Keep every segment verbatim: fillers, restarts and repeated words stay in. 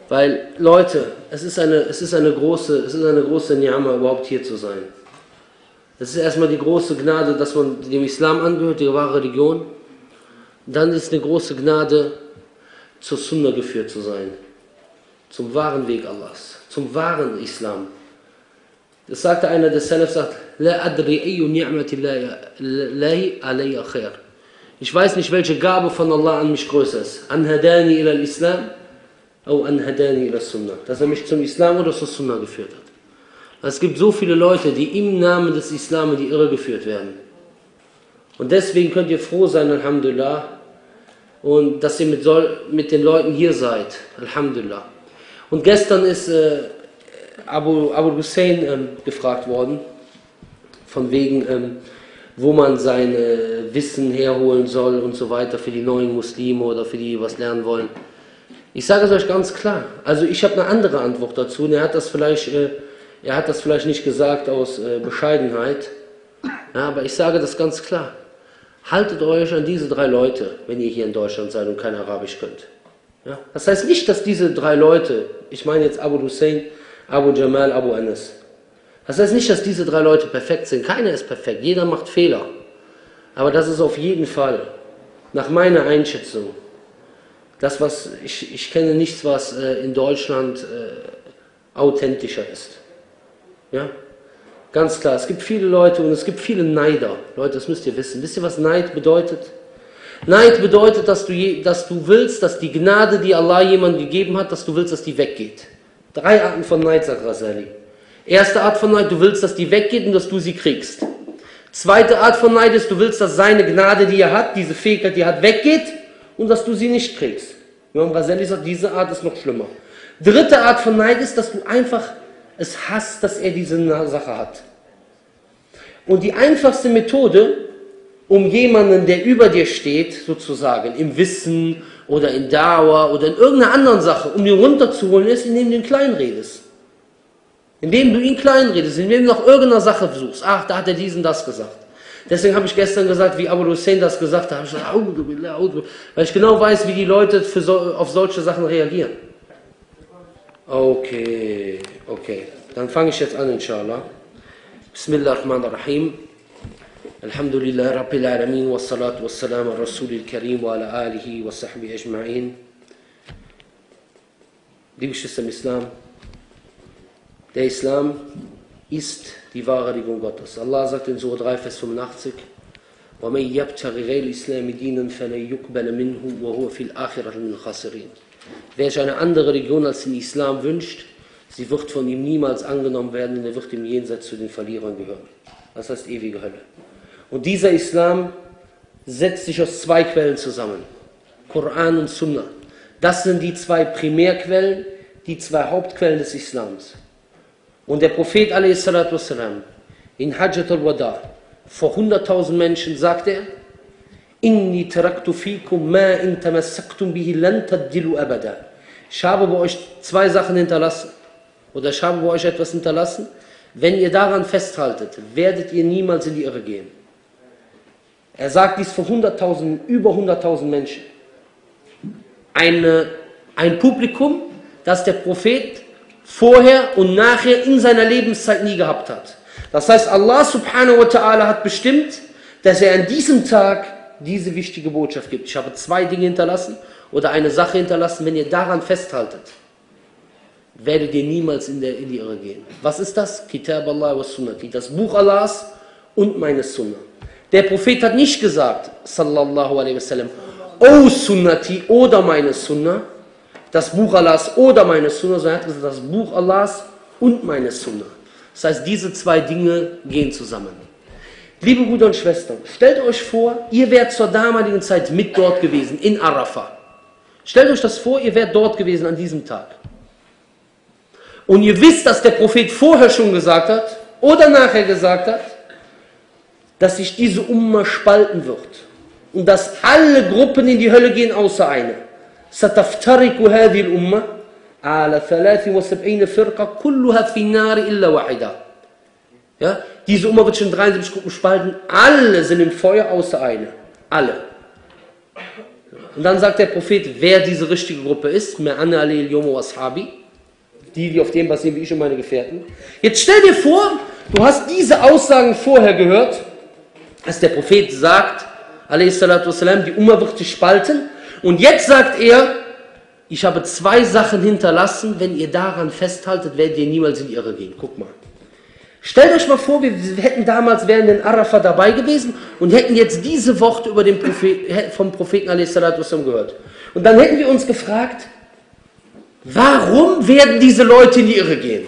Weil, Leute, es ist eine, es ist eine große, es ist eine große Ni'ama, überhaupt hier zu sein. Es ist erstmal die große Gnade, dass man dem Islam angehört, die wahre Religion. Dann ist eine große Gnade, zur Sunna geführt zu sein. Zum wahren Weg Allahs, zum wahren Islam. Das sagte einer des Salaf, sagt, La adri ayyu ni'matillahi alayya khair. Ich weiß nicht, welche Gabe von Allah an mich größer ist. An hadani ila al-Islam, oder an hadani ila Sunna. Dass er mich zum Islam oder zur Sunna geführt hat. Es gibt so viele Leute, die im Namen des Islam in die Irre geführt werden. Und deswegen könnt ihr froh sein, Alhamdulillah, und dass ihr mit, soll, mit den Leuten hier seid, Alhamdulillah. Und gestern ist äh, Abu, Abu Hussein ähm, gefragt worden, von wegen, ähm, wo man sein äh, Wissen herholen soll und so weiter für die neuen Muslime oder für die, die was lernen wollen. Ich sage es euch ganz klar, also ich habe eine andere Antwort dazu, und er hat das vielleicht, äh, er hat das vielleicht nicht gesagt aus äh, Bescheidenheit, ja, aber ich sage das ganz klar. Haltet euch an diese drei Leute, wenn ihr hier in Deutschland seid und kein Arabisch könnt. Ja? Das heißt nicht, dass diese drei Leute, ich meine jetzt Abu Hussein, Abu Jamal, Abu Anas, das heißt nicht, dass diese drei Leute perfekt sind. Keiner ist perfekt, jeder macht Fehler. Aber das ist auf jeden Fall, nach meiner Einschätzung, das, was ich, ich kenne nichts, was äh, in Deutschland äh, authentischer ist. Ja? Ganz klar, es gibt viele Leute und es gibt viele Neider. Leute, das müsst ihr wissen. Wisst ihr, was Neid bedeutet? Neid bedeutet, dass du, je, dass du willst, dass die Gnade, die Allah jemandem gegeben hat, dass du willst, dass die weggeht. Drei Arten von Neid, sagt Rasali. Erste Art von Neid, du willst, dass die weggeht und dass du sie kriegst. Zweite Art von Neid ist, du willst, dass seine Gnade, die er hat, diese Fähigkeit, die er hat, weggeht und dass du sie nicht kriegst. Imam Rasali sagt, diese Art ist noch schlimmer. Dritte Art von Neid ist, dass du einfach es hasst, dass er diese Sache hat. Und die einfachste Methode, um jemanden, der über dir steht, sozusagen, im Wissen oder in Dauer oder in irgendeiner anderen Sache, um ihn runterzuholen, ist, indem du ihn kleinredest. Indem du ihn kleinredest, indem du nach irgendeiner Sache suchst. Ach, da hat er diesen das gesagt. Deswegen habe ich gestern gesagt, wie Abu Hussein das gesagt hat, habe ich gesagt, weil ich genau weiß, wie die Leute für so, auf solche Sachen reagieren. Okay, okay. Dann fange ich jetzt an, inshallah. Bismillahirrahmanirrahim. Alhamdulillah Rabbil Alamin wa salatu wa salam ala Rasulil Karim wa ala alihi wa sahbihi ajma'in. Liebe Geschwister im Islam, der Islam ist die wahre Religion Gottes. Allah sagt in Surah drei, Vers fünfundachtzig, وَمَنْ يَبْتَغِ غَيْرَ الْإِسْلَامِ دِينًا فَلَنْ يُقْبَلَ مِنْهُ وَهُوَ فِي الْآخِرَةِ مِنَ الْخَاسِرِينَ. Wer sich eine andere Religion als den Islam wünscht, sie wird von ihm niemals angenommen werden und er wird im Jenseits zu den Verlierern gehören. Das heißt ewige Hölle. Und dieser Islam setzt sich aus zwei Quellen zusammen. Koran und Sunna. Das sind die zwei Primärquellen, die zwei Hauptquellen des Islams. Und der Prophet a s. in Hajjat al-Wada vor hunderttausend Menschen sagt er, Inni taraktu fikum ma in tamassaktum bihi lan tadillu abada. Ich habe bei euch zwei Sachen hinterlassen. Oder ich habe bei euch etwas hinterlassen. Wenn ihr daran festhaltet, werdet ihr niemals in die Irre gehen. Er sagt dies vor hunderttausend, über hunderttausend Menschen. Eine, ein Publikum, das der Prophet vorher und nachher in seiner Lebenszeit nie gehabt hat. Das heißt, Allah subhanahu wa ta'ala hat bestimmt, dass er an diesem Tag diese wichtige Botschaft gibt. Ich habe zwei Dinge hinterlassen oder eine Sache hinterlassen. Wenn ihr daran festhaltet, werdet ihr niemals in, der, in die Irre gehen. Was ist das? Kitab Allah wa Sunnati, das Buch Allahs und meine Sunna. Der Prophet hat nicht gesagt, sallallahu alaihi wasallam, O Sunnati oder meine Sunna, das Buch Allahs oder meine Sunna, sondern er hat gesagt, das Buch Allahs und meine Sunna. Das heißt, diese zwei Dinge gehen zusammen. Liebe Brüder und Schwestern, stellt euch vor, ihr wärt zur damaligen Zeit mit dort gewesen, in Arafah. Stellt euch das vor, ihr wärt dort gewesen an diesem Tag. Und ihr wisst, dass der Prophet vorher schon gesagt hat, oder nachher gesagt hat, dass sich diese Umma spalten wird. Und dass alle Gruppen in die Hölle gehen, außer eine. سَتَفْتَرِكُ هَذِهِ الْأُمَّةِ عَلَى ثَلَاثٍ وَسَبْعِينَ فِرْقَةٍ كُلُّهَا فِي النَّارِ إِلَّا وَاحِدَةٍ. Ja, diese Umma wird schon in dreiundsiebzig Gruppen spalten. Alle sind im Feuer, außer eine. Alle. Und dann sagt der Prophet, wer diese richtige Gruppe ist, Ma'ana alayhi al-yawma wa ashabi, die, die auf dem basieren wie ich und meine Gefährten. Jetzt stell dir vor, du hast diese Aussagen vorher gehört, dass der Prophet sagt, alayhi salatu wassalam, die Umma wird sich spalten. Und jetzt sagt er, ich habe zwei Sachen hinterlassen, wenn ihr daran festhaltet, werdet ihr niemals in die Irre gehen. Guck mal. Stellt euch mal vor, wir hätten damals, wären in Arafah dabei gewesen und hätten jetzt diese Worte über den Prophet, vom Propheten alayhi salatu wassalam gehört. Und dann hätten wir uns gefragt, warum werden diese Leute in die Irre gehen?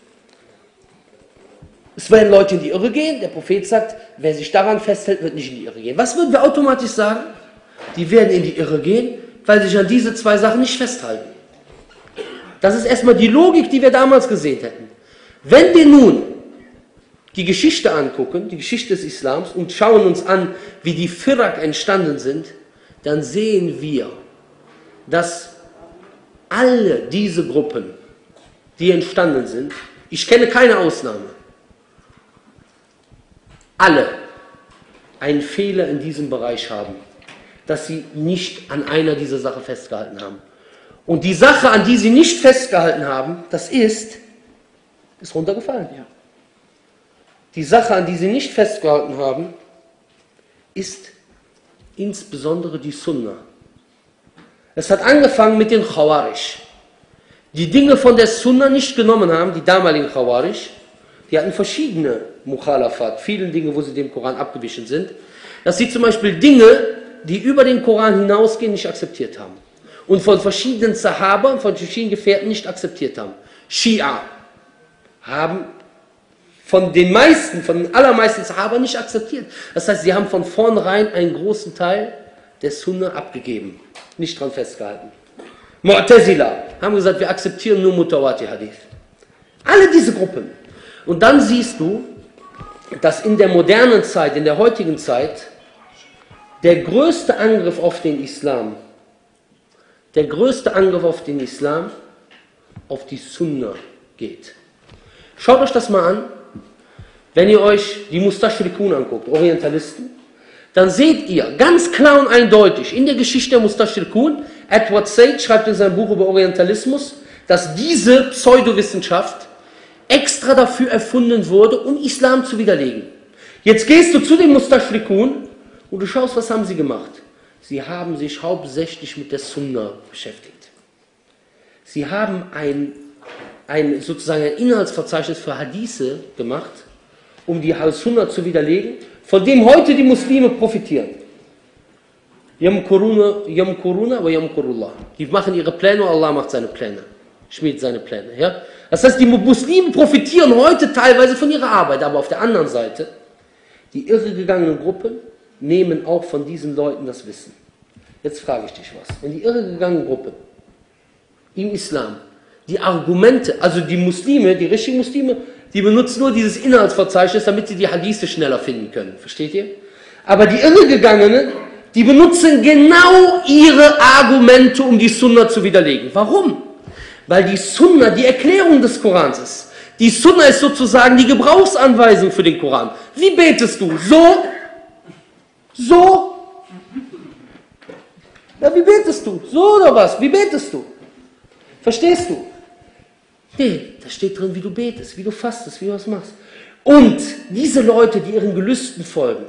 Es werden Leute in die Irre gehen, der Prophet sagt, wer sich daran festhält, wird nicht in die Irre gehen. Was würden wir automatisch sagen? Die werden in die Irre gehen, weil sie sich an diese zwei Sachen nicht festhalten. Das ist erstmal die Logik, die wir damals gesehen hätten. Wenn wir nun die Geschichte angucken, die Geschichte des Islams, und schauen uns an, wie die Firak entstanden sind, dann sehen wir, dass alle diese Gruppen, die entstanden sind, ich kenne keine Ausnahme, alle einen Fehler in diesem Bereich haben, dass sie nicht an einer dieser Sachen festgehalten haben. Und die Sache, an die sie nicht festgehalten haben, das ist, ist runtergefallen. Ja. Die Sache, an die sie nicht festgehalten haben, ist insbesondere die Sunna. Es hat angefangen mit den Khawarij. Die Dinge von der Sunna nicht genommen haben, die damaligen Khawarij, die hatten verschiedene Mukhalafat, viele Dinge, wo sie dem Koran abgewichen sind, dass sie zum Beispiel Dinge, die über den Koran hinausgehen, nicht akzeptiert haben. Und von verschiedenen Sahaba und von verschiedenen Gefährten nicht akzeptiert haben. Schia haben von den meisten, von den allermeisten Sahaba nicht akzeptiert. Das heißt, sie haben von vornherein einen großen Teil der Sunna abgegeben, nicht dran festgehalten. Mu'tazila haben gesagt, wir akzeptieren nur Mutawatir Hadith. Alle diese Gruppen. Und dann siehst du, dass in der modernen Zeit, in der heutigen Zeit, der größte Angriff auf den Islam, der größte Angriff auf den Islam, auf die Sunna geht. Schaut euch das mal an, wenn ihr euch die Mustashrikun anguckt, Orientalisten, dann seht ihr ganz klar und eindeutig in der Geschichte der Mustashrikun, Edward Said schreibt in seinem Buch über Orientalismus, dass diese Pseudowissenschaft extra dafür erfunden wurde, um Islam zu widerlegen. Jetzt gehst du zu den Mustashrikun und du schaust, was haben sie gemacht? Sie haben sich hauptsächlich mit der Sunna beschäftigt. Sie haben ein, ein, sozusagen ein Inhaltsverzeichnis für Hadithe gemacht, um die Sunna zu widerlegen, von dem heute die Muslime profitieren. Yamkuruna, Yamkuruna wa Yamkurullah. Die machen ihre Pläne und Allah macht seine Pläne. Schmiedet seine Pläne. Ja? Das heißt, die Muslime profitieren heute teilweise von ihrer Arbeit, aber auf der anderen Seite, die irregegangenen Gruppen nehmen auch von diesen Leuten das Wissen. Jetzt frage ich dich was. Wenn die irregegangenen Gruppen im Islam die Argumente, also die Muslime, die richtigen Muslime, die benutzen nur dieses Inhaltsverzeichnis, damit sie die Hadithe schneller finden können. Versteht ihr? Aber die Irregegangenen, die benutzen genau ihre Argumente, um die Sunna zu widerlegen. Warum? Weil die Sunna die Erklärung des Korans ist. Die Sunna ist sozusagen die Gebrauchsanweisung für den Koran. Wie betest du? So? So? Ja, wie betest du? So oder was? Wie betest du? Verstehst du? Nee, da steht drin, wie du betest, wie du fastest, wie du was machst. Und diese Leute, die ihren Gelüsten folgen,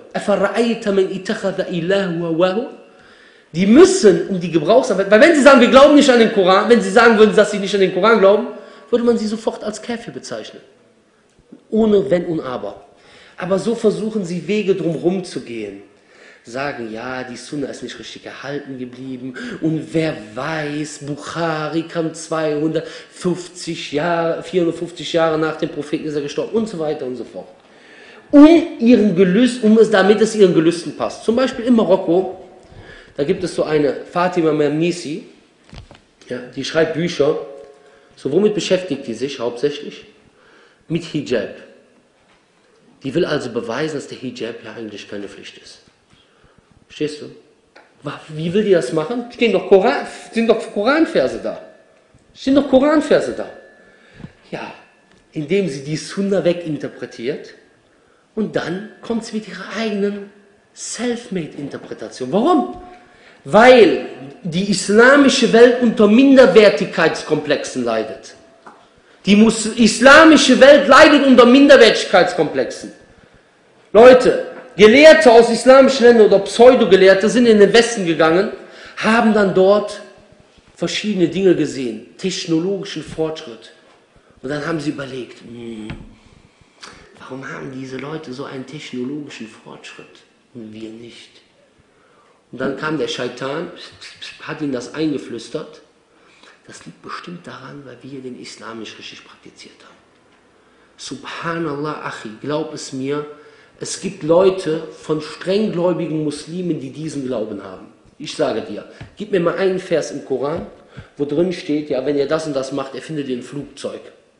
die müssen um die Gebrauchsarbeit, weil wenn sie sagen, wir glauben nicht an den Koran, wenn sie sagen würden, dass sie nicht an den Koran glauben, würde man sie sofort als Käfer bezeichnen. Ohne Wenn und Aber. Aber so versuchen sie Wege drumherum zu gehen. Sagen, ja, die Sunna ist nicht richtig erhalten geblieben und wer weiß, Bukhari kam zweihundertfünfzig Jahre, vierhundertfünfzig Jahre nach dem Propheten ist er gestorben und so weiter und so fort. Um ihren Gelüsten, um es, damit es ihren Gelüsten passt. Zum Beispiel in Marokko, da gibt es so eine Fatima Mernissi, ja, die schreibt Bücher. So, womit beschäftigt die sich hauptsächlich? Mit Hijab. Die will also beweisen, dass der Hijab ja eigentlich keine Pflicht ist. Verstehst du? Wie will die das machen? Stehen doch Koran, sind doch Koranverse da. Stehen doch Koranverse da. Ja, indem sie die Sunna weginterpretiert und dann kommt sie mit ihrer eigenen Self-Made-Interpretation. Warum? Weil die islamische Welt unter Minderwertigkeitskomplexen leidet. Die Mus islamische Welt leidet unter Minderwertigkeitskomplexen. Leute, Gelehrte aus islamischen Ländern oder Pseudogelehrte sind in den Westen gegangen, haben dann dort verschiedene Dinge gesehen, technologischen Fortschritt. Und dann haben sie überlegt, hm, warum haben diese Leute so einen technologischen Fortschritt und wir nicht? Und dann kam der Scheitan, hat ihnen das eingeflüstert. Das liegt bestimmt daran, weil wir den Islam nicht richtig praktiziert haben. Subhanallah, Achi, glaub es mir, es gibt Leute von strenggläubigen Muslimen, die diesen Glauben haben. Ich sage dir, gib mir mal einen Vers im Koran, wo drin steht, ja, wenn ihr das und das macht, erfindet ihr ein Flugzeug.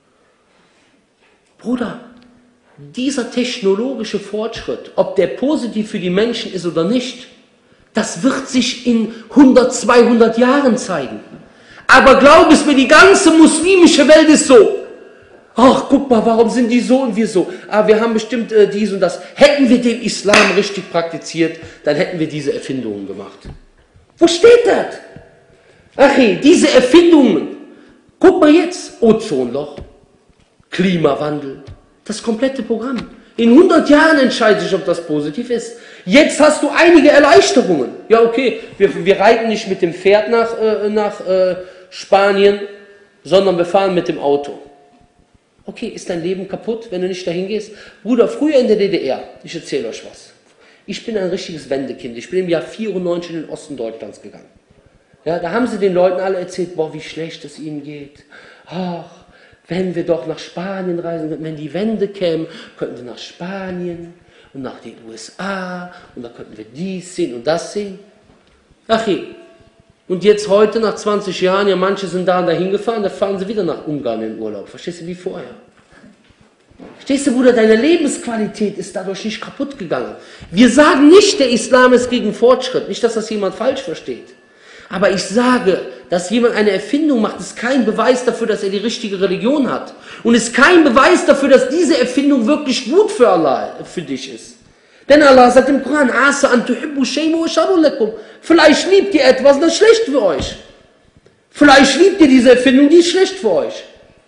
Bruder, dieser technologische Fortschritt, ob der positiv für die Menschen ist oder nicht, das wird sich in hundert, zweihundert Jahren zeigen. Aber glaub es mir, die ganze muslimische Welt ist so. Ach, guck mal, warum sind die so und wir so? Ah, wir haben bestimmt äh, dies und das. Hätten wir den Islam richtig praktiziert, dann hätten wir diese Erfindungen gemacht. Wo steht das? Ach, diese Erfindungen. Guck mal jetzt, Ozonloch, Klimawandel, das komplette Programm. In hundert Jahren entscheidet sich, ob das positiv ist. Jetzt hast du einige Erleichterungen. Ja, okay, wir, wir reiten nicht mit dem Pferd nach, äh, nach äh, Spanien, sondern wir fahren mit dem Auto. Okay, ist dein Leben kaputt, wenn du nicht dahin gehst? Bruder, früher in der D D R, ich erzähle euch was. Ich bin ein richtiges Wendekind. Ich bin im Jahr vierundneunzig in den Osten Deutschlands gegangen. Ja, da haben sie den Leuten alle erzählt, boah, wie schlecht es ihnen geht. Ach, wenn wir doch nach Spanien reisen könnten, wenn die Wende käme, könnten wir nach Spanien und nach den U S A und da könnten wir dies sehen und das sehen. Ach, und jetzt heute, nach zwanzig Jahren, ja, manche sind da und dahin gefahren, da fahren sie wieder nach Ungarn in Urlaub. Verstehst du, wie vorher? Verstehst du, Bruder, deine Lebensqualität ist dadurch nicht kaputt gegangen. Wir sagen nicht, der Islam ist gegen Fortschritt. Nicht, dass das jemand falsch versteht. Aber ich sage, dass jemand eine Erfindung macht, ist kein Beweis dafür, dass er die richtige Religion hat. Und ist kein Beweis dafür, dass diese Erfindung wirklich gut für Allah, für dich ist. Denn Allah sagt im Koran, Asa an tuhibbu shay'an wa sharrun lakum. Vielleicht liebt ihr etwas, das ist schlecht für euch. Vielleicht liebt ihr diese Erfindung, die ist schlecht für euch.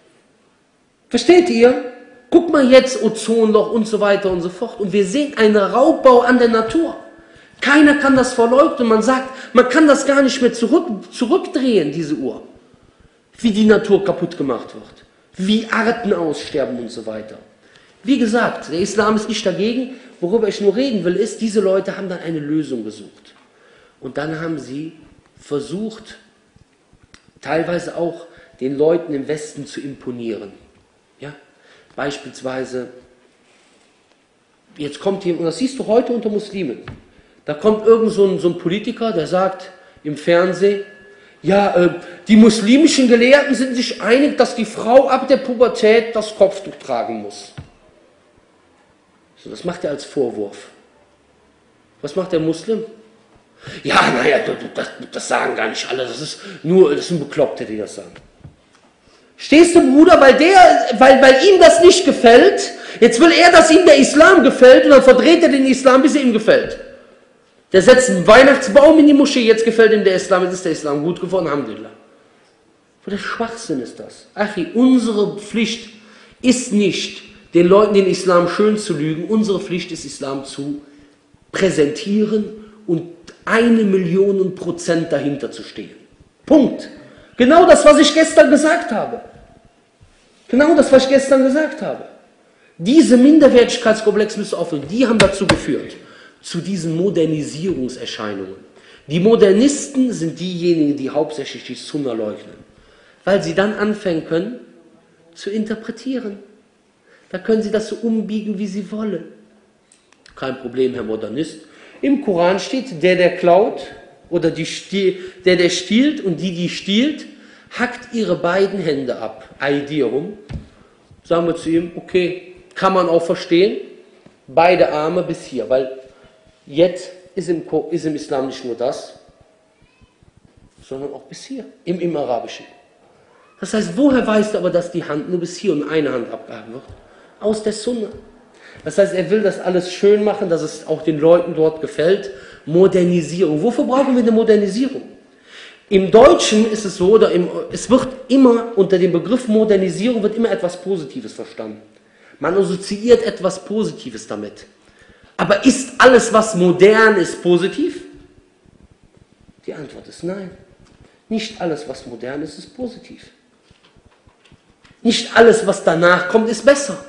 Versteht ihr? Guck mal jetzt, Ozonloch und so weiter und so fort. Und wir sehen einen Raubbau an der Natur. Keiner kann das verleugnen. Man sagt, man kann das gar nicht mehr zurück, zurückdrehen, diese Uhr. Wie die Natur kaputt gemacht wird. Wie Arten aussterben und so weiter. Wie gesagt, der Islam ist nicht dagegen. Worüber ich nur reden will, ist, diese Leute haben dann eine Lösung gesucht. Und dann haben sie versucht, teilweise auch den Leuten im Westen zu imponieren. Ja? Beispielsweise, jetzt kommt jemand, und das siehst du heute unter Muslimen, da kommt irgend so ein, so ein Politiker, der sagt im Fernsehen, ja, äh, die muslimischen Gelehrten sind sich einig, dass die Frau ab der Pubertät das Kopftuch tragen muss. So, das macht er als Vorwurf. Was macht der Muslim? Ja, naja, das, das sagen gar nicht alle, das ist nur, das sind Bekloppte, die das sagen. Stehst du, Bruder, weil, der, weil, weil ihm das nicht gefällt, jetzt will er, dass ihm der Islam gefällt und dann verdreht er den Islam, bis er ihm gefällt. Der setzt einen Weihnachtsbaum in die Moschee, jetzt gefällt ihm der Islam, jetzt ist der Islam gut geworden, Alhamdulillah. Wo der Schwachsinn ist das? Achi, unsere Pflicht ist nicht, den Leuten den Islam schön zu lügen, unsere Pflicht ist, Islam zu präsentieren und eine Million Prozent dahinter zu stehen. Punkt. Genau das, was ich gestern gesagt habe. Genau das, was ich gestern gesagt habe. Diese Minderwertigkeitskomplexe müssen aufhören. Die haben dazu geführt, zu diesen Modernisierungserscheinungen. Die Modernisten sind diejenigen, die hauptsächlich die Sunna leugnen. Weil sie dann anfangen können, zu interpretieren. Da können sie das so umbiegen, wie sie wollen. Kein Problem, Herr Modernist. Im Koran steht, der, der klaut, oder die, der, der stiehlt, und die, die stiehlt, hackt ihre beiden Hände ab. Aidihum. Sagen wir zu ihm, okay, kann man auch verstehen, beide Arme bis hier, weil jetzt ist im, ist im Islam nicht nur das, sondern auch bis hier, im, im Arabischen. Das heißt, woher weißt du aber, dass die Hand nur bis hier und eine Hand abgehauen wird? Aus der Sunna. Das heißt, er will das alles schön machen, dass es auch den Leuten dort gefällt. Modernisierung. Wofür brauchen wir eine Modernisierung? Im Deutschen ist es so, oder im, es wird immer unter dem Begriff Modernisierung wird immer etwas Positives verstanden. Man assoziiert etwas Positives damit. Aber ist alles, was modern ist, positiv? Die Antwort ist nein. Nicht alles, was modern ist, ist positiv. Nicht alles, was danach kommt, ist besser.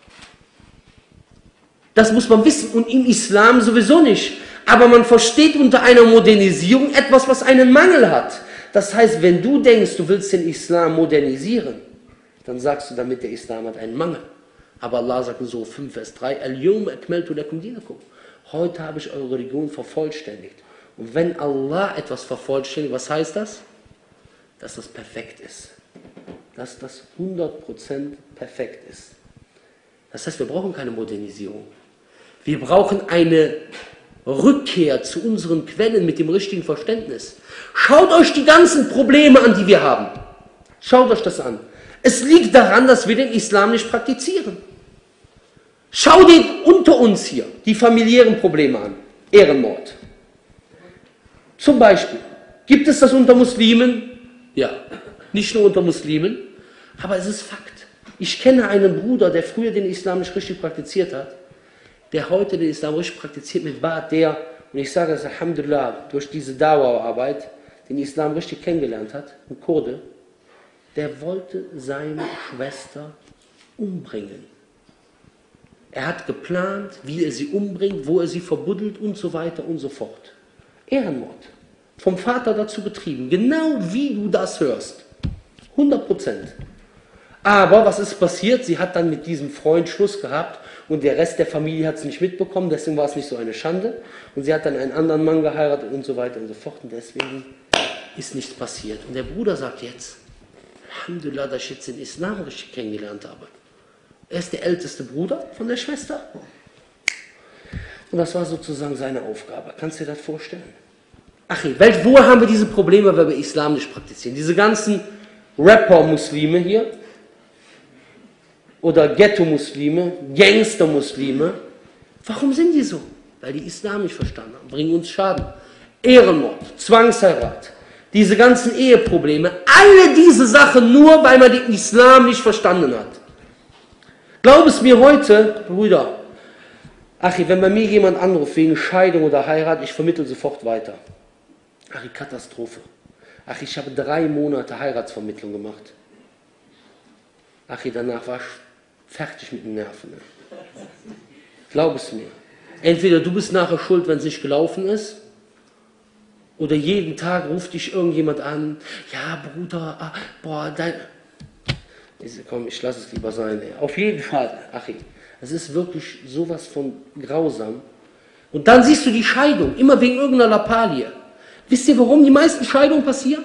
Das muss man wissen und im Islam sowieso nicht. Aber man versteht unter einer Modernisierung etwas, was einen Mangel hat. Das heißt, wenn du denkst, du willst den Islam modernisieren, dann sagst du damit, der Islam hat einen Mangel. Aber Allah sagt in Surah fünf, Vers drei, Al-Yawma akmaltu lakum dinakum. Heute habe ich eure Religion vervollständigt. Und wenn Allah etwas vervollständigt, was heißt das? Dass das perfekt ist. Dass das hundert Prozent perfekt ist. Das heißt, wir brauchen keine Modernisierung. Wir brauchen eine Rückkehr zu unseren Quellen mit dem richtigen Verständnis. Schaut euch die ganzen Probleme an, die wir haben. Schaut euch das an. Es liegt daran, dass wir den Islam nicht praktizieren. Schau dir unter uns hier die familiären Probleme an. Ehrenmord. Zum Beispiel, gibt es das unter Muslimen? Ja, nicht nur unter Muslimen, aber es ist Fakt. Ich kenne einen Bruder, der früher den Islam nicht richtig praktiziert hat, der heute den Islam richtig praktiziert mit Bart, der, und ich sage das Alhamdulillah, durch diese Dauerarbeit, den Islam richtig kennengelernt hat, ein Kurde, der wollte seine Schwester umbringen. Er hat geplant, wie er sie umbringt, wo er sie verbuddelt und so weiter und so fort. Ehrenmord. Vom Vater dazu betrieben. Genau wie du das hörst. hundert Prozent. Aber was ist passiert? Sie hat dann mit diesem Freund Schluss gehabt und der Rest der Familie hat es nicht mitbekommen, deswegen war es nicht so eine Schande. Und sie hat dann einen anderen Mann geheiratet und so weiter und so fort. Und deswegen ist nichts passiert. Und der Bruder sagt jetzt, Alhamdulillah, dass ich jetzt den Islam richtig kennengelernt habe. Er ist der älteste Bruder von der Schwester. Und das war sozusagen seine Aufgabe. Kannst du dir das vorstellen? Ach, wo haben wir diese Probleme, weil wir Islam nicht praktizieren? Diese ganzen Rapper-Muslime hier oder Ghetto-Muslime, Gangster-Muslime, warum sind die so? Weil die Islam nicht verstanden haben, bringen uns Schaden. Ehrenmord, Zwangsheirat, diese ganzen Eheprobleme, alle diese Sachen nur, weil man den Islam nicht verstanden hat. Glaub es mir heute, Brüder, Achi, wenn bei mir jemand anruft wegen Scheidung oder Heirat, ich vermittle sofort weiter. Achi, Katastrophe. Achi, ich habe drei Monate Heiratsvermittlung gemacht. Achi, danach war ich fertig mit den Nerven. Ne? Glaub es mir. Entweder du bist nachher schuld, wenn es nicht gelaufen ist, oder jeden Tag ruft dich irgendjemand an, ja Bruder, ah, boah, dein... Komm, ich lasse es lieber sein. Ey. Auf jeden Fall, Achi, es ist wirklich sowas von grausam. Und dann siehst du die Scheidung, immer wegen irgendeiner Lappalie. Wisst ihr, warum die meisten Scheidungen passieren?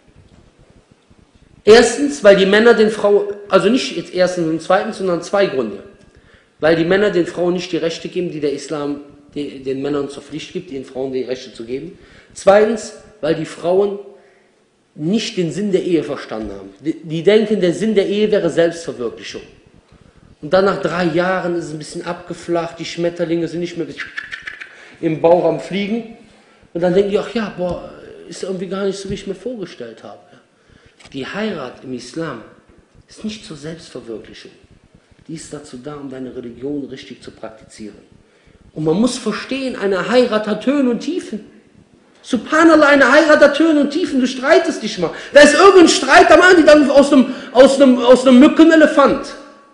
Erstens, weil die Männer den Frauen, also nicht jetzt erstens und zweitens, sondern zwei Gründe. Weil die Männer den Frauen nicht die Rechte geben, die der Islam den Männern zur Pflicht gibt, den Frauen die Rechte zu geben. Zweitens, weil die Frauen nicht den Sinn der Ehe verstanden haben. Die, die denken, der Sinn der Ehe wäre Selbstverwirklichung. Und dann nach drei Jahren ist es ein bisschen abgeflacht, die Schmetterlinge sind nicht mehr im Bauch am Fliegen. Und dann denken die, ach ja, boah, ist irgendwie gar nicht so, wie ich mir vorgestellt habe. Die Heirat im Islam ist nicht zur Selbstverwirklichung. Die ist dazu da, um deine Religion richtig zu praktizieren. Und man muss verstehen, eine Heirat hat Höhen und Tiefen. Subhanallah, eine Heirat hat Höhen und Tiefen, du streitest dich mal. Da ist irgendein Streit, da machen die dann aus einem, aus einem, aus einem Mückenelefant.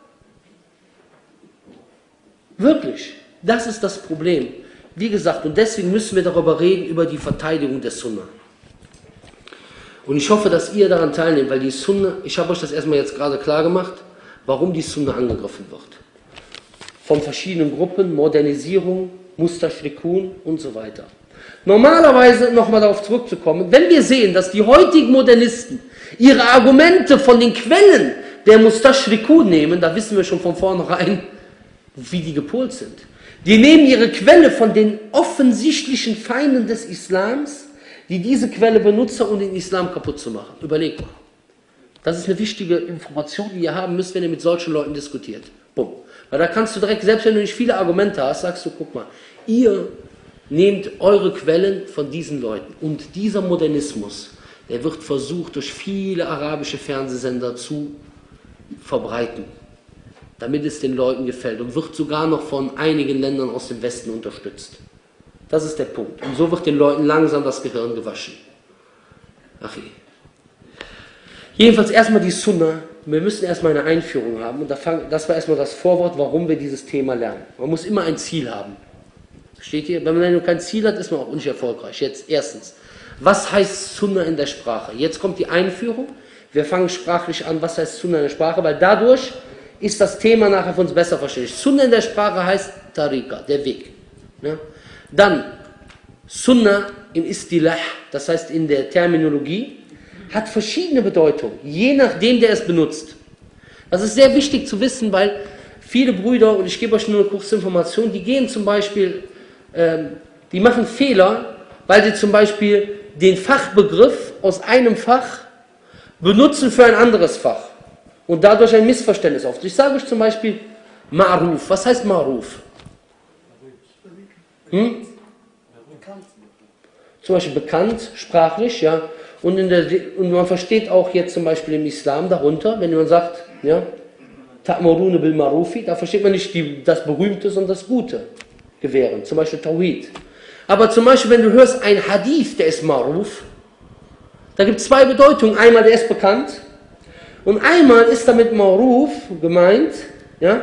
Wirklich, das ist das Problem. Wie gesagt, und deswegen müssen wir darüber reden, über die Verteidigung der Sunna. Und ich hoffe, dass ihr daran teilnehmt, weil die Sunna, ich habe euch das erstmal jetzt gerade klar gemacht, warum die Sunna angegriffen wird. Von verschiedenen Gruppen, Modernisierung, Mustashrikun und so weiter. Normalerweise, nochmal darauf zurückzukommen, wenn wir sehen, dass die heutigen Modernisten ihre Argumente von den Quellen der Mustashrikun nehmen, da wissen wir schon von vornherein, wie die gepolt sind. Die nehmen ihre Quelle von den offensichtlichen Feinden des Islams, die diese Quelle benutzen, um den Islam kaputt zu machen. Überlegt mal. Das ist eine wichtige Information, die ihr haben müsst, wenn ihr mit solchen Leuten diskutiert. Bumm. Weil da kannst du direkt, selbst wenn du nicht viele Argumente hast, sagst du, guck mal, ihr nehmt eure Quellen von diesen Leuten. Und dieser Modernismus, der wird versucht, durch viele arabische Fernsehsender zu verbreiten, damit es den Leuten gefällt und wird sogar noch von einigen Ländern aus dem Westen unterstützt. Das ist der Punkt. Und so wird den Leuten langsam das Gehirn gewaschen. Ach je. Jedenfalls erstmal die Sunna. Wir müssen erstmal eine Einführung haben. Und das war erstmal das Vorwort, warum wir dieses Thema lernen. Man muss immer ein Ziel haben. Versteht ihr? Wenn man kein Ziel hat, ist man auch nicht erfolgreich. Jetzt erstens, was heißt Sunna in der Sprache? Jetzt kommt die Einführung. Wir fangen sprachlich an, was heißt Sunna in der Sprache, weil dadurch ist das Thema nachher für uns besser verständlich. Sunna in der Sprache heißt Tariqa, der Weg. Ja? Dann Sunna im Istilah, das heißt in der Terminologie, hat verschiedene Bedeutungen, je nachdem, der es benutzt. Das ist sehr wichtig zu wissen, weil viele Brüder, und ich gebe euch nur eine kurze Information, die gehen zum Beispiel, ähm, die machen Fehler, weil sie zum Beispiel den Fachbegriff aus einem Fach benutzen für ein anderes Fach und dadurch ein Missverständnis auftritt. Ich sage euch zum Beispiel Ma'ruf. Was heißt Ma'ruf? Hm? Zum Beispiel bekannt, sprachlich, ja. Und, in der, und man versteht auch jetzt zum Beispiel im Islam darunter, wenn man sagt, ja, Ta'muruna bil Ma'rufi, da versteht man nicht die, das Berühmte, sondern das Gute gewähren, zum Beispiel Tawhid. Aber zum Beispiel, wenn du hörst, ein Hadith, der ist Ma'ruf, da gibt es zwei Bedeutungen. Einmal, der ist bekannt und einmal ist damit Ma'ruf gemeint, ja,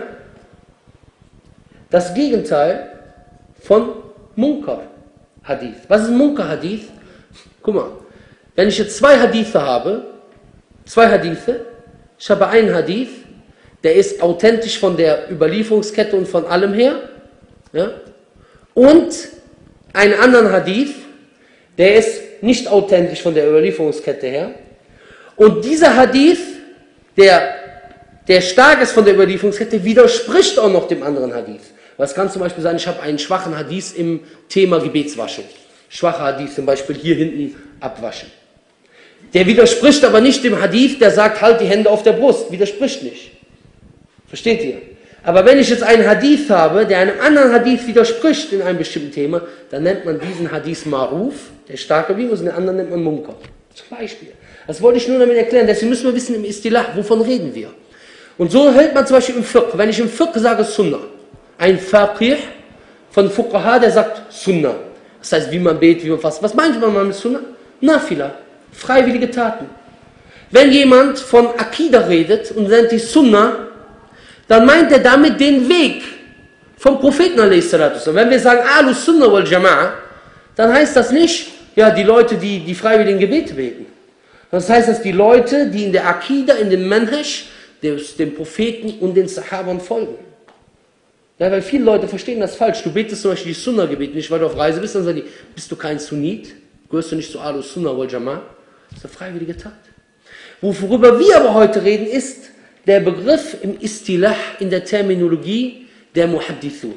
das Gegenteil von Munkar Hadith. Was ist Munkar Hadith? Guck mal, wenn ich jetzt zwei Hadithe habe, zwei Hadithe, ich habe einen Hadith, der ist authentisch von der Überlieferungskette und von allem her, ja, und einen anderen Hadith, der ist nicht authentisch von der Überlieferungskette her. Und dieser Hadith, der, der stark ist von der Überlieferungskette, widerspricht auch noch dem anderen Hadith. Was kann zum Beispiel sein, ich habe einen schwachen Hadith im Thema Gebetswaschen. Schwacher Hadith, zum Beispiel hier hinten abwaschen. Der widerspricht aber nicht dem Hadith, der sagt, halt die Hände auf der Brust. Widerspricht nicht. Versteht ihr? Aber wenn ich jetzt einen Hadith habe, der einem anderen Hadith widerspricht in einem bestimmten Thema, dann nennt man diesen Hadith Ma'ruf, der starke Virus, und den anderen nennt man Munkar. Zum Beispiel. Das wollte ich nur damit erklären. Deswegen müssen wir wissen im Istilah, wovon reden wir. Und so hält man zum Beispiel im Fiqh. Wenn ich im Fiqh sage Sunnah, ein Faqih von Fuqaha, der sagt Sunnah. Das heißt, wie man betet, wie man fasst. Was meint man mit Sunnah? Nafila, freiwillige Taten. Wenn jemand von Akida redet und nennt die Sunnah, dann meint er damit den Weg vom Propheten a s. Wenn wir sagen Ahlus Sunnah wal Jama'a, dann heißt das nicht, ja, die Leute, die die freiwilligen Gebete beten. Das heißt, dass die Leute, die in der Akida, in dem Manhaj, dem Propheten und den Sahabern folgen. Ja, weil viele Leute verstehen das falsch. Du betest zum Beispiel die Sunnah-Gebete nicht, weil du auf Reise bist, dann sagen die, bist du kein Sunnit? Gehörst du nicht zu Ahlus Sunnah wal Jama'a? Das ist eine freiwillige Tat. Worüber wir aber heute reden, ist der Begriff im Istilah, in der Terminologie der Muhaddithun.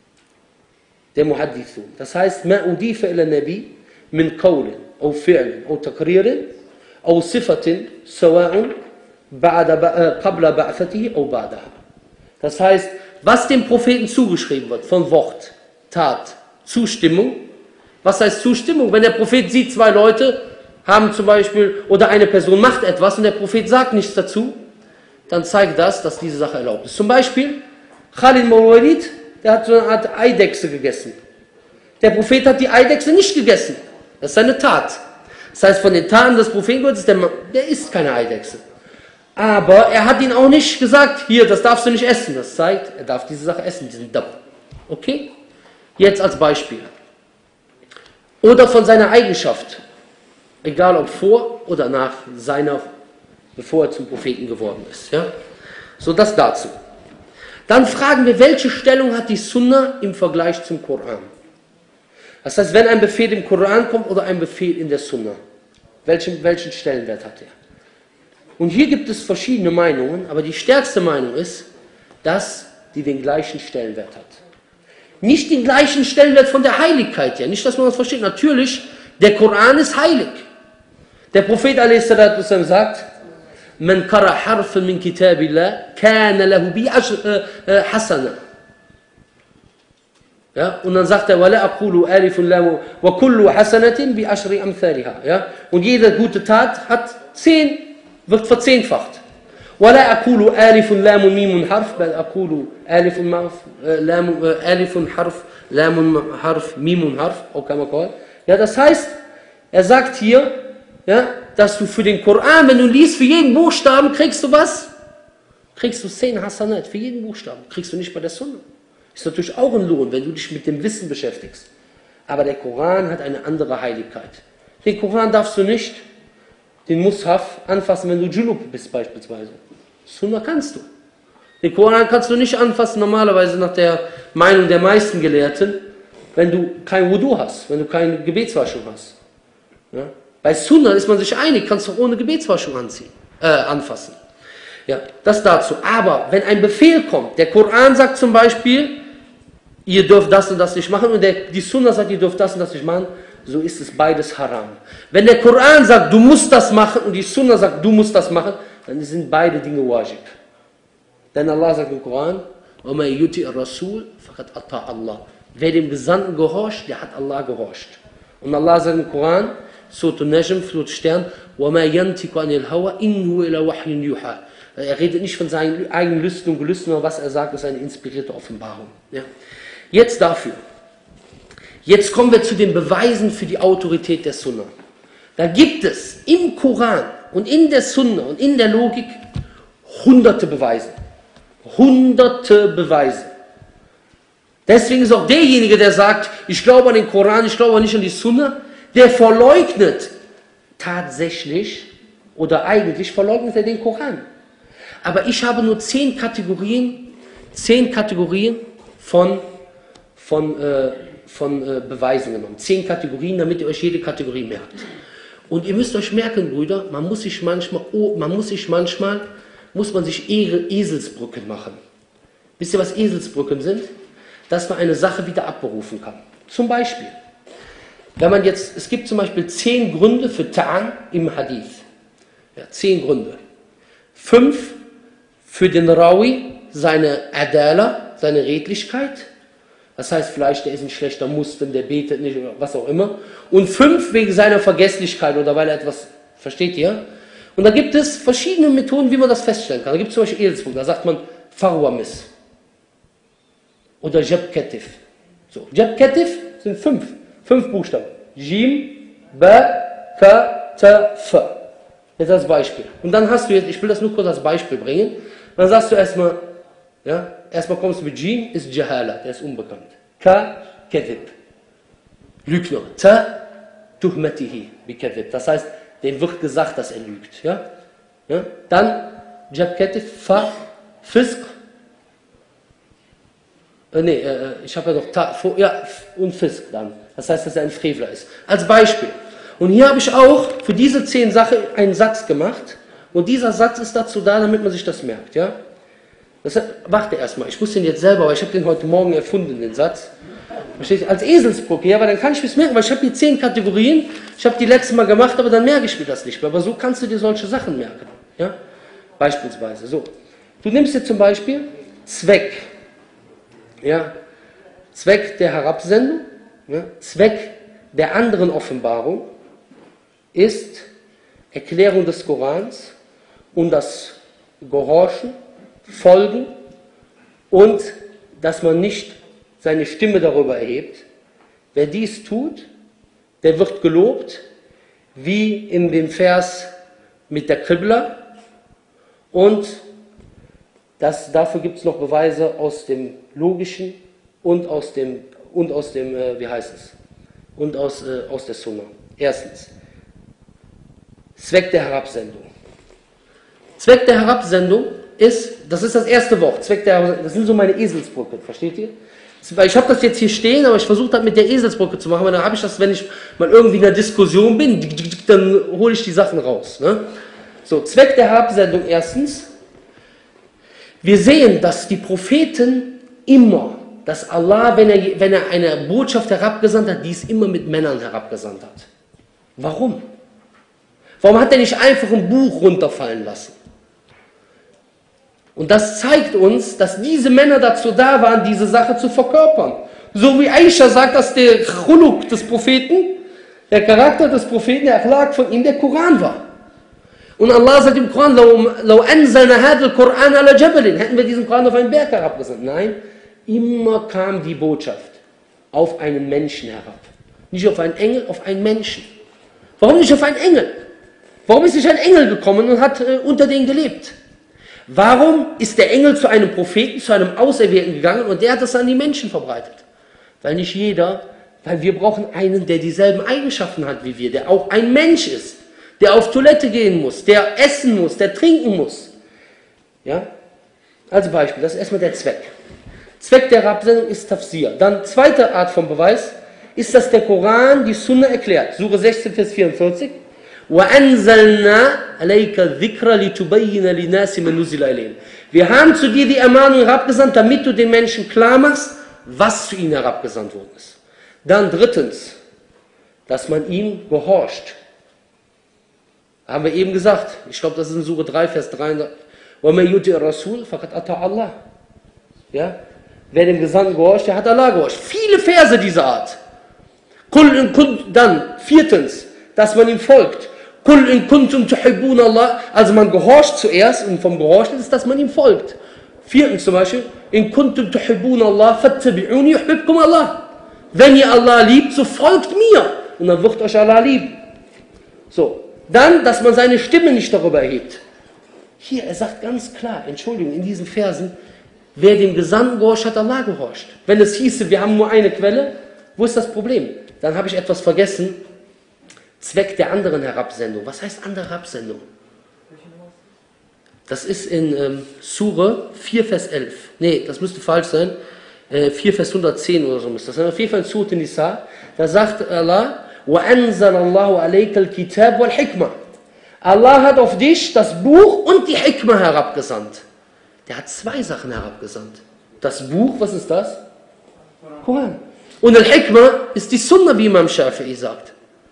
Der Muhaddithun. Das heißt, ma udifa ila nabi min qawlin, au fi'lin, au takririn, au sifatin, sawa'un, qabla ba'athatihi, au ba'daha. Das heißt, was dem Propheten zugeschrieben wird, von Wort, Tat, Zustimmung. Was heißt Zustimmung? Wenn der Prophet sieht, zwei Leute haben zum Beispiel, oder eine Person macht etwas und der Prophet sagt nichts dazu, dann zeigt das, dass diese Sache erlaubt ist. Zum Beispiel, Khalid ibn Walid, der hat so eine Art Eidechse gegessen. Der Prophet hat die Eidechse nicht gegessen. Das ist seine Tat. Das heißt, von den Taten des Propheten ist der, der isst keine Eidechse. Aber er hat ihn auch nicht gesagt, hier, das darfst du nicht essen. Das zeigt, er darf diese Sache essen, diesen Dab. Okay? Jetzt als Beispiel. Oder von seiner Eigenschaft. Egal ob vor oder nach seiner, bevor er zum Propheten geworden ist. Ja? So, das dazu. Dann fragen wir, welche Stellung hat die Sunna im Vergleich zum Koran? Das heißt, wenn ein Befehl im Koran kommt oder ein Befehl in der Sunna, welchen, welchen Stellenwert hat er? Und hier gibt es verschiedene Meinungen, aber die stärkste Meinung ist, dass die den gleichen Stellenwert hat. Nicht den gleichen Stellenwert von der Heiligkeit her, nicht, dass man das versteht. Natürlich, der Koran ist heilig. Der Prophet a s. sagt, Man qara harfan min kitabillah, kana lahu bi hasana. Ja? Und dann sagt er, وَلَا أَقُولُ أَلِفٌ لَامٌ وَكُلُّ حَسَنَةٍ بِعَشْرِ أَمْثَالِهَا. Ja? Und jede gute Tat hat zehn, wird verzehnfacht. وَلَا أَقُولُ أَلِفٌ لَامٌ مِيمٌ حَرْف بَلْ أَقُولُ أَلِفٌ أَلِفٌ حَرْف لَامٌ حَرْف مِيمٌ حَرْف. Okay, ja, das heißt, er sagt hier, ja, dass du für den Koran, wenn du liest, für jeden Buchstaben kriegst du was? Kriegst du zehn Hasanat, für jeden Buchstaben. Kriegst du nicht bei der Sunna. Ist natürlich auch ein Lohn, wenn du dich mit dem Wissen beschäftigst. Aber der Koran hat eine andere Heiligkeit. Den Koran darfst du nicht, den Mushaf, anfassen, wenn du Junub bist beispielsweise. Sunna kannst du. Den Koran kannst du nicht anfassen, normalerweise nach der Meinung der meisten Gelehrten, wenn du kein Wudu hast, wenn du keine Gebetswaschung hast. Ja? Bei Sunna ist man sich einig, kannst du ohne Gebetswaschung anziehen, äh, anfassen. Ja, das dazu. Aber wenn ein Befehl kommt, der Koran sagt zum Beispiel, ihr dürft das und das nicht machen, und der, die Sunna sagt, ihr dürft das und das nicht machen, so ist es beides haram. Wenn der Koran sagt, du musst das machen, und die Sunna sagt, du musst das machen, dann sind beide Dinge wajib. Denn Allah sagt im Koran, وَمَا يُتِئِ الرَّسُولِ فَقَدْ أَطَاعَ اللَّهِ. Wer dem Gesandten gehorcht, der hat Allah gehorcht. Und Allah sagt im Koran, Surat An-Najm, Flut Stern, وَمَا يَنْتِقُ عَنِ الْهَوَى إِنْ هُوَ إِلَّا وَحْيٌ يُوحَى. Er redet nicht von seinen eigenen Lüsten und Gelüsten, sondern was er sagt, ist eine inspirierte Offenbarung. Ja. Jetzt dafür. Jetzt kommen wir zu den Beweisen für die Autorität der Sunna. Da gibt es im Koran und in der Sunna und in der Logik hunderte Beweise. Hunderte Beweise. Deswegen ist auch derjenige, der sagt, ich glaube an den Koran, ich glaube nicht an die Sunna, der verleugnet tatsächlich oder eigentlich verleugnet er den Koran. Aber ich habe nur zehn Kategorien, zehn Kategorien von, von, äh, von äh, Beweisen genommen. Zehn Kategorien, damit ihr euch jede Kategorie merkt. Und ihr müsst euch merken, Brüder, man muss sich manchmal, oh, man muss sich manchmal, muss man sich Eselsbrücken machen. Wisst ihr, was Eselsbrücken sind? Dass man eine Sache wieder abberufen kann. Zum Beispiel, wenn man jetzt, es gibt zum Beispiel zehn Gründe für Ta'an im Hadith. Ja, zehn Gründe. Fünf für den Rawi, seine Adala, seine Redlichkeit. Das heißt vielleicht, der ist ein schlechter Muslim, der betet nicht oder was auch immer. Und fünf wegen seiner Vergesslichkeit oder weil er etwas, versteht ihr? Und da gibt es verschiedene Methoden, wie man das feststellen kann. Da gibt es zum Beispiel Eselsbrücken, da sagt man Farwamis. Oder Jab Katif. So, Jab Katif sind fünf. Fünf Buchstaben. Jim, Ba, Ka, Ta, Fa. Jetzt als Beispiel. Und dann hast du jetzt, ich will das nur kurz als Beispiel bringen. Dann sagst du erstmal, ja, erstmal kommst du mit Jim, ist Jahala, der ist unbekannt. Ka, Kadhib. Lügner. Ta, Tuhmatihi, bi Kadhib. Das heißt, dem wird gesagt, dass er lügt. Ja? Ja? Dann Jab Katif, Fa, Fisq. Äh, nee, äh, ich habe ja noch Ta, Fo, ja, und Fisq dann. Das heißt, dass er ein Frevler ist. Als Beispiel. Und hier habe ich auch für diese zehn Sachen einen Satz gemacht. Und dieser Satz ist dazu da, damit man sich das merkt. Ja? Das, warte erstmal, ich muss den jetzt selber, weil ich habe den heute Morgen erfunden, den Satz. Versteht? Als Eselsbrücke, ja, aber dann kann ich es merken, weil ich habe hier zehn Kategorien, ich habe die letztes Mal gemacht, aber dann merke ich mir das nicht mehr. Aber so kannst du dir solche Sachen merken. Ja? Beispielsweise. So. Du nimmst dir zum Beispiel Zweck. Ja? Zweck der Herabsendung, ja? Zweck der anderen Offenbarung ist Erklärung des Korans und das Gehorchen, Folgen und dass man nicht seine Stimme darüber erhebt. Wer dies tut, der wird gelobt, wie in dem Vers mit der Qibla, und das, dafür gibt es noch Beweise aus dem Logischen und aus dem, und aus dem äh, wie heißt es, und aus, äh, aus der Sunna. Erstens, Zweck der Herabsendung. Zweck der Herabsendung ist, das ist das erste Wort, Zweck der Herabsendung, das sind so meine Eselsbrücken, versteht ihr? Ich habe das jetzt hier stehen, aber ich versuche das mit der Eselsbrücke zu machen, weil dann habe ich das, wenn ich mal irgendwie in einer Diskussion bin, dann hole ich die Sachen raus. Ne? So, Zweck der Herabsendung erstens, wir sehen, dass die Propheten immer, dass Allah, wenn er, wenn er eine Botschaft herabgesandt hat, dies immer mit Männern herabgesandt hat. Warum? Warum hat er nicht einfach ein Buch runterfallen lassen? Und das zeigt uns, dass diese Männer dazu da waren, diese Sache zu verkörpern. So wie Aisha sagt, dass der Khuluq des Propheten, der Charakter des Propheten, der Akhlaq von ihm der Koran war. Und Allah sagt im Koran, "Lau anzalna hadha al-Qur'an ala jabalin", hätten wir diesen Koran auf einen Berg herabgesandt. Nein, immer kam die Botschaft auf einen Menschen herab. Nicht auf einen Engel, auf einen Menschen. Warum nicht auf einen Engel? Warum ist nicht ein Engel gekommen und hat äh, unter denen gelebt? Warum ist der Engel zu einem Propheten, zu einem Auserwählten gegangen und der hat das an die Menschen verbreitet? Weil nicht jeder, weil wir brauchen einen, der dieselben Eigenschaften hat wie wir, der auch ein Mensch ist, der auf Toilette gehen muss, der essen muss, der trinken muss. Ja? Als Beispiel, das ist erstmal der Zweck. Zweck der Herabsendung ist Tafsir. Dann zweite Art von Beweis ist, dass der Koran die Sunna erklärt. Sure sechzehn, Vers vierundvierzig. وَأَنزَلْنَا عَلَيْكَ الذِّكْرَ لِتُبَيِّنَ لِنَاسِ مَا نُزِلَ إِلَيْهِمْ. Wir haben zu dir die Ermahnung herabgesandt, damit du den Menschen klar machst, was zu ihnen herabgesandt worden ist. Dann drittens, dass man ihm gehorcht. Haben wir eben gesagt, ich glaube, das ist in Sure drei, Vers dreiunddreißig. وَمَنْ يُطِعِ الرَّسُولَ فَقَدْ أَطَاعَ اللَّهَ. Ja? Wer dem Gesandten gehorcht, der hat Allah gehorcht. Viele Verse dieser Art. Dann, viertens, dass man ihm folgt. Also man gehorcht zuerst und vom Gehorchen ist, dass man ihm folgt. Viertens zum Beispiel, in kuntum tuhibbuna Allah fattabi'uni yuhibbukum Allah. Wenn ihr Allah liebt, so folgt mir und dann wird euch Allah lieben. So, dann, dass man seine Stimme nicht darüber erhebt. Hier, er sagt ganz klar, Entschuldigung, in diesen Versen, wer dem Gesandten gehorcht, hat Allah gehorcht. Wenn es hieße, wir haben nur eine Quelle, wo ist das Problem? Dann habe ich etwas vergessen. Zweck der anderen Herabsendung. Was heißt andere Herabsendung? Das ist in ähm, Sure vier, Vers elf. Nee, das müsste falsch sein. Äh, vier, Vers hundertzehn oder so müsste das sein. Auf jeden Fall in Sure Nisa. Da sagt Allah, وَأَنزَلَ اللَّهُ عَلَيْكَ الْكِتَابَ وَالْحِكْمَةِ. Allah hat auf dich das Buch und die Hikmah herabgesandt. Der hat zwei Sachen herabgesandt. Das Buch, was ist das? Koran. Und Al-Hikmah ist die Sunna, wie Imam Shafi'i sagt.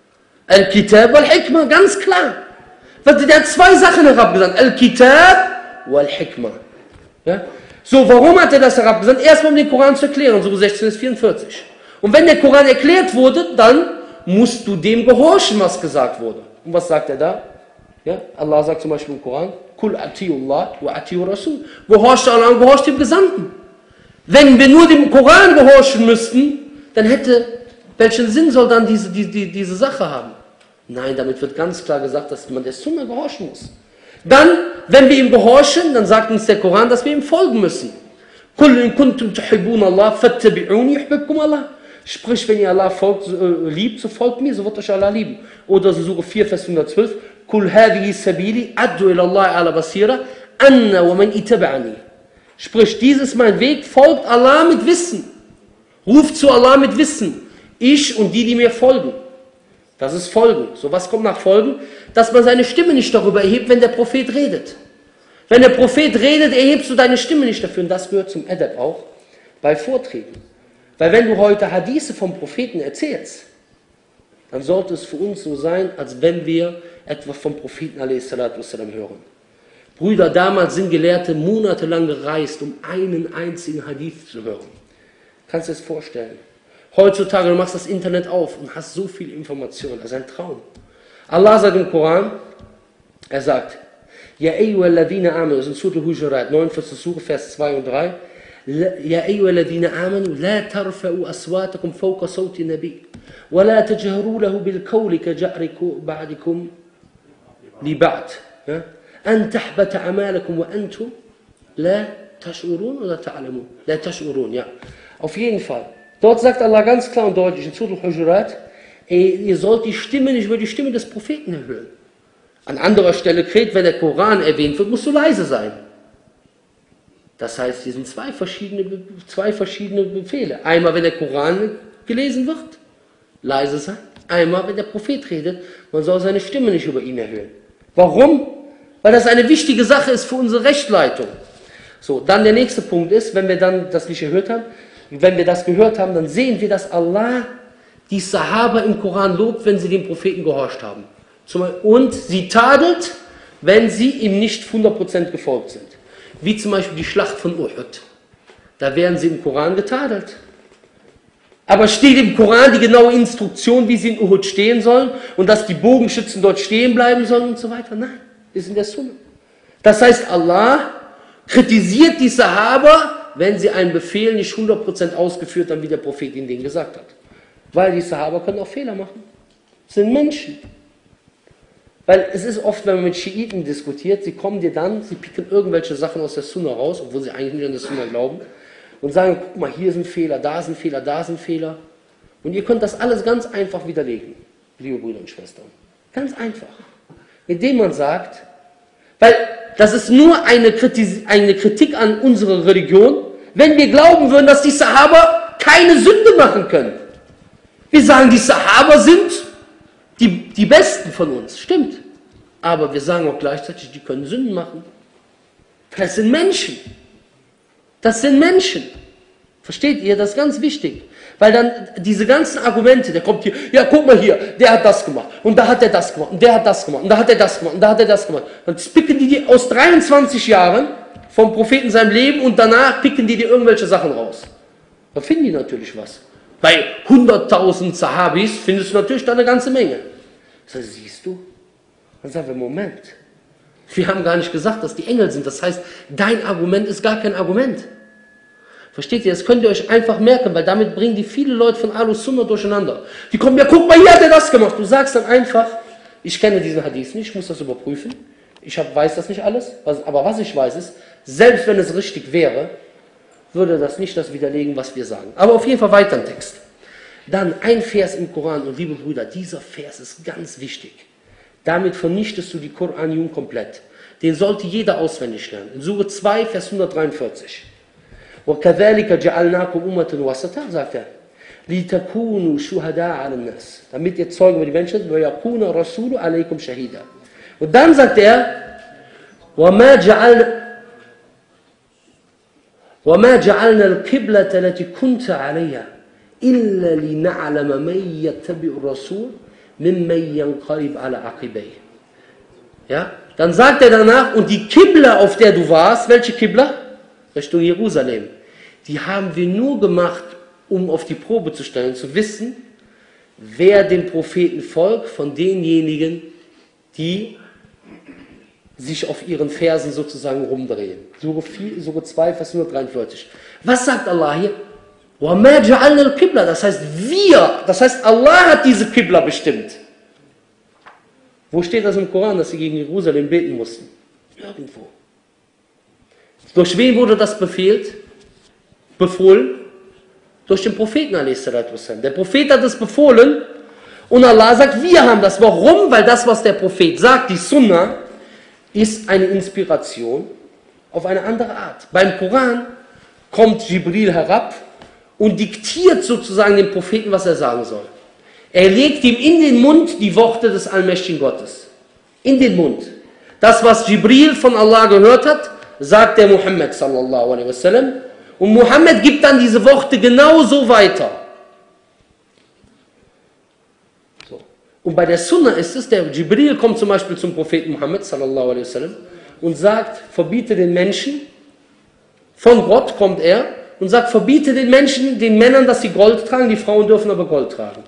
Al-Kitab wal-Hikmah, ganz klar. Der hat zwei Sachen herabgesandt. Al-Kitab wal-Hikmah. Ja? So, warum hat er das herabgesandt? Erstmal um den Koran zu erklären, so sechzehn bis vierundvierzig. Und wenn der Koran erklärt wurde, dann musst du dem gehorchen, was gesagt wurde. Und was sagt er da? Ja? Allah sagt zum Beispiel im Koran, Kul atiullah wa atiu rasul. Gehorcht Allah und gehorcht dem Gesandten. Wenn wir nur dem Koran gehorchen müssten, dann hätte, welchen Sinn soll dann diese, die, die, diese Sache haben? Nein, damit wird ganz klar gesagt, dass man der Sunna gehorchen muss. Dann, wenn wir ihm gehorchen, dann sagt uns der Koran, dass wir ihm folgen müssen. Kul in kuntum tuhibbuna Allah fattabi'uni yuhibbukum Allah. Sprich, wenn ihr Allah folgt, äh, liebt, so folgt mir, so wird euch Allah lieben. Oder so Sure vier, Vers hundertzwölf. Kul hadhihi sabili addu ila Allah ala basira anna wa man itaba'ani. Sprich, dies ist mein Weg, folgt Allah mit Wissen. Ruft zu Allah mit Wissen. Ich und die, die mir folgen. Das ist Folgen. So, was kommt nach Folgen? Dass man seine Stimme nicht darüber erhebt, wenn der Prophet redet. Wenn der Prophet redet, erhebst du deine Stimme nicht dafür. Und das gehört zum Adab auch bei Vorträgen. Weil wenn du heute Hadithe vom Propheten erzählst, dann sollte es für uns so sein, als wenn wir etwas vom Propheten a s. hören. Brüder, damals sind Gelehrte monatelang gereist, um einen einzigen Hadith zu hören. Kannst du dir das vorstellen? Heutzutage, du machst das Internet auf und hast so viel Information. Das ist ein Traum. Allah sagt im Koran, er sagt, Ya ayyuhalladhina amanu, das ist in Surah Al-Hujurat, neunundvierzig Surah, Vers zwei und drei, Ya ayyuhalladhina amanu, la tarfa'u aswatakum fawqa sawti nabi, wa la tajharu lahu bil qawli ka ja'riku ba'dikum li ba'd. An tahbata amalakum wa antum la tash'urun oder ta'lamun. La tash'urun, ja. Auf jeden Fall. Dort sagt Allah ganz klar und deutlich in Surah Al-Hujurat, ihr sollt die Stimme nicht über die Stimme des Propheten erhöhen. An anderer Stelle kräht, wenn der Koran erwähnt wird, musst du leise sein. Das heißt, hier sind zwei verschiedene, zwei verschiedene Befehle. Einmal, wenn der Koran gelesen wird, leise sein. Einmal, wenn der Prophet redet, man soll seine Stimme nicht über ihn erhöhen. Warum? Weil das eine wichtige Sache ist für unsere Rechtleitung. So, dann der nächste Punkt ist, wenn wir dann das nicht erhöht haben, wenn wir das gehört haben, dann sehen wir, dass Allah die Sahaba im Koran lobt, wenn sie dem Propheten gehorcht haben. Und sie tadelt, wenn sie ihm nicht hundert Prozent gefolgt sind. Wie zum Beispiel die Schlacht von Uhud. Da werden sie im Koran getadelt. Aber steht im Koran die genaue Instruktion, wie sie in Uhud stehen sollen und dass die Bogenschützen dort stehen bleiben sollen und so weiter? Nein, das ist in der Sunna. Das heißt, Allah kritisiert die Sahaba, wenn sie einen Befehl nicht hundert Prozent ausgeführt haben, wie der Prophet ihnen den gesagt hat. Weil die Sahaba können auch Fehler machen. Das sind Menschen. Weil es ist oft, wenn man mit Schiiten diskutiert, sie kommen dir dann, sie picken irgendwelche Sachen aus der Sunna raus, obwohl sie eigentlich nicht an der Sunna glauben, und sagen, guck mal, hier sind Fehler, da sind Fehler, da sind Fehler. Und ihr könnt das alles ganz einfach widerlegen, liebe Brüder und Schwestern. Ganz einfach. Indem man sagt, weil das ist nur eine Kritik, eine Kritik an unsere Religion, wenn wir glauben würden, dass die Sahaba keine Sünde machen können. Wir sagen, die Sahaba sind die, die Besten von uns. Stimmt. Aber wir sagen auch gleichzeitig, die können Sünden machen. Das sind Menschen. Das sind Menschen. Versteht ihr? Das ist ganz wichtig. Weil dann diese ganzen Argumente, der kommt hier, ja guck mal hier, der hat das gemacht und da hat er das gemacht und der hat das gemacht und da hat er das gemacht und da hat er das gemacht. Dann picken die dir aus dreiundzwanzig Jahren vom Propheten seinem Leben und danach picken die dir irgendwelche Sachen raus. Da finden die natürlich was. Bei hunderttausend Sahabis findest du natürlich da eine ganze Menge. Das heißt, siehst du? Dann sagen wir, Moment. Wir haben gar nicht gesagt, dass die Engel sind. Das heißt, dein Argument ist gar kein Argument. Versteht ihr? Das könnt ihr euch einfach merken, weil damit bringen die viele Leute von Ahlus Sunnah durcheinander. Die kommen, ja guck mal, hier hat er das gemacht. Du sagst dann einfach, ich kenne diesen Hadith nicht, ich muss das überprüfen. Ich hab, weiß das nicht alles, was, aber was ich weiß ist, selbst wenn es richtig wäre, würde das nicht das widerlegen, was wir sagen. Aber auf jeden Fall weiter im Text. Dann ein Vers im Koran, und liebe Brüder, dieser Vers ist ganz wichtig. Damit vernichtest du die Koran-Jugend komplett. Den sollte jeder auswendig lernen. In Sure zwei, Vers hundertdreiundvierzig. وَكَذَلِكَ جَعَلْنَاكُمْ أُمَّةً وَسَطًا, sagt er. لِتَكُونُوا شُهَدَاءَ عَلَى النَّاسِ. Damit ihr Zeugen über die Menschen seid. وَيَكُونَ الرَّسُولُ عَلَيْكُمْ شَهِيدًا. Und dann sagt er, وَمَا جَعَلْنَا وَمَا جَعَلْنَا الْقِبْلَةَ الَّتِي كُنْتَ عَلَيْهَا إِلَّا لِنَعْلَمَ مَن يَتَّبِعُ الرَّسُولَ مِمَّن يَنقَلِبُ عَلَى عَقِبَيْهِ. Ja? Dann sagt er danach, und die Qibla, auf der du warst, welche Qibla? Richtung Jerusalem. Die haben wir nur gemacht, um auf die Probe zu stellen, zu wissen, wer dem Propheten folgt, von denjenigen, die sich auf ihren Fersen sozusagen rumdrehen. Sure, vier, Sure zwei, Vers hundertdreiundvierzig. Was sagt Allah hier? وَمَا جَعَلْنَا الْقِبْلَةَ. Das heißt, wir, das heißt, Allah hat diese Qibla bestimmt. Wo steht das im Koran, dass sie gegen Jerusalem beten mussten? Nirgendwo. Durch wen wurde das befehlt? Befohlen? Durch den Propheten a s. Der Prophet hat es befohlen und Allah sagt, wir haben das. Warum? Weil das, was der Prophet sagt, die Sunna, ist eine Inspiration auf eine andere Art. Beim Koran kommt Jibril herab und diktiert sozusagen dem Propheten, was er sagen soll. Er legt ihm in den Mund die Worte des allmächtigen Gottes. In den Mund. Das, was Jibril von Allah gehört hat, sagt der Muhammad sallallahu alaihi wasallam. Und Muhammad gibt dann diese Worte genauso weiter. So. Und bei der Sunna ist es, der Jibril kommt zum Beispiel zum Propheten Muhammad sallallahu alaihi wasallam und sagt, verbiete den Menschen, von Gott kommt er und sagt, verbiete den Menschen, den Männern, dass sie Gold tragen, die Frauen dürfen aber Gold tragen.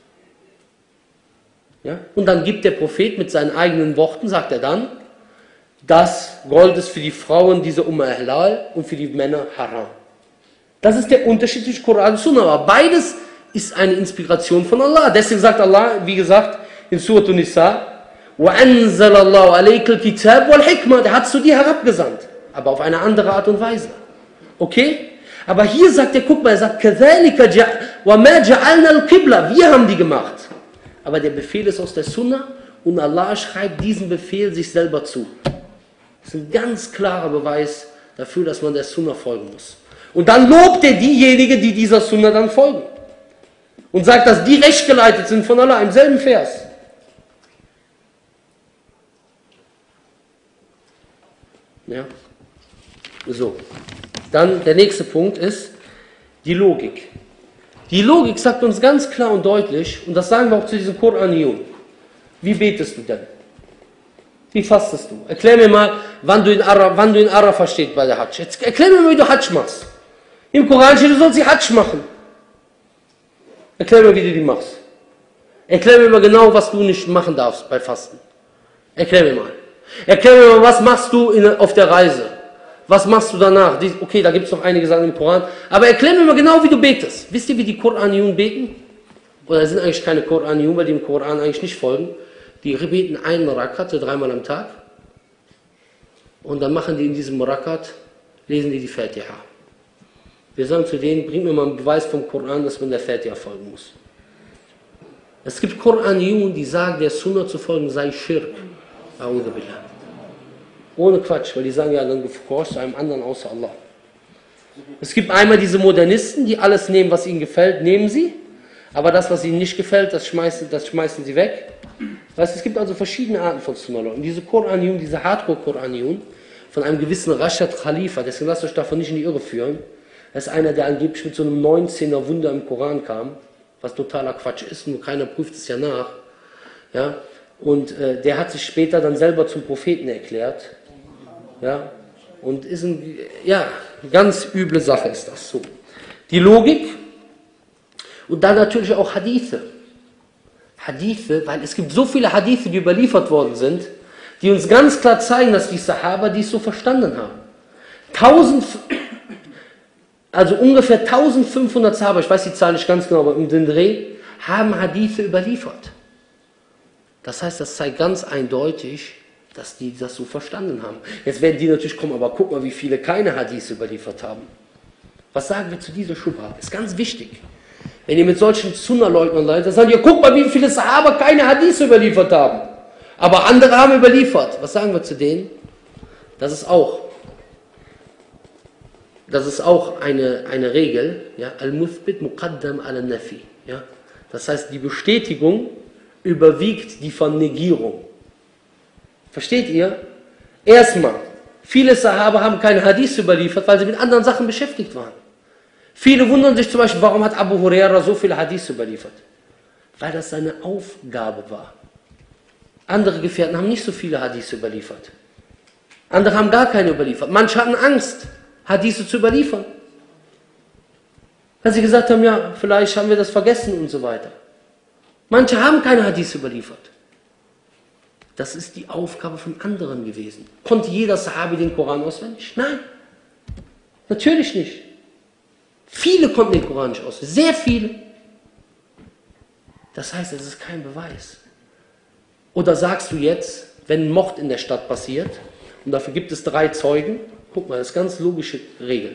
Ja? Und dann gibt der Prophet mit seinen eigenen Worten, sagt er dann, das Gold ist für die Frauen diese Umma halal und für die Männer haram. Das ist der Unterschied zwischen Koran und Sunna. Aber beides ist eine Inspiration von Allah. Deswegen sagt Allah, wie gesagt, in Surat An-Nisa, وَأَنزَلَ اللَّهُ عَلَيْكَ الْكِتَابَ وَالْحِكْمَةَ. Der hat zu dir herabgesandt. Aber auf eine andere Art und Weise. Okay? Aber hier sagt er, guck mal, er sagt, كَذَلِكَ وَمَا جَعَلْنَا الْقِبْلَةَ. Wir haben die gemacht. Aber der Befehl ist aus der Sunna und Allah schreibt diesen Befehl sich selber zu. Das ist ein ganz klarer Beweis dafür, dass man der Sunna folgen muss. Und dann lobt er diejenigen, die dieser Sunna dann folgen. Und sagt, dass die recht geleitet sind von Allah, im selben Vers. Ja. So. Dann der nächste Punkt ist die Logik. Die Logik sagt uns ganz klar und deutlich, und das sagen wir auch zu diesem Koran. Wie betest du denn? Wie fastest du? Erklär mir mal, wann du in Arafah, wann du in Arafah steht bei der Hajj. Jetzt erklär mir mal, wie du Hajj machst. Im Koran steht, du sollst die Hajj machen. Erklär mir, wie du die machst. Erklär mir mal genau, was du nicht machen darfst bei Fasten. Erklär mir mal. Erklär mir mal, was machst du in, auf der Reise? Was machst du danach? Die, okay, da gibt es noch einige Sachen im Koran. Aber erklär mir mal genau, wie du betest. Wisst ihr, wie die Koraniyun beten? Oder sind eigentlich keine Koraniyun, weil die im Koran eigentlich nicht folgen. Die beten einen Rakat, dreimal am Tag. Und dann machen die in diesem Rakat, lesen die die Fatiha. Wir sagen zu denen, bring mir mal einen Beweis vom Koran, dass man der Fatiha folgen muss. Es gibt Koraniyun, die sagen, der Sunna zu folgen sei Schirk. Ohne Quatsch, weil die sagen, ja, dann gehorchst du einem anderen außer Allah. Es gibt einmal diese Modernisten, die alles nehmen, was ihnen gefällt, nehmen sie. Aber das, was ihnen nicht gefällt, das schmeißen, das schmeißen sie weg. Weißt, es gibt also verschiedene Arten von Sunna-Leuten. Diese Koraniyun, diese Hardcore-Koraniyun, von einem gewissen Rashad Khalifa, deswegen lasst euch davon nicht in die Irre führen. Das ist einer, der angeblich mit so einem neunzehner Wunder im Koran kam, was totaler Quatsch ist, nur keiner prüft es ja nach. Ja? Und äh, der hat sich später dann selber zum Propheten erklärt. Ja? Und ist ein, ja, ganz üble Sache ist das so. Die Logik und dann natürlich auch Hadithe. Hadithe, weil es gibt so viele Hadithe, die überliefert worden sind, die uns ganz klar zeigen, dass die Sahaba dies so verstanden haben. Tausend, also ungefähr eintausendfünfhundert Sahaba, ich weiß die Zahl nicht ganz genau, aber um den Dreh, haben Hadithe überliefert. Das heißt, das zeigt ganz eindeutig, dass die das so verstanden haben. Jetzt werden die natürlich kommen, aber guck mal, wie viele keine Hadithe überliefert haben. Was sagen wir zu dieser Schubha? Ist ganz wichtig. Wenn ihr mit solchen Sunna-Leugnern seid, dann sagen die, guck mal, wie viele Sahaba keine Hadithe überliefert haben. Aber andere haben überliefert. Was sagen wir zu denen? Das ist auch, das ist auch eine, eine Regel. Ja? Al-Muthbit muqaddam al-Nafi. Ja? Das heißt, die Bestätigung überwiegt die Vernegierung. Versteht ihr? Erstmal, viele Sahaba haben keine Hadith überliefert, weil sie mit anderen Sachen beschäftigt waren. Viele wundern sich zum Beispiel, warum hat Abu Huraira so viele Hadith überliefert? Weil das seine Aufgabe war. Andere Gefährten haben nicht so viele Hadith überliefert. Andere haben gar keine überliefert. Manche hatten Angst, Hadith zu überliefern. Weil sie gesagt haben, ja, vielleicht haben wir das vergessen und so weiter. Manche haben keine Hadith überliefert. Das ist die Aufgabe von anderen gewesen. Konnte jeder Sahabi den Koran auswendig? Nein, natürlich nicht. Viele konnten den Koran nicht auswendig, sehr viele. Das heißt, es ist kein Beweis. Oder sagst du jetzt, wenn ein Mord in der Stadt passiert, und dafür gibt es drei Zeugen, guck mal, das ist ganz logische Regel.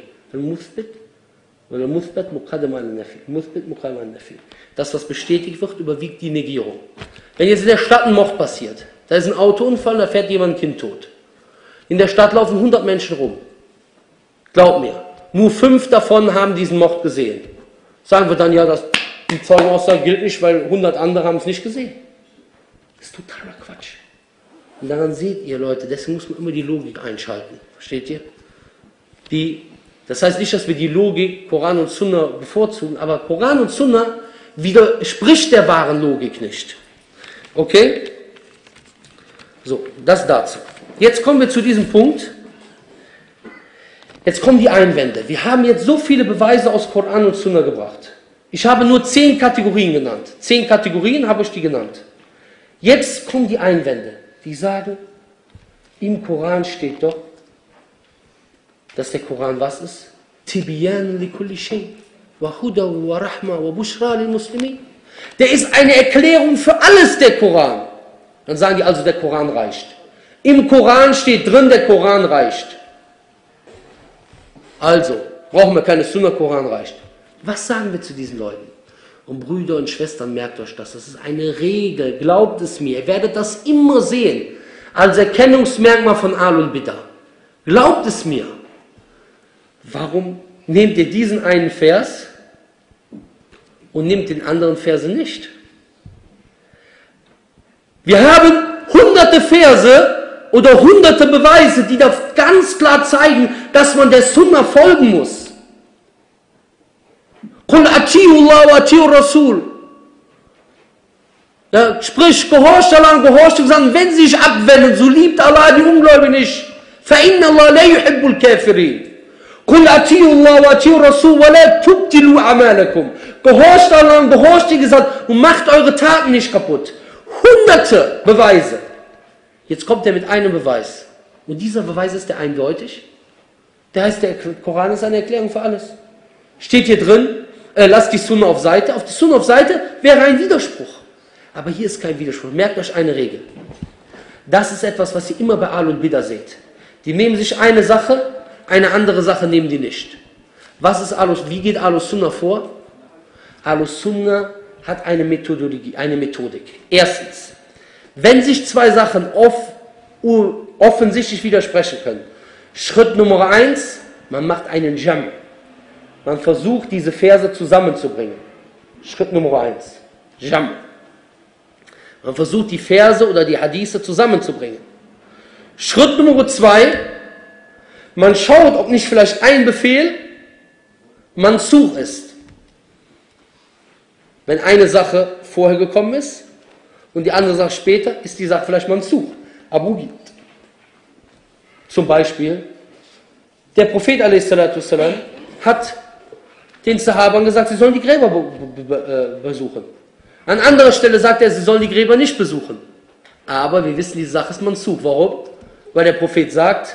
Das, was bestätigt wird, überwiegt die Negierung. Wenn jetzt in der Stadt ein Mord passiert, da ist ein Autounfall, da fährt jemand ein Kind tot. In der Stadt laufen hundert Menschen rum. Glaub mir, nur fünf davon haben diesen Mord gesehen. Sagen wir dann, ja, das, die Zeugenaussage gilt nicht, weil hundert andere haben es nicht gesehen. Das ist totaler Quatsch. Und daran seht ihr, Leute, deswegen muss man immer die Logik einschalten. Versteht ihr? Die, das heißt nicht, dass wir die Logik, Koran und Sunna bevorzugen, aber Koran und Sunna widerspricht der wahren Logik nicht. Okay? So, das dazu. Jetzt kommen wir zu diesem Punkt. Jetzt kommen die Einwände. Wir haben jetzt so viele Beweise aus Koran und Sunna gebracht. Ich habe nur zehn Kategorien genannt. Zehn Kategorien habe ich die genannt. Jetzt kommen die Einwände, die sagen, im Koran steht doch, dass der Koran was ist? Tibyan li kulli shay wa huda wa rahma wa bushra lil muslimin. Der ist eine Erklärung für alles, der Koran. Dann sagen die also, der Koran reicht. Im Koran steht drin, der Koran reicht. Also, brauchen wir keine Sunna, Koran reicht. Was sagen wir zu diesen Leuten? Und Brüder und Schwestern, merkt euch das, das ist eine Regel, glaubt es mir, ihr werdet das immer sehen, als Erkennungsmerkmal von Ahlul Bidah. Glaubt es mir. Warum nehmt ihr diesen einen Vers und nehmt den anderen Verse nicht? Wir haben hunderte Verse oder hunderte Beweise, die da ganz klar zeigen, dass man der Sunna folgen muss. Qul ati'u Allah wa ati'u Rasul. Ja, sprich, gehorcht Allah und gehorcht gesagt, wenn sie sich abwenden, so liebt Allah die Ungläubigen nicht. Fa inna Allah la yuhibbul kafirin. Qul ati'u Allah wa ati'u Rasul wa la tubtilu a'malakum. Gehorcht Allah und gehorcht die Gesagt und macht eure Taten nicht kaputt. Hunderte Beweise. Jetzt kommt er mit einem Beweis. Und dieser Beweis ist der eindeutig. Der heißt, der Koran ist eine Erklärung für alles. Steht hier drin, äh, lasst die Sunna auf Seite. Auf die Sunna auf Seite wäre ein Widerspruch. Aber hier ist kein Widerspruch. Merkt euch eine Regel. Das ist etwas, was ihr immer bei Ahl und Bid'ah seht. Die nehmen sich eine Sache, eine andere Sache nehmen die nicht. Was ist Ahlus, wie geht Ahlus Sunnah vor? Ahlus Sunnah hat eine Methodologie, eine Methodik. Erstens, wenn sich zwei Sachen off, offensichtlich widersprechen können. Schritt Nummer eins, man macht einen Jam. Man versucht, diese Verse zusammenzubringen. Schritt Nummer eins, Jam. Man versucht, die Verse oder die Hadithe zusammenzubringen. Schritt Nummer zwei, man schaut, ob nicht vielleicht ein Befehl Mansukh ist. Wenn eine Sache vorher gekommen ist und die andere Sache später, ist die Sache vielleicht Mansukh, abrogiert. Zum Beispiel, der Prophet a s. hat den Sahabern gesagt, sie sollen die Gräber be be be besuchen. An anderer Stelle sagt er, sie sollen die Gräber nicht besuchen. Aber wir wissen, die Sache ist Mansukh. Warum? Weil der Prophet sagt,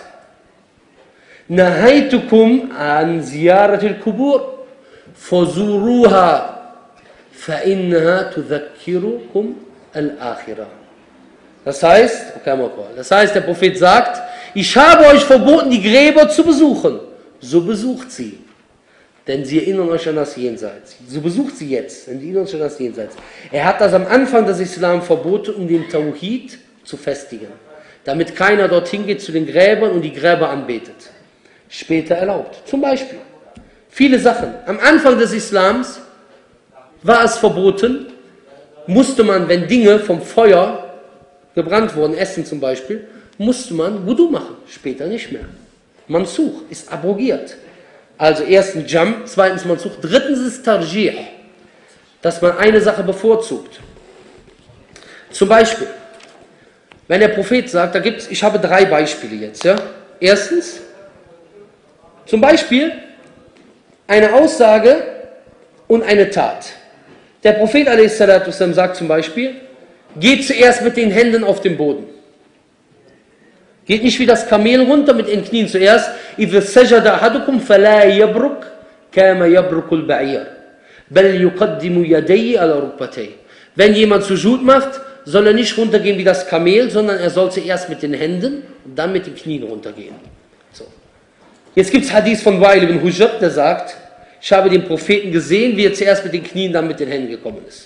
Nahaitukum an ziyaratil kubur fazuruha fa innaha tudhakkirukum al-akhirah. Das heißt, okay, das heißt, der Prophet sagt, ich habe euch verboten, die Gräber zu besuchen. So besucht sie. Denn sie erinnern euch an das Jenseits. So besucht sie jetzt, denn sie erinnern euch an das Jenseits. Er hat das am Anfang des Islam verboten, um den Tawhid zu festigen. Damit keiner dorthin geht zu den Gräbern und die Gräber anbetet. Später erlaubt. Zum Beispiel, viele Sachen. Am Anfang des Islams war es verboten, musste man, wenn Dinge vom Feuer gebrannt wurden, Essen zum Beispiel, musste man Wudu machen. Später nicht mehr. Mansukh ist abrogiert. Also erstens Jam, zweitens Mansukh, drittens ist Tarjih, dass man eine Sache bevorzugt. Zum Beispiel, wenn der Prophet sagt, da gibt's, ich habe drei Beispiele jetzt. Ja? Erstens, zum Beispiel eine Aussage und eine Tat. Der Prophet a s. sagt zum Beispiel, geht zuerst mit den Händen auf den Boden. Geht nicht wie das Kamel runter mit den Knien zuerst. إِذَا سَجَدَ أَحَدُكُمْ فَلَا يَبْرُكْ كَمَا يَبْرُكُ الْبَعِيرُ بَلْ يُقَدِّمُ يَدَيْهِ عَلَى رُكْبَتَيْهِ. Wenn jemand Sujud macht, soll er nicht runtergehen wie das Kamel, sondern er soll zuerst mit den Händen und dann mit den Knien runtergehen. So. Jetzt gibt es Hadith von Wa'il ibn Hujr, der sagt, ich habe den Propheten gesehen, wie er zuerst mit den Knien, dann mit den Händen gekommen ist.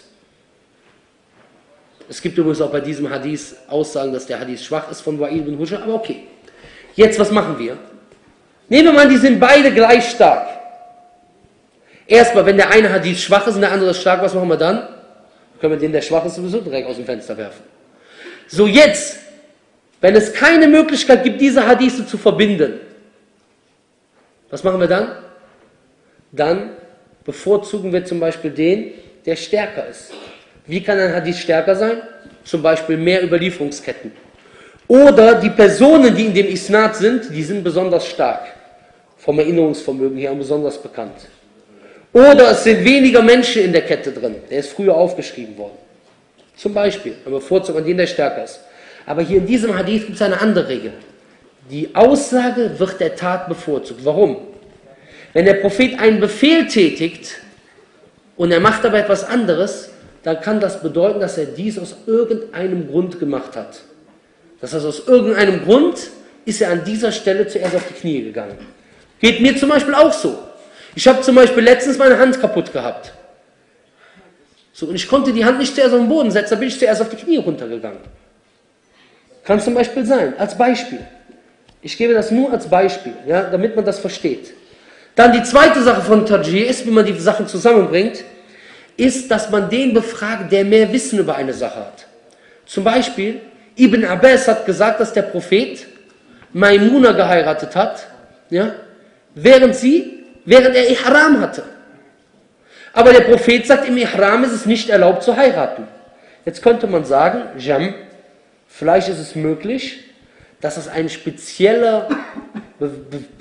Es gibt übrigens auch bei diesem Hadith Aussagen, dass der Hadith schwach ist von Wa'il ibn Hujr, aber okay. Jetzt, was machen wir? Nehmen wir mal, die sind beide gleich stark. Erstmal, wenn der eine Hadith schwach ist und der andere ist stark, was machen wir dann? Können wir den, der schwach ist, sowieso direkt aus dem Fenster werfen. So, jetzt, wenn es keine Möglichkeit gibt, diese Hadithe zu verbinden, was machen wir dann? Dann bevorzugen wir zum Beispiel den, der stärker ist. Wie kann ein Hadith stärker sein? Zum Beispiel mehr Überlieferungsketten. Oder die Personen, die in dem Isnad sind, die sind besonders stark. Vom Erinnerungsvermögen her besonders bekannt. Oder es sind weniger Menschen in der Kette drin. Der ist früher aufgeschrieben worden. Zum Beispiel. Man bevorzugt an den, der stärker ist. Aber hier in diesem Hadith gibt es eine andere Regel. Die Aussage wird der Tat bevorzugt. Warum? Wenn der Prophet einen Befehl tätigt und er macht aber etwas anderes, dann kann das bedeuten, dass er dies aus irgendeinem Grund gemacht hat. Das heißt, aus irgendeinem Grund ist er an dieser Stelle zuerst auf die Knie gegangen. Geht mir zum Beispiel auch so. Ich habe zum Beispiel letztens meine Hand kaputt gehabt. So, und ich konnte die Hand nicht zuerst auf den Boden setzen, da bin ich zuerst auf die Knie runtergegangen. Kann zum Beispiel sein, als Beispiel. Ich gebe das nur als Beispiel, ja, damit man das versteht. Dann die zweite Sache von Tarjih ist, wie man die Sachen zusammenbringt, ist, dass man den befragt, der mehr Wissen über eine Sache hat. Zum Beispiel, Ibn Abbas hat gesagt, dass der Prophet Maimuna geheiratet hat, ja, während sie, während er Ihram hatte. Aber der Prophet sagt, im Ihram ist es nicht erlaubt zu heiraten. Jetzt könnte man sagen, Jam, vielleicht ist es möglich, dass es ein spezieller Be Be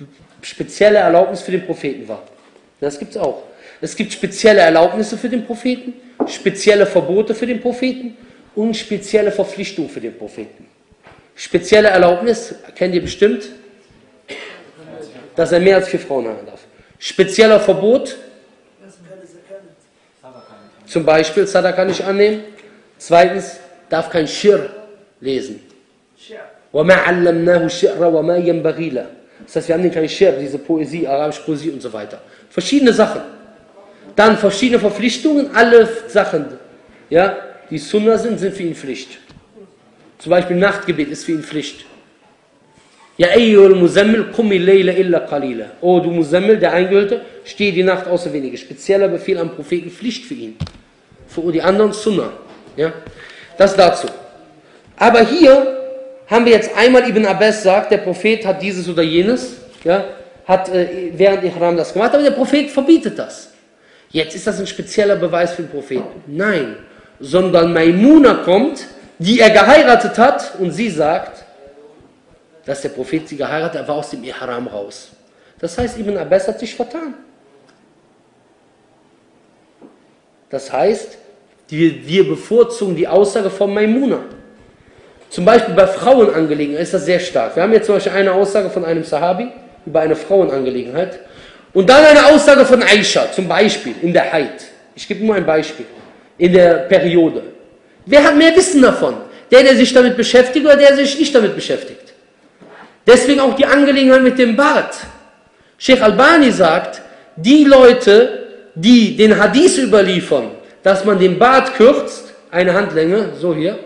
spezielle Erlaubnis für den Propheten war. Das gibt es auch. Es gibt spezielle Erlaubnisse für den Propheten, spezielle Verbote für den Propheten und spezielle Verpflichtungen für den Propheten. Spezielle Erlaubnis, kennt ihr bestimmt, dass er mehr als vier Frauen haben darf. Spezieller Verbot, zum Beispiel Sadaqa nicht annehmen. Zweitens, darf kein Schirr lesen. وَمَا عَلَّمْنَاهُ الشِّعْرَ وَمَا يَنْبَغِي لَهُ. Das heißt, wir haben den keinen Schirr, diese Poesie, arabische Poesie und so weiter. Verschiedene Sachen. Dann verschiedene Verpflichtungen, alle Sachen, ja, die Sunna sind, sind für ihn Pflicht. Zum Beispiel Nachtgebet ist für ihn Pflicht. Ja, ayyul Muzammil, qumi layla illa qalila. Oh, du Muzammil, der Eingehüllte, steh die Nacht außer wenige. Spezieller Befehl am Propheten, Pflicht für ihn. Für die anderen Sunna. Ja, das dazu. Aber hier haben wir jetzt einmal, Ibn Abbas sagt, der Prophet hat dieses oder jenes, ja, hat äh, während Ihram das gemacht, aber der Prophet verbietet das. Jetzt ist das ein spezieller Beweis für den Propheten. Nein, sondern Maimuna kommt, die er geheiratet hat, und sie sagt, dass der Prophet sie geheiratet hat, er war aus dem Ihram raus. Das heißt, Ibn Abbas hat sich vertan. Das heißt, wir, wir bevorzugen die Aussage von Maimuna. Zum Beispiel bei Frauenangelegenheiten ist das sehr stark. Wir haben jetzt zum Beispiel eine Aussage von einem Sahabi über eine Frauenangelegenheit und dann eine Aussage von Aisha, zum Beispiel in der Haid. Ich gebe nur ein Beispiel. In der Periode. Wer hat mehr Wissen davon? Der, der sich damit beschäftigt oder der, der sich nicht damit beschäftigt? Deswegen auch die Angelegenheit mit dem Bart. Sheikh Albani sagt, die Leute, die den Hadith überliefern, dass man den Bart kürzt, eine Handlänge, so hier,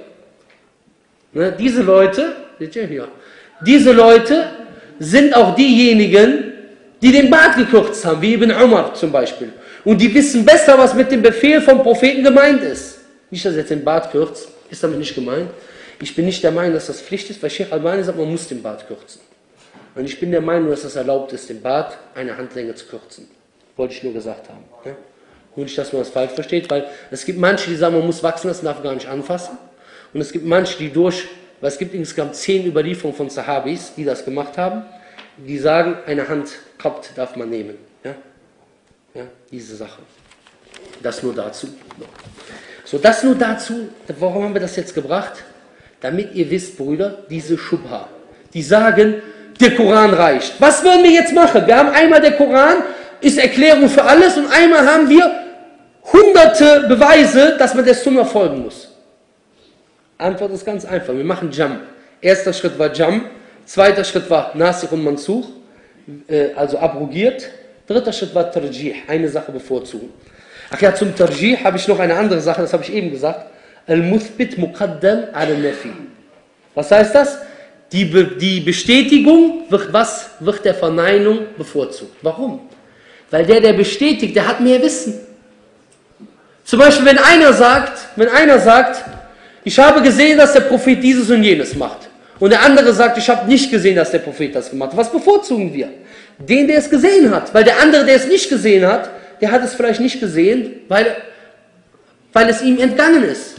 ne, diese Leute, seht ihr hier, diese Leute sind auch diejenigen, die den Bart gekürzt haben, wie Ibn Umar zum Beispiel. Und die wissen besser, was mit dem Befehl vom Propheten gemeint ist. Nicht, dass er jetzt den Bart kürzt, ist damit nicht gemeint. Ich bin nicht der Meinung, dass das Pflicht ist, weil Sheikh Albani sagt, man muss den Bart kürzen. Und ich bin der Meinung, dass das erlaubt ist, den Bart eine Handlänge zu kürzen. Wollte ich nur gesagt haben. Ne? Nur nicht, dass man das falsch versteht, weil es gibt manche, die sagen, man muss wachsen lassen, darf gar nicht anfassen. Und es gibt manche, die durch, weil es gibt insgesamt zehn Überlieferungen von Sahabis, die das gemacht haben, die sagen, eine Hand Qabt darf man nehmen. Ja? Ja, diese Sache. Das nur dazu. So, das nur dazu. Warum haben wir das jetzt gebracht? Damit ihr wisst, Brüder, diese Schubha, die sagen, der Koran reicht. Was würden wir jetzt machen? Wir haben einmal der Koran, ist Erklärung für alles, und einmal haben wir hunderte Beweise, dass man der Sunna folgen muss. Antwort ist ganz einfach. Wir machen Jam. Erster Schritt war Jam, zweiter Schritt war Nasikh und Mansukh, also abrogiert. Dritter Schritt war Tarjih, eine Sache bevorzugen. Ach ja, zum Tarjih habe ich noch eine andere Sache, das habe ich eben gesagt. Al-Muthbit Muqaddam al-Nafi. Was heißt das? Die, Be die Bestätigung wird, was, wird der Verneinung bevorzugt. Warum? Weil der, der bestätigt, der hat mehr Wissen. Zum Beispiel, wenn einer sagt, wenn einer sagt, ich habe gesehen, dass der Prophet dieses und jenes macht. Und der andere sagt, ich habe nicht gesehen, dass der Prophet das gemacht hat. Was bevorzugen wir? Den, der es gesehen hat. Weil der andere, der es nicht gesehen hat, der hat es vielleicht nicht gesehen, weil, weil es ihm entgangen ist.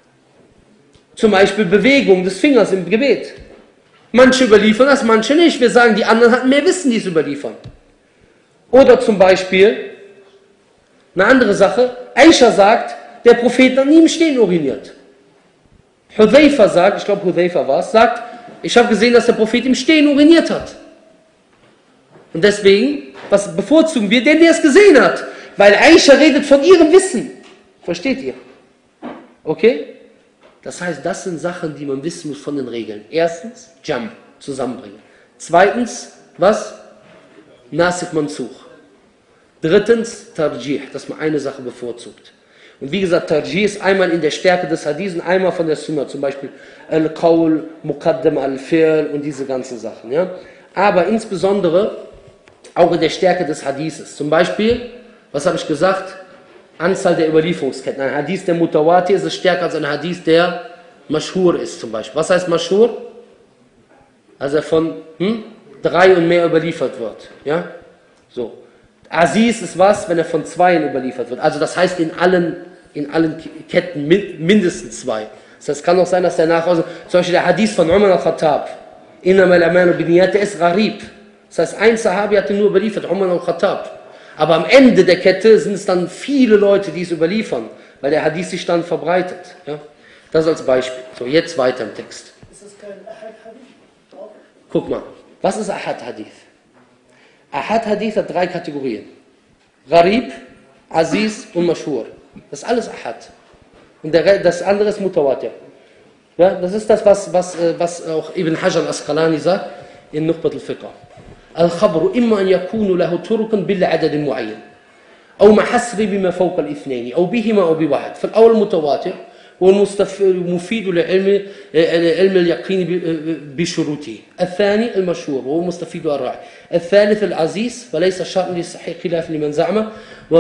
Zum Beispiel Bewegung des Fingers im Gebet. Manche überliefern das, manche nicht. Wir sagen, die anderen hatten mehr Wissen, die es überliefern. Oder zum Beispiel, eine andere Sache, Aisha sagt, der Prophet hat nie im Stehen uriniert. Hudhayfa sagt, ich glaube Hudhayfa war es, sagt, ich habe gesehen, dass der Prophet im Stehen uriniert hat. Und deswegen, was bevorzugen wir? Den, der es gesehen hat. Weil Aisha redet von ihrem Wissen. Versteht ihr? Okay? Das heißt, das sind Sachen, die man wissen muss von den Regeln. Erstens, Jam, zusammenbringen. Zweitens, was? Nasikh Mansukh. Drittens, Tarjih, dass man eine Sache bevorzugt. Und wie gesagt, Tarjih ist einmal in der Stärke des Hadith und einmal von der Sunna. Zum Beispiel Al-Qawl, Muqaddam al-Fi'l und diese ganzen Sachen. Ja? Aber insbesondere auch in der Stärke des Hadithes. Zum Beispiel, was habe ich gesagt? Anzahl der Überlieferungsketten. Ein Hadith, der Mutawatir ist, ist stärker als ein Hadith, der Mashhur ist zum Beispiel. Was heißt Mashhur? Also von hm, drei und mehr überliefert wird. Ja? So. Aziz ist was, wenn er von zweien überliefert wird. Also das heißt in allen, in allen Ketten mindestens zwei. Das heißt, es kann auch sein, dass der Nachhause, zum Beispiel der Hadith von Umar al-Khattab, Innamal a'malu binniyat, der ist Gharib. Das heißt, ein Sahabi hat ihn nur überliefert, Umar al-Khattab. Aber am Ende der Kette sind es dann viele Leute, die es überliefern, weil der Hadith sich dann verbreitet. Ja? Das als Beispiel. So, jetzt weiter im Text. Ist das kein Ahad-Hadith? Guck mal, was ist Ahad-Hadith? Ahad-Hadith hat drei Kategorien. Gharib, Aziz und Mashhur. Das ist alles Ahad. Und der, das andere ist Mutawatir. Ja, das ist das, was, was, was auch Ibn Hajar al-Asqalani sagt in Nukhbat al-Fiqh. Al-Khabru imma an yakunu lahu turkan bil adad mu'ayyan. أو مع حسر بما فوق الاثنين أو بهما أو بواحد. فالأول المتواتر هو المفيد لعلم علم اليقين بشروطه. الثاني المشهور وهو مستفيد الراعي. الثالث العزيز فليس شرط للصحيح خلاف لمن زعمه.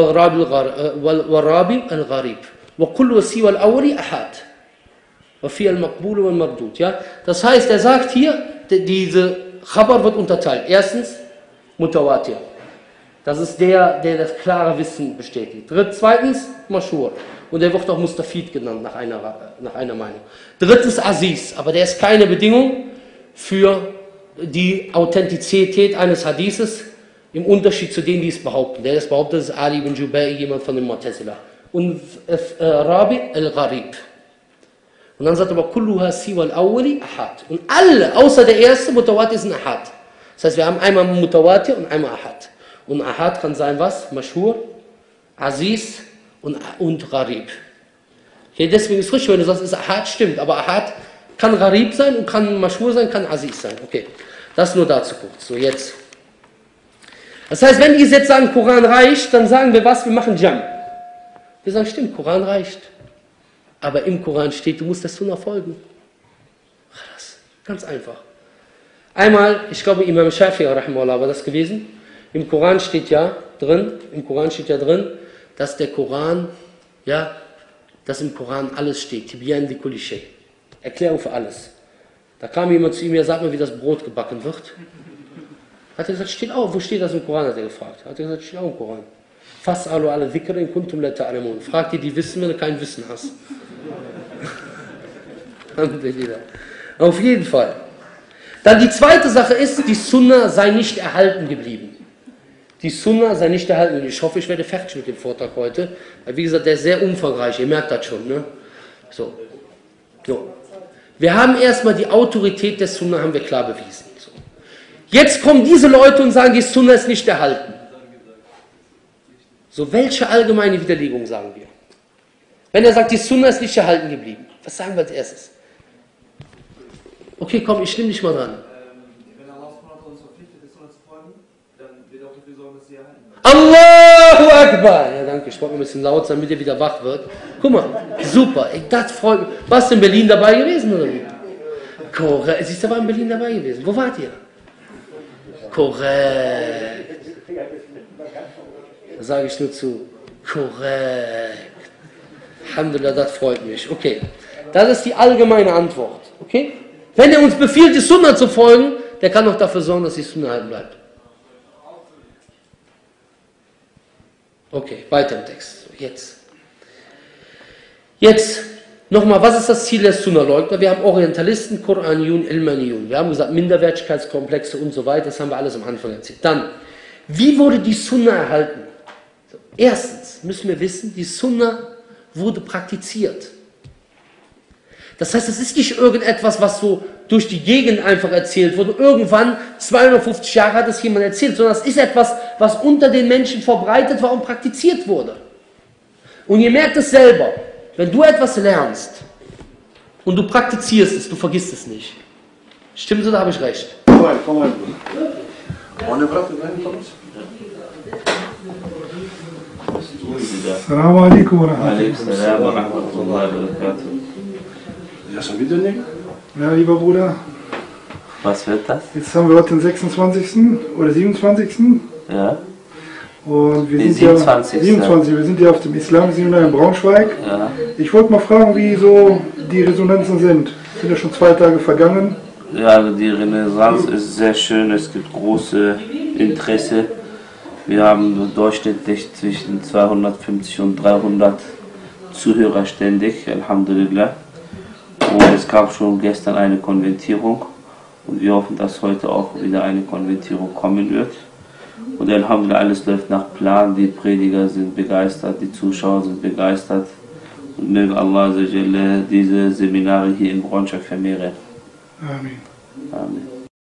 والرابع الغريب. وكل سوى الأول أحاد. وفي المقبول والمردود. Ja? Das heißt, er sagt hier, diese Khabar wird unterteilt. Erstens Mutawatir. Das ist der, der das klare Wissen bestätigt. Dritt, zweitens, Mashhur. Und der wird auch Mustafid genannt, nach einer, nach einer Meinung. Drittens, Aziz. Aber der ist keine Bedingung für die Authentizität eines Hadithes, im Unterschied zu denen, die es behaupten. Der das behauptet, ist Ali ibn Jubai, jemand von den Mu'tazila. Und äh, Rabi al-Gharib. Und dann sagt er aber, Kulluha siwa al-awwali ahad. Und alle, außer der erste, Mutawatir sind ahad. Das heißt, wir haben einmal Mutawatir und einmal ahad. Und Ahad kann sein was? Mashhur, Aziz und, und Gharib. Okay, deswegen ist es richtig, wenn du sagst, es ist Ahad, stimmt. Aber Ahad kann Gharib sein und kann Mashhur sein, kann Aziz sein. Okay, das nur dazu kurz. So, jetzt. Das heißt, wenn die jetzt sagen, Koran reicht, dann sagen wir was? Wir machen Jam. Wir sagen, stimmt, Koran reicht. Aber im Koran steht, du musst das Sunnah folgen. Das ganz einfach. Einmal, ich glaube, Imam Shafi'i, rahimahullah, war das gewesen. Im Koran steht ja drin, im Koran steht ja drin, dass der Koran, ja, dass im Koran alles steht. Tibyan li kulli shay. Erklärung für alles. Da kam jemand zu ihm, ja, sag mir, wie das Brot gebacken wird. Hat er gesagt, steht auch, wo steht das im Koran, hat er gefragt. Hat er gesagt, steht auch im Koran. Fas'alu ala dhikra in kuntum la ta'lamun. Frag dir die Wissen, wenn du kein Wissen hast. Auf jeden Fall. Dann die zweite Sache ist, die Sunna sei nicht erhalten geblieben. Die Sunna sei nicht erhalten. Ich hoffe, ich werde fertig mit dem Vortrag heute. Weil, wie gesagt, der ist sehr umfangreich. Ihr merkt das schon. Ne? So. So. Wir haben erstmal die Autorität der Sunna, haben wir klar bewiesen. So. Jetzt kommen diese Leute und sagen, die Sunna ist nicht erhalten. So, welche allgemeine Widerlegung sagen wir? Wenn er sagt, die Sunna ist nicht erhalten geblieben. Was sagen wir als erstes? Okay, komm, ich nehme dich mal dran. Allahu Akbar! Ja, danke, ich wollte ein bisschen laut sein, damit er wieder wach wird. Guck mal, super, ey, das freut mich. Warst du in Berlin dabei gewesen, oder wie? Korrekt, siehst du, war in Berlin dabei gewesen. Wo wart ihr? Korrekt. Da sage ich nur zu. Korrekt. Alhamdulillah, das freut mich. Okay, das ist die allgemeine Antwort. Okay? Wenn er uns befiehlt, die Sunna zu folgen, der kann auch dafür sorgen, dass die Sunna halten bleibt. Okay, weiter im Text. Jetzt. Jetzt nochmal, was ist das Ziel der Sunna-Leugner? Wir haben Orientalisten, Koraniyun, Ilmaniyun. Wir haben gesagt, Minderwertigkeitskomplexe und so weiter. Das haben wir alles am Anfang erzählt. Dann, wie wurde die Sunna erhalten? So, erstens müssen wir wissen, die Sunna wurde praktiziert. Das heißt, es ist nicht irgendetwas, was so durch die Gegend einfach erzählt wurde. Irgendwann, zweihundertfünfzig Jahre hat es jemand erzählt, sondern es ist etwas, was unter den Menschen verbreitet war und praktiziert wurde. Und ihr merkt es selber, wenn du etwas lernst und du praktizierst es, du vergisst es nicht. Stimmt so, da habe ich recht. Komm rein, komm rein. Ohne Bratte, rein, komm. Assalamu alaikum wa rahmatullahi wa barakatuh. Ja, schon wieder nicht? Ja, lieber Bruder. Was wird das? Jetzt haben wir heute den sechsundzwanzigsten oder siebenundzwanzigsten Ja. Und wir Den sind ja siebenundzwanzigsten siebenundzwanzig, wir sind ja auf dem Islam-Seminar in Braunschweig. Ja. Ich wollte mal fragen, wie so die Resonanzen sind. Es sind ja schon zwei Tage vergangen. Ja, also die Renaissance ist sehr schön, es gibt große Interesse. Wir haben durchschnittlich zwischen zweihundertfünfzig und dreihundert Zuhörer ständig, Alhamdulillah. Und es gab schon gestern eine Konvertierung Und wir hoffen, dass heute auch wieder eine Konvertierung kommen wird. Und Alhamdulillah, alles läuft nach Plan. Die Prediger sind begeistert, die Zuschauer sind begeistert. Und möge Allah diese Seminare hier in Braunschweig vermehren. Amen. Amen.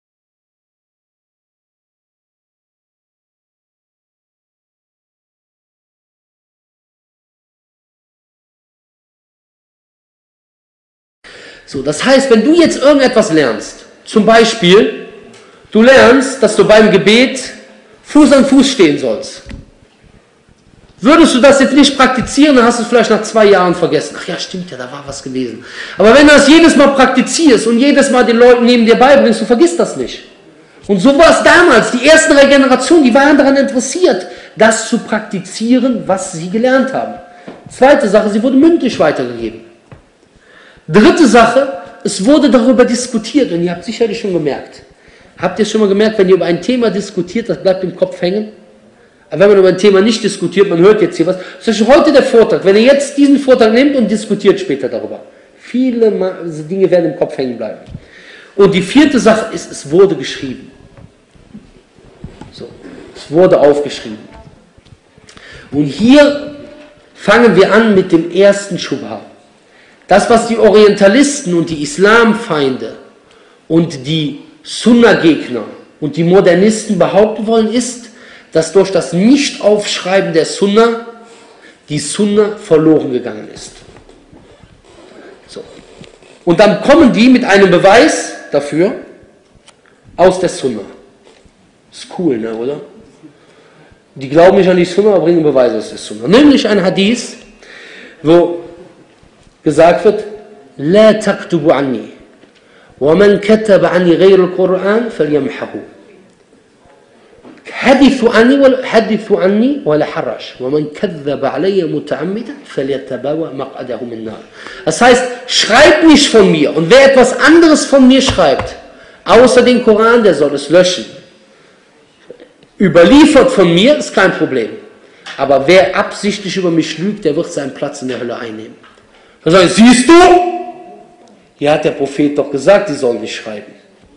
So, das heißt, wenn du jetzt irgendetwas lernst, zum Beispiel, du lernst, dass du beim Gebet Fuß an Fuß stehen sollst. Würdest du das jetzt nicht praktizieren, dann hast du es vielleicht nach zwei Jahren vergessen. Ach ja, stimmt ja, da war was gewesen. Aber wenn du das jedes Mal praktizierst und jedes Mal den Leuten neben dir beibringst, du vergisst das nicht. Und so war es damals. Die ersten drei Generationen, die waren daran interessiert, das zu praktizieren, was sie gelernt haben. Zweite Sache, sie wurde mündlich weitergegeben. Dritte Sache, es wurde darüber diskutiert und ihr habt sicherlich schon gemerkt. Habt ihr schon mal gemerkt, wenn ihr über ein Thema diskutiert, das bleibt im Kopf hängen? Aber wenn man über ein Thema nicht diskutiert, man hört jetzt hier was. Das ist heute der Vortrag. Wenn ihr jetzt diesen Vortrag nehmt und diskutiert später darüber, viele Dinge werden im Kopf hängen bleiben. Und die vierte Sache ist, es wurde geschrieben. So, es wurde aufgeschrieben. Und hier fangen wir an mit dem ersten Schubha. Das, was die Orientalisten und die Islamfeinde und die Sunna-Gegner und die Modernisten behaupten wollen, ist, dass durch das Nicht-Aufschreiben der Sunna die Sunna verloren gegangen ist. So. Und dann kommen die mit einem Beweis dafür aus der Sunna. Ist cool, ne, oder? Die glauben nicht an die Sunna, aber bringen Beweise aus der Sunna. Nämlich ein Hadith, wo gesagt wird, La taktubu anni, wa man kataba anni ghayr al-Qur'an falyamhahu. Hadithu anni wa hadithu anni wa la harash, wa man kadhaba alayya muta'ammidan falyatabawa maq'adahu min nar. Das heißt, schreibt nicht von mir, und wer etwas anderes von mir schreibt, außer den Koran, der soll es löschen. Überliefert von mir ist kein Problem, aber wer absichtlich über mich lügt, der wird seinen Platz in der Hölle einnehmen. Dann sagen, siehst du? Hier hat der Prophet doch gesagt, die sollen nicht schreiben.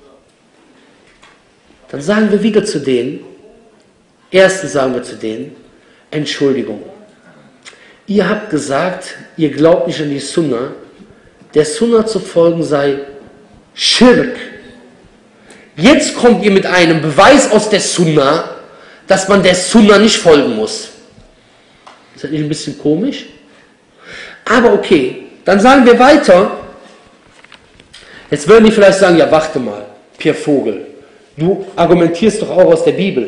Dann sagen wir wieder zu denen, erstens sagen wir zu denen, Entschuldigung, ihr habt gesagt, ihr glaubt nicht an die Sunna, der Sunna zu folgen sei Schirk. Jetzt kommt ihr mit einem Beweis aus der Sunna, dass man der Sunna nicht folgen muss. Ist das nicht ein bisschen komisch? Aber okay, dann sagen wir weiter. Jetzt würden die vielleicht sagen, ja warte mal, Pierre Vogel, du argumentierst doch auch aus der Bibel.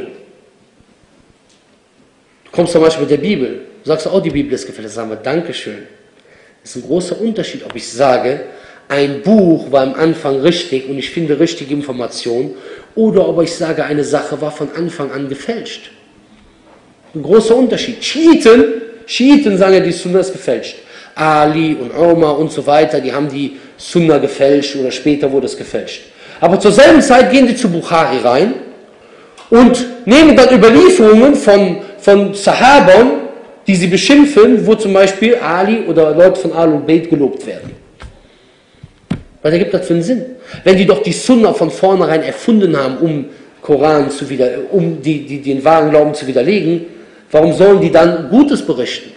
Du kommst zum Beispiel mit der Bibel, du sagst auch, die Bibel ist gefällig. Dann sagen wir, Dankeschön. Das ist ein großer Unterschied, ob ich sage, ein Buch war am Anfang richtig und ich finde richtige Informationen, oder ob ich sage, eine Sache war von Anfang an gefälscht. Ein großer Unterschied. Schiiten, Schiiten sagen ja, die Sunna ist gefälscht. Ali und Omar und so weiter, die haben die Sunna gefälscht oder später wurde es gefälscht. Aber zur selben Zeit gehen sie zu Bukhari rein und nehmen dann Überlieferungen von, von Sahabern, die sie beschimpfen, wo zum Beispiel Ali oder Leute von Al und Beit gelobt werden. Was ergibt das für einen Sinn? Wenn die doch die Sunna von vornherein erfunden haben, um Koran zu wieder, um die, die, den wahren Glauben zu widerlegen, warum sollen die dann Gutes berichten?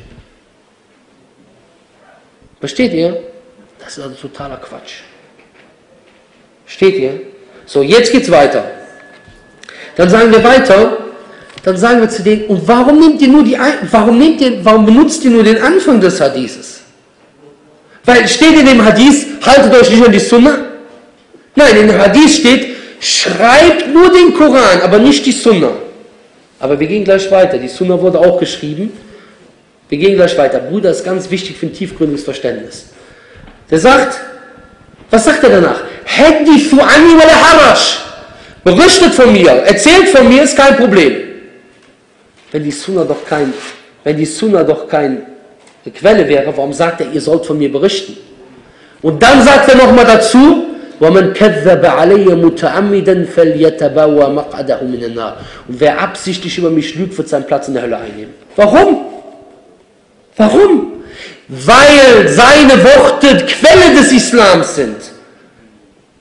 Versteht ihr? Das ist also totaler Quatsch. Versteht ihr? So, jetzt geht's weiter. Dann sagen wir weiter, dann sagen wir zu denen, und warum nehmt ihr nur die, warum nehmt ihr, warum benutzt ihr nur den Anfang des Hadithes? Weil steht in dem Hadith, haltet euch nicht an die Sunna? Nein, in dem Hadith steht, schreibt nur den Koran, aber nicht die Sunna. Aber wir gehen gleich weiter, die Sunna wurde auch geschrieben. Wir gehen gleich weiter. Bruder, ist ganz wichtig für ein tiefgründiges Verständnis. Der sagt, was sagt er danach? Hadithu anni wa la harash. Berichtet von mir, erzählt von mir, ist kein Problem. Wenn die Sunna doch kein, wenn die Sunna doch keine Quelle wäre, warum sagt er, ihr sollt von mir berichten? Und dann sagt er nochmal dazu, وَمَنْ كَذَّبَ عَلَيَّ مُتَعَمِّدًا فَلْيَتَبَوَّأْ مَقْعَدَهُ مِنَ النَّارِ. Und wer absichtlich über mich lügt, wird seinen Platz in der Hölle einnehmen. Warum? Warum? Weil seine Worte Quelle des Islams sind.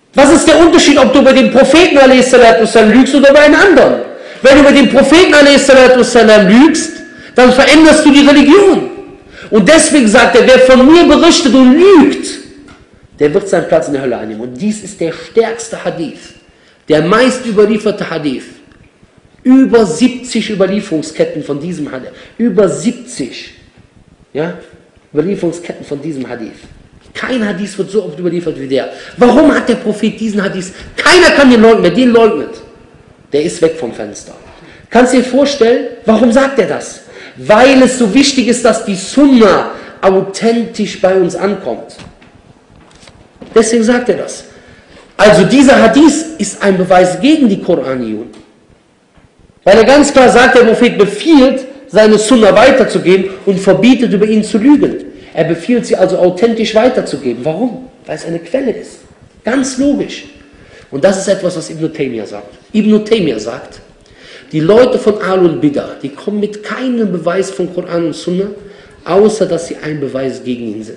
Was ist der Unterschied, ob du über den Propheten a s. lügst oder über einen anderen? Wenn du über den Propheten a s. lügst, dann veränderst du die Religion. Und deswegen sagt er, wer von mir berichtet und lügt, der wird seinen Platz in der Hölle einnehmen. Und dies ist der stärkste Hadith, der meist überlieferte Hadith. Über siebzig Überlieferungsketten von diesem Hadith. Über siebzig ja, Überlieferungsketten von diesem Hadith. Kein Hadith wird so oft überliefert wie der. Warum hat der Prophet diesen Hadith? Keiner kann den leugnen, wer den leugnet, der ist weg vom Fenster. Kannst du dir vorstellen, warum sagt er das? Weil es so wichtig ist, dass die Sunna authentisch bei uns ankommt. Deswegen sagt er das. Also dieser Hadith ist ein Beweis gegen die Koraniyun. Weil er ganz klar sagt, der Prophet befiehlt, seine Sunna weiterzugeben und verbietet, über ihn zu lügen. Er befiehlt sie also authentisch weiterzugeben. Warum? Weil es eine Quelle ist. Ganz logisch. Und das ist etwas, was Ibn Taymiyyah sagt. Ibn Taymiyyah sagt, die Leute von Ahlul Bidah, die kommen mit keinem Beweis von Koran und Sunna, außer dass sie ein Beweis gegen ihn sind.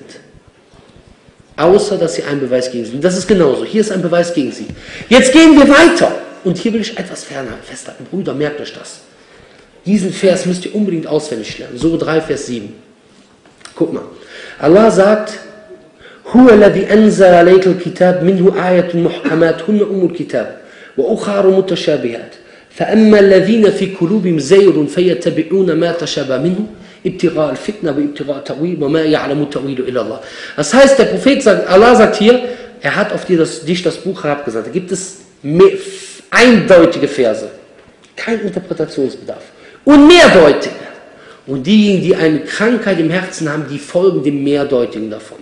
Außer dass sie ein Beweis gegen sie sind. Das ist genauso. Hier ist ein Beweis gegen sie. Jetzt gehen wir weiter. Und hier will ich etwas ferner festhalten. Brüder, merkt euch das. Diesen Vers müsst ihr unbedingt auswendig lernen. Sure drei, Vers sieben. Guck mal. Allah sagt, هو الذي أنزل عليك الكتاب منه آية محكمات هن أم الكتاب وأخر متشابهات فأما الذين في قلوبهم زيغ فيتبعون ما تشابه منه ابتغاء الفتنة وابتغاء تأويل وما يعلم تأويل إلا الله. Das heißt, der Prophet sagt, Allah sagt hier, er hat auf dir das, dich das Buch herabgesandt. Da gibt es mehr, eindeutige Verse, kein Interpretationsbedarf und mehrdeutige. Und diejenigen, die eine Krankheit im Herzen haben, die folgen dem Mehrdeutigen davon.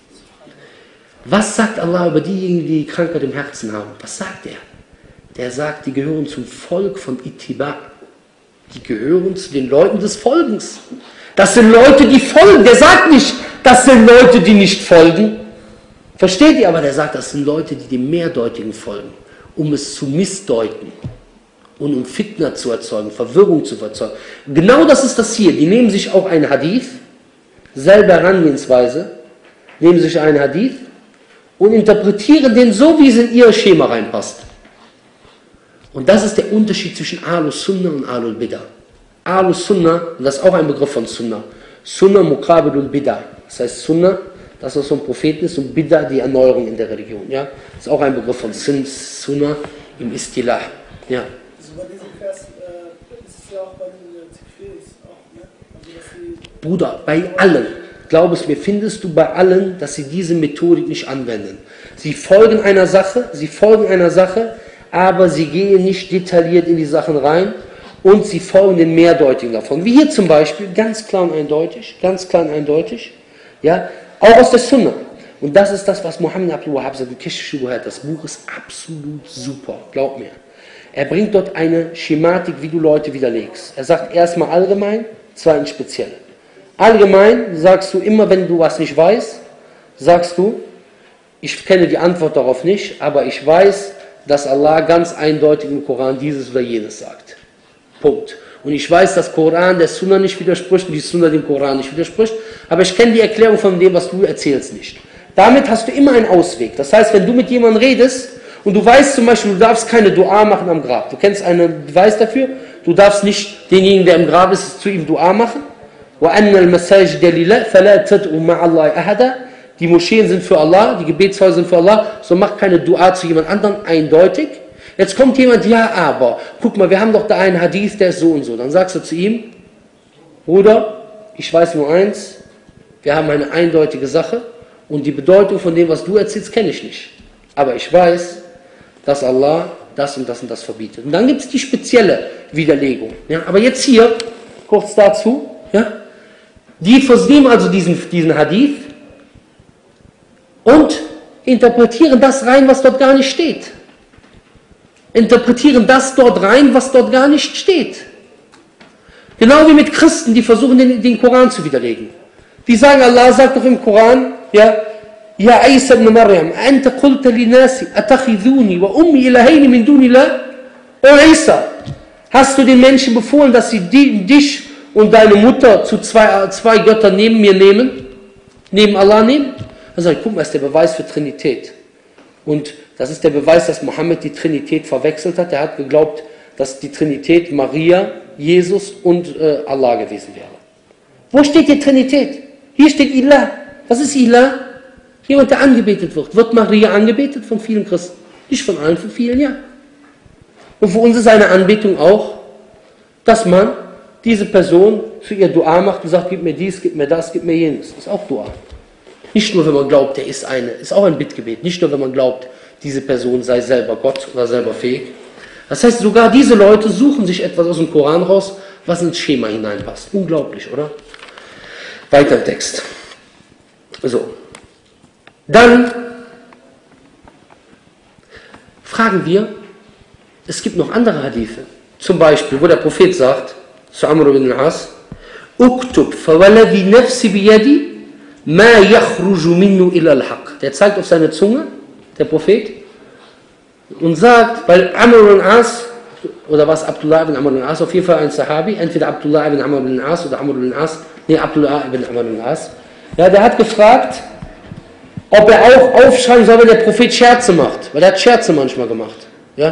Was sagt Allah über diejenigen, die die Krankheit im Herzen haben? Was sagt er? Der sagt, die gehören zum Volk von Ittiba. Die gehören zu den Leuten des Folgens. Das sind Leute, die folgen. Der sagt nicht, das sind Leute, die nicht folgen. Versteht ihr? Aber der sagt, das sind Leute, die dem Mehrdeutigen folgen, um es zu missdeuten. Und um Fitna zu erzeugen, Verwirrung zu erzeugen. Genau das ist das hier. Die nehmen sich auch einen Hadith, selber Herangehensweise, nehmen sich einen Hadith und interpretieren den so, wie es in ihr Schema reinpasst. Und das ist der Unterschied zwischen Ahlus Sunnah und Ahlul Bidah. Ahlus Sunnah, und das ist auch ein Begriff von Sunnah, Sunnah Muqabilul Bidah. Das heißt Sunnah, das was vom Propheten ist, und Bidah, die Erneuerung in der Religion. Ja? Das ist auch ein Begriff von Sunnah im Istilah. Ja. Bei diesem Vers äh, ist es ja auch bei den Zikfiris auch, ne? Also, dass sie Bruder, bei allen, glaub es mir, findest du bei allen, dass sie diese Methodik nicht anwenden. Sie folgen einer Sache, sie folgen einer Sache, aber sie gehen nicht detailliert in die Sachen rein und sie folgen den Mehrdeutigen davon. Wie hier zum Beispiel, ganz klar und eindeutig, ganz klar und eindeutig, ja, auch aus der Sunna. Und das ist das, was Muhammad Abdul Wahhab sagt, das Buch ist absolut super, glaub mir. Er bringt dort eine Schematik, wie du Leute widerlegst. Er sagt erstmal allgemein, zweitens speziell. Allgemein sagst du immer, wenn du was nicht weißt, sagst du, ich kenne die Antwort darauf nicht, aber ich weiß, dass Allah ganz eindeutig im Koran dieses oder jenes sagt. Punkt. Und ich weiß, dass Koran der Sunna nicht widerspricht und die Sunna dem Koran nicht widerspricht, aber ich kenne die Erklärung von dem, was du erzählst, nicht. Damit hast du immer einen Ausweg. Das heißt, wenn du mit jemandem redest, und du weißt zum Beispiel, du darfst keine Dua machen am Grab. Du kennst einen Beweis dafür. Du darfst nicht denjenigen, der im Grab ist, zu ihm Dua machen. Die Moscheen sind für Allah, die Gebetshäuser sind für Allah. So mach keine Dua zu jemand anderem, eindeutig. Jetzt kommt jemand, ja, aber, guck mal, wir haben doch da einen Hadith, der ist so und so. Dann sagst du zu ihm, Bruder, ich weiß nur eins, wir haben eine eindeutige Sache und die Bedeutung von dem, was du erzählst, kenne ich nicht. Aber ich weiß, dass Allah das und das und das verbietet. Und dann gibt es die spezielle Widerlegung. Ja, aber jetzt hier, kurz dazu, ja, die vernehmen also diesen, diesen Hadith und interpretieren das rein, was dort gar nicht steht. Interpretieren das dort rein, was dort gar nicht steht. Genau wie mit Christen, die versuchen, den, den Koran zu widerlegen. Die sagen, Allah sagt doch im Koran, ja, Ja Isa ibn Maryam, anta qulta li nasi atakhidhuni wa ummi ilahaini min dunillah? O Isa, hast du den Menschen befohlen, dass sie dich und deine Mutter zu zwei, zwei Göttern neben mir nehmen? Neben Allah nehmen? Dann sage ich, guck mal, ist der Beweis für Trinität. Und das ist der Beweis, dass Mohammed die Trinität verwechselt hat. Er hat geglaubt, dass die Trinität Maria, Jesus und äh, Allah gewesen wäre. Wo steht die Trinität? Hier steht Ilah. Was ist Ilah? Jemand, der angebetet wird. Wird Maria angebetet von vielen Christen? Nicht von allen, von vielen, ja. Und für uns ist eine Anbetung auch, dass man diese Person für ihr Dua macht und sagt, gib mir dies, gib mir das, gib mir jenes. Das ist auch Dua. Nicht nur, wenn man glaubt, der ist eine, ist auch ein Bittgebet. Nicht nur, wenn man glaubt, diese Person sei selber Gott oder selber fähig. Das heißt, sogar diese Leute suchen sich etwas aus dem Koran raus, was ins Schema hineinpasst. Unglaublich, oder? Weiter im Text. So. Dann fragen wir, es gibt noch andere Hadithe. Zum Beispiel, wo der Prophet sagt, zu Amr ibn al-As, Uktub fawalladhi nafsi biyadi ma yakhruju minnu illa al-haq. Der zeigt auf seine Zunge, der Prophet, und sagt, weil Amr ibn al-As, oder was Abdullah ibn Amr ibn al-As, auf jeden Fall ein Sahabi, entweder Abdullah ibn Amr ibn al-As oder Amr ibn al-As, nee, Abdullah ibn Amr ibn al-As, ja, der hat gefragt, ob er auch aufschreiben soll, wenn der Prophet Scherze macht, weil er hat Scherze manchmal gemacht, ja.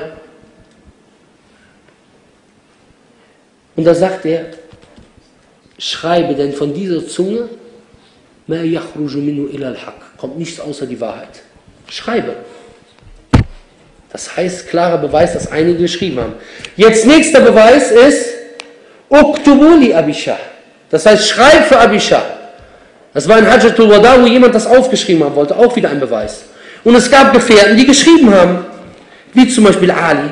Und da sagt er, schreibe denn von dieser Zunge, ma yakhruju minhu illa al-haq, kommt nichts außer die Wahrheit. Schreibe. Das heißt, klarer Beweis, dass einige geschrieben haben. Jetzt nächster Beweis ist, uktubu li Abi Shah. Das heißt, schreib für Abi Shah. Das war in Hajjatul Wada, wo jemand das aufgeschrieben haben wollte, auch wieder ein Beweis. Und es gab Gefährten, die geschrieben haben, wie zum Beispiel Ali.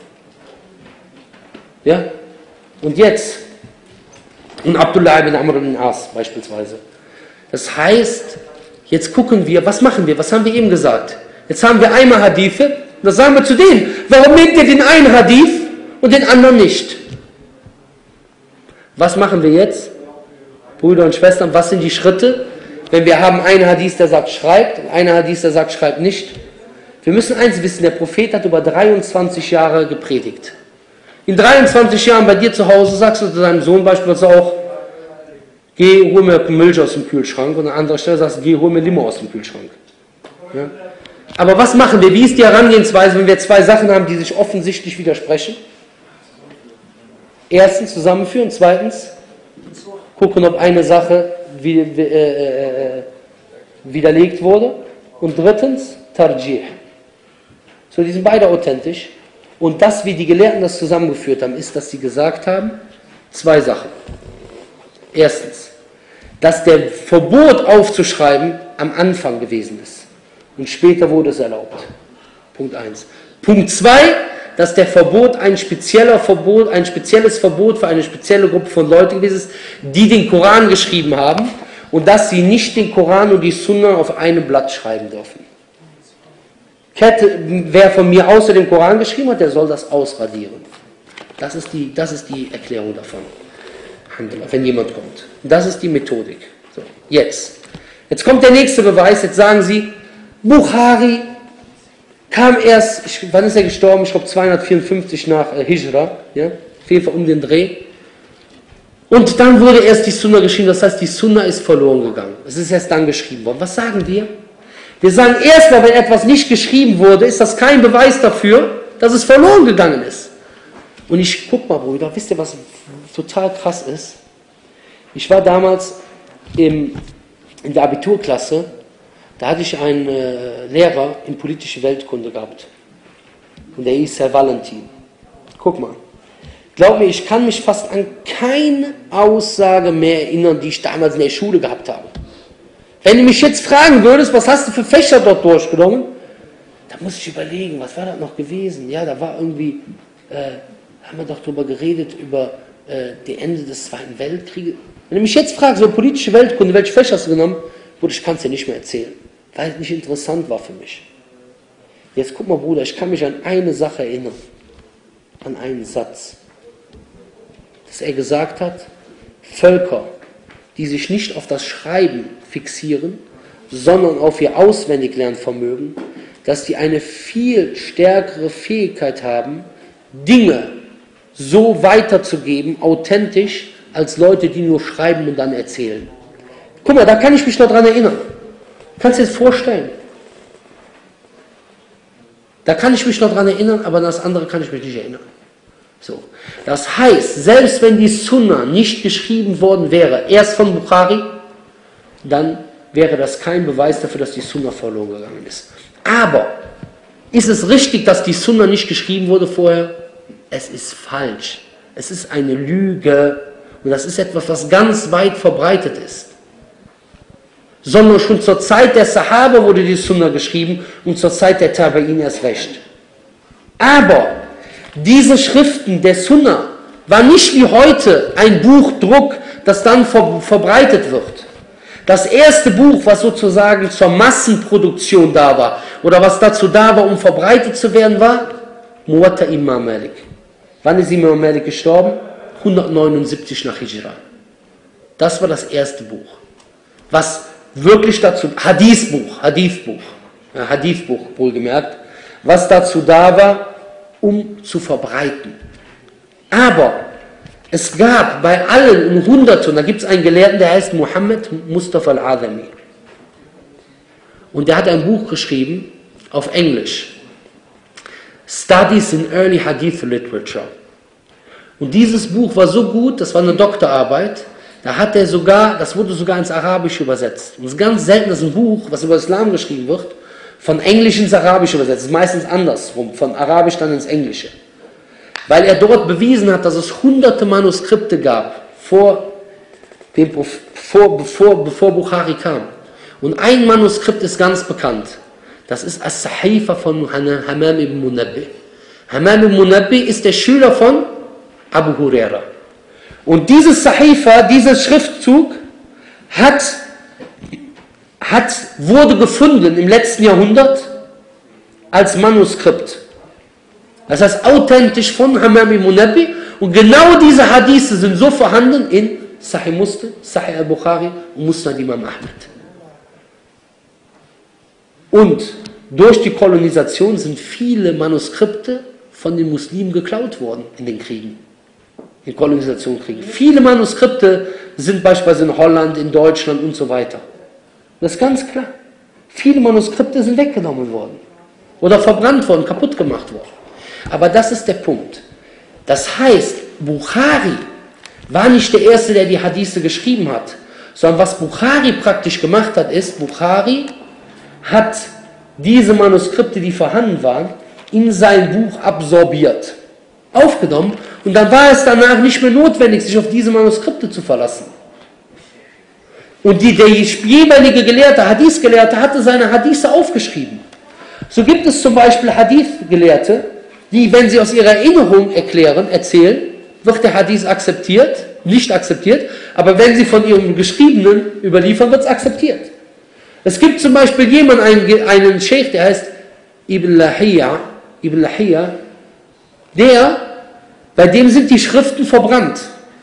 Ja? Und jetzt, und Abdullah ibn Amr ibn al-As beispielsweise. Das heißt, jetzt gucken wir, was machen wir, was haben wir eben gesagt? Jetzt haben wir einmal Hadithe, und das sagen wir zu denen, warum nehmt ihr den einen Hadith und den anderen nicht? Was machen wir jetzt? Brüder und Schwestern, was sind die Schritte, wenn wir haben einen Hadith, der sagt, schreibt, und einen Hadith, der sagt, schreibt nicht? Wir müssen eins wissen, der Prophet hat über dreiundzwanzig Jahre gepredigt. In dreiundzwanzig Jahren bei dir zu Hause sagst du zu deinem Sohn beispielsweise auch, geh, hol mir Milch aus dem Kühlschrank, und an anderer Stelle sagst du, geh, hol mir Limo aus dem Kühlschrank. Ja? Aber was machen wir? Wie ist die Herangehensweise, wenn wir zwei Sachen haben, die sich offensichtlich widersprechen? Erstens zusammenführen, zweitens gucken, ob eine Sache wie, äh, äh, widerlegt wurde, und drittens Tarjih. So, die sind beide authentisch. Und das, wie die Gelehrten das zusammengeführt haben, ist, dass sie gesagt haben, zwei Sachen. Erstens, dass der Verbot aufzuschreiben am Anfang gewesen ist. Und später wurde es erlaubt. Punkt eins. Punkt zwei, dass der Verbot ein spezieller Verbot, ein spezielles Verbot für eine spezielle Gruppe von Leuten gewesen ist, die den Koran geschrieben haben, und dass sie nicht den Koran und die Sunna auf einem Blatt schreiben dürfen. Wer von mir außer dem Koran geschrieben hat, der soll das ausradieren. Das ist die, das ist die Erklärung davon. Wenn jemand kommt. Das ist die Methodik. So, jetzt. Jetzt kommt der nächste Beweis. Jetzt sagen sie, Bukhari kam erst, ich, wann ist er gestorben? Ich glaube zweihundertvierundfünfzig nach äh, Hijra. Ja? Auf jeden Fall um den Dreh. Und dann wurde erst die Sunna geschrieben. Das heißt, die Sunna ist verloren gegangen. Es ist erst dann geschrieben worden. Was sagen wir? Wir sagen erstmal, wenn etwas nicht geschrieben wurde, ist das kein Beweis dafür, dass es verloren gegangen ist. Und ich guck mal, Brüder, wisst ihr, was total krass ist? Ich war damals im, in der Abiturklasse, da hatte ich einen äh, Lehrer in politische Weltkunde gehabt. Und der hieß Herr Valentin. Guck mal. Glaub mir, ich kann mich fast an keine Aussage mehr erinnern, die ich damals in der Schule gehabt habe. Wenn du mich jetzt fragen würdest, was hast du für Fächer dort durchgenommen, da muss ich überlegen, was war das noch gewesen? Ja, da war irgendwie, äh, haben wir doch darüber geredet, über äh, die Ende des Zweiten Weltkrieges. Wenn du mich jetzt fragst, so politische Weltkunde, welche Fächer hast du genommen, Bruder, ich kann es dir nicht mehr erzählen, weil es nicht interessant war für mich. Jetzt guck mal, Bruder, ich kann mich an eine Sache erinnern, an einen Satz, dass er gesagt hat, Völker, die sich nicht auf das Schreiben fixieren, sondern auf ihr Auswendiglernvermögen, dass die eine viel stärkere Fähigkeit haben, Dinge so weiterzugeben, authentisch, als Leute, die nur schreiben und dann erzählen. Guck mal, da kann ich mich noch dran erinnern. Kannst du dir das vorstellen? Da kann ich mich noch dran erinnern, aber an das andere kann ich mich nicht erinnern. So. Das heißt, selbst wenn die Sunna nicht geschrieben worden wäre, erst von Bukhari, dann wäre das kein Beweis dafür, dass die Sunna verloren gegangen ist. Aber ist es richtig, dass die Sunna nicht geschrieben wurde vorher? Es ist falsch. Es ist eine Lüge. Und das ist etwas, was ganz weit verbreitet ist. Sondern schon zur Zeit der Sahaba wurde die Sunna geschrieben und zur Zeit der Tabi'in erst recht. Aber diese Schriften der Sunna waren nicht wie heute ein Buchdruck, das dann ver verbreitet wird. Das erste Buch, was sozusagen zur Massenproduktion da war, oder was dazu da war, um verbreitet zu werden, war Muwatta Imam Malik. Wann ist Imam Malik gestorben? hundertneunundsiebzig nach Hijra. Das war das erste Buch. Was wirklich dazu, Hadithbuch, Hadithbuch, ja, Hadithbuch wohlgemerkt, was dazu da war, um zu verbreiten. Aber es gab bei allen in Hunderten, da gibt es einen Gelehrten, der heißt Muhammad Mustafa al-Adami. Und der hat ein Buch geschrieben auf Englisch. Studies in Early Hadith Literature. Und dieses Buch war so gut, das war eine Doktorarbeit, da hat er sogar, das wurde sogar ins Arabische übersetzt. Und es ist ganz selten, dass ein Buch, was über Islam geschrieben wird, von Englisch ins Arabische übersetzt. Das ist meistens andersrum, von Arabisch dann ins Englische. Weil er dort bewiesen hat, dass es hunderte Manuskripte gab, vor dem, bevor, bevor, bevor Bukhari kam. Und ein Manuskript ist ganz bekannt. Das ist As-Sahifa von Hammam ibn Munabbi. Hammam ibn Munabbi ist der Schüler von Abu Huraira. Und dieses Sahifa, dieses Schriftzug, hat, hat, wurde gefunden im letzten Jahrhundert als Manuskript. Das heißt authentisch von Hammam ibn Munabbi. Und genau diese Hadithe sind so vorhanden in Sahih Muslim, Sahih al-Bukhari und Musnad Imam Ahmad. Und durch die Kolonisation sind viele Manuskripte von den Muslimen geklaut worden in den Kriegen. In Kolonisationskriegen. Viele Manuskripte sind beispielsweise in Holland, in Deutschland und so weiter. Das ist ganz klar. Viele Manuskripte sind weggenommen worden. Oder verbrannt worden, kaputt gemacht worden. Aber das ist der Punkt. Das heißt, Bukhari war nicht der Erste, der die Hadithe geschrieben hat. Sondern was Bukhari praktisch gemacht hat, ist, Bukhari hat diese Manuskripte, die vorhanden waren, in sein Buch absorbiert, aufgenommen, und dann war es danach nicht mehr notwendig, sich auf diese Manuskripte zu verlassen. Und die, der jeweilige Gelehrte, Hadith-Gelehrte, hatte seine Hadithe aufgeschrieben. So gibt es zum Beispiel Hadith-Gelehrte, die, wenn sie aus ihrer Erinnerung erklären, erzählen, wird der Hadith akzeptiert, nicht akzeptiert, aber wenn sie von ihrem Geschriebenen überliefern, wird es akzeptiert. Es gibt zum Beispiel jemanden, einen, einen Sheikh, der heißt Ibn Lahiyya, Ibn Lahiyya, der, bei dem sind die Schriften verbrannt.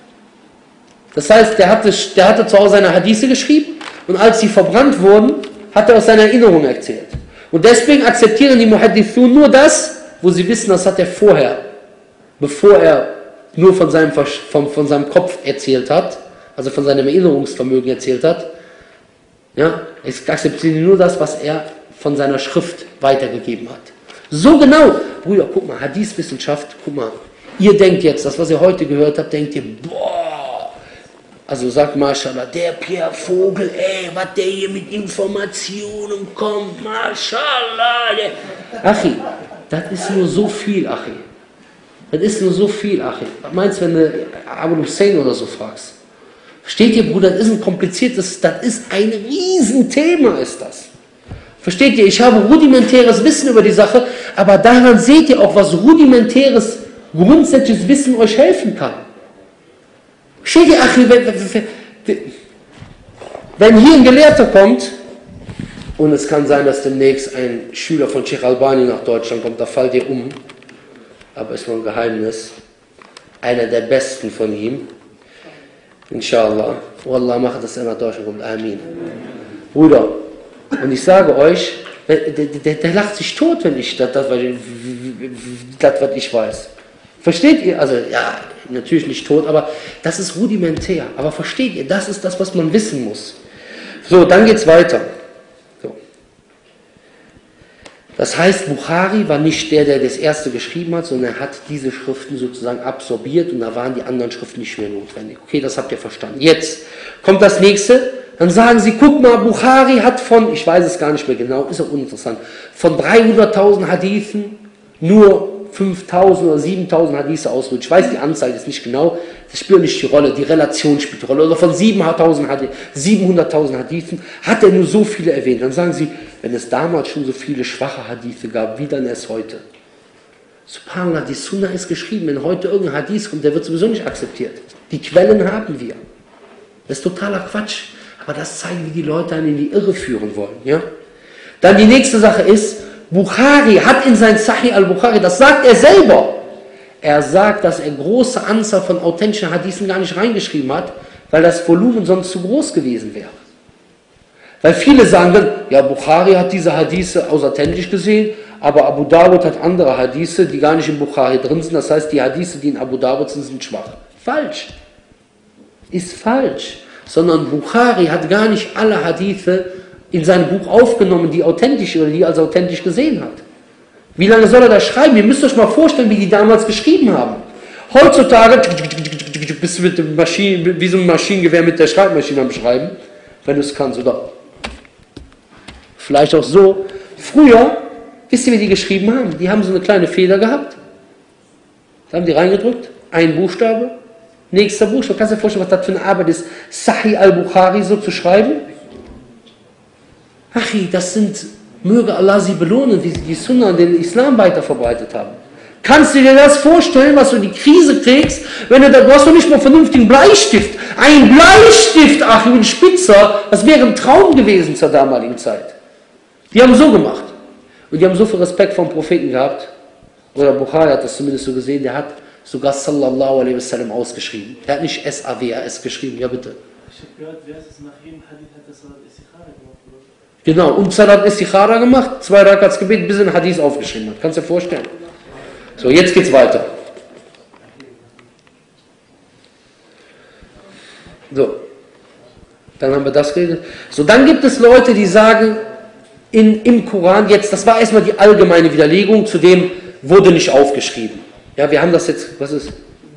Das heißt, der hatte, der hatte zu Hause seine Hadithe geschrieben und als sie verbrannt wurden, hat er aus seiner Erinnerung erzählt. Und deswegen akzeptieren die Muhaddithun nur das, wo sie wissen, das hat er vorher, bevor er nur von seinem, von, von seinem Kopf erzählt hat, also von seinem Erinnerungsvermögen erzählt hat. Ja, ich akzeptiere nur das, was er von seiner Schrift weitergegeben hat. So genau, Brüder, guck mal, Hadith-Wissenschaft, guck mal, ihr denkt jetzt, das, was ihr heute gehört habt, denkt ihr, boah, also sagt Mashallah, der Pierre Vogel, ey, was der hier mit Informationen kommt, Mashallah. Achi, das ist nur so viel, Achi. Das ist nur so viel, Achi. Was meinst du, wenn du Abu Hussein oder so fragst? Versteht ihr, Bruder, das ist ein kompliziertes, das ist ein Riesenthema, ist das. Versteht ihr, ich habe rudimentäres Wissen über die Sache, aber daran seht ihr auch, was rudimentäres, grundsätzliches Wissen euch helfen kann. Versteht ihr, Achi, wenn, wenn, wenn hier ein Gelehrter kommt, und es kann sein, dass demnächst ein Schüler von Sheikh Albani nach Deutschland kommt, da fällt ihr um, aber ist nur ein Geheimnis, einer der Besten von ihm, Inshallah. Wallah, macht, dass er nach Deutschland kommt. Amin. Bruder, und ich sage euch, der, der, der lacht sich tot, wenn ich das, das, das, was ich weiß. Versteht ihr? Also, ja, natürlich nicht tot, aber das ist rudimentär. Aber versteht ihr, das ist das, was man wissen muss. So, dann geht's weiter. So. Das heißt, Bukhari war nicht der, der das erste geschrieben hat, sondern er hat diese Schriften sozusagen absorbiert und da waren die anderen Schriften nicht mehr notwendig. Okay, das habt ihr verstanden. Jetzt kommt das nächste. Dann sagen sie, guck mal, Bukhari hat von, ich weiß es gar nicht mehr genau, ist auch uninteressant, von dreihunderttausend Hadithen nur fünftausend oder siebentausend Hadithe ausruht. Ich weiß die Anzahl jetzt nicht genau, das spielt nicht die Rolle, die Relation spielt die Rolle. Oder von siebenhunderttausend Hadithen hat er nur so viele erwähnt. Dann sagen sie, wenn es damals schon so viele schwache Hadithe gab, wie dann erst heute? Subhanallah, die Sunna ist geschrieben, wenn heute irgendein Hadith kommt, der wird sowieso nicht akzeptiert. Die Quellen haben wir. Das ist totaler Quatsch. Aber das zeigen, wie die Leute einen in die Irre führen wollen. Ja? Dann die nächste Sache ist, Bukhari hat in sein Sahih al-Bukhari, das sagt er selber, er sagt, dass er große Anzahl von authentischen Hadithen gar nicht reingeschrieben hat, weil das Volumen sonst zu groß gewesen wäre. Weil viele sagen dann, ja, Bukhari hat diese Hadithe authentisch gesehen, aber Abu Dawud hat andere Hadithe, die gar nicht im Bukhari drin sind. Das heißt, die Hadithe, die in Abu Dawud sind, sind schwach. Falsch. Ist falsch. Sondern Bukhari hat gar nicht alle Hadithe in sein Buch aufgenommen, die authentisch oder die er als authentisch gesehen hat. Wie lange soll er das schreiben? Ihr müsst euch mal vorstellen, wie die damals geschrieben haben. Heutzutage bist du mit dem Maschinen, wie so ein Maschinengewehr mit der Schreibmaschine am Schreiben, wenn du es kannst, oder vielleicht auch so. Früher, wisst ihr, wie die geschrieben haben? Die haben so eine kleine Feder gehabt, da haben die reingedrückt, ein Buchstabe, nächster Buchstabe. Kannst du dir vorstellen, was das für eine Arbeit ist, Sahih al-Bukhari so zu schreiben? Achi, das sind, möge Allah sie belohnen, wie sie die Sunna und den Islam weiter verbreitet haben. Kannst du dir das vorstellen, was du in die Krise kriegst, wenn du da, du hast doch nicht mal einen vernünftigen Bleistift. Ein Bleistift, Achi, ein Spitzer, das wäre ein Traum gewesen zur damaligen Zeit. Die haben so gemacht. Und die haben so viel Respekt vom Propheten gehabt, oder Bukhari hat das zumindest so gesehen, der hat sogar Sallallahu alaihi wasallam ausgeschrieben. Er hat nicht S A W A S geschrieben, ja bitte. Ich habe gehört, wer ist es nach jedem Hadith hat das Salat Istikhara gemacht, oder? Genau, und Salat Istikhara gemacht, zwei Rakats Gebet, bis er ein Hadith aufgeschrieben hat. Kannst du dir vorstellen? So, jetzt geht's weiter. So, dann haben wir das geredet. So, dann gibt es Leute, die sagen, in, im Koran jetzt, das war erstmal die allgemeine Widerlegung, zu dem wurde nicht aufgeschrieben. Ja, wir haben das jetzt, was ist?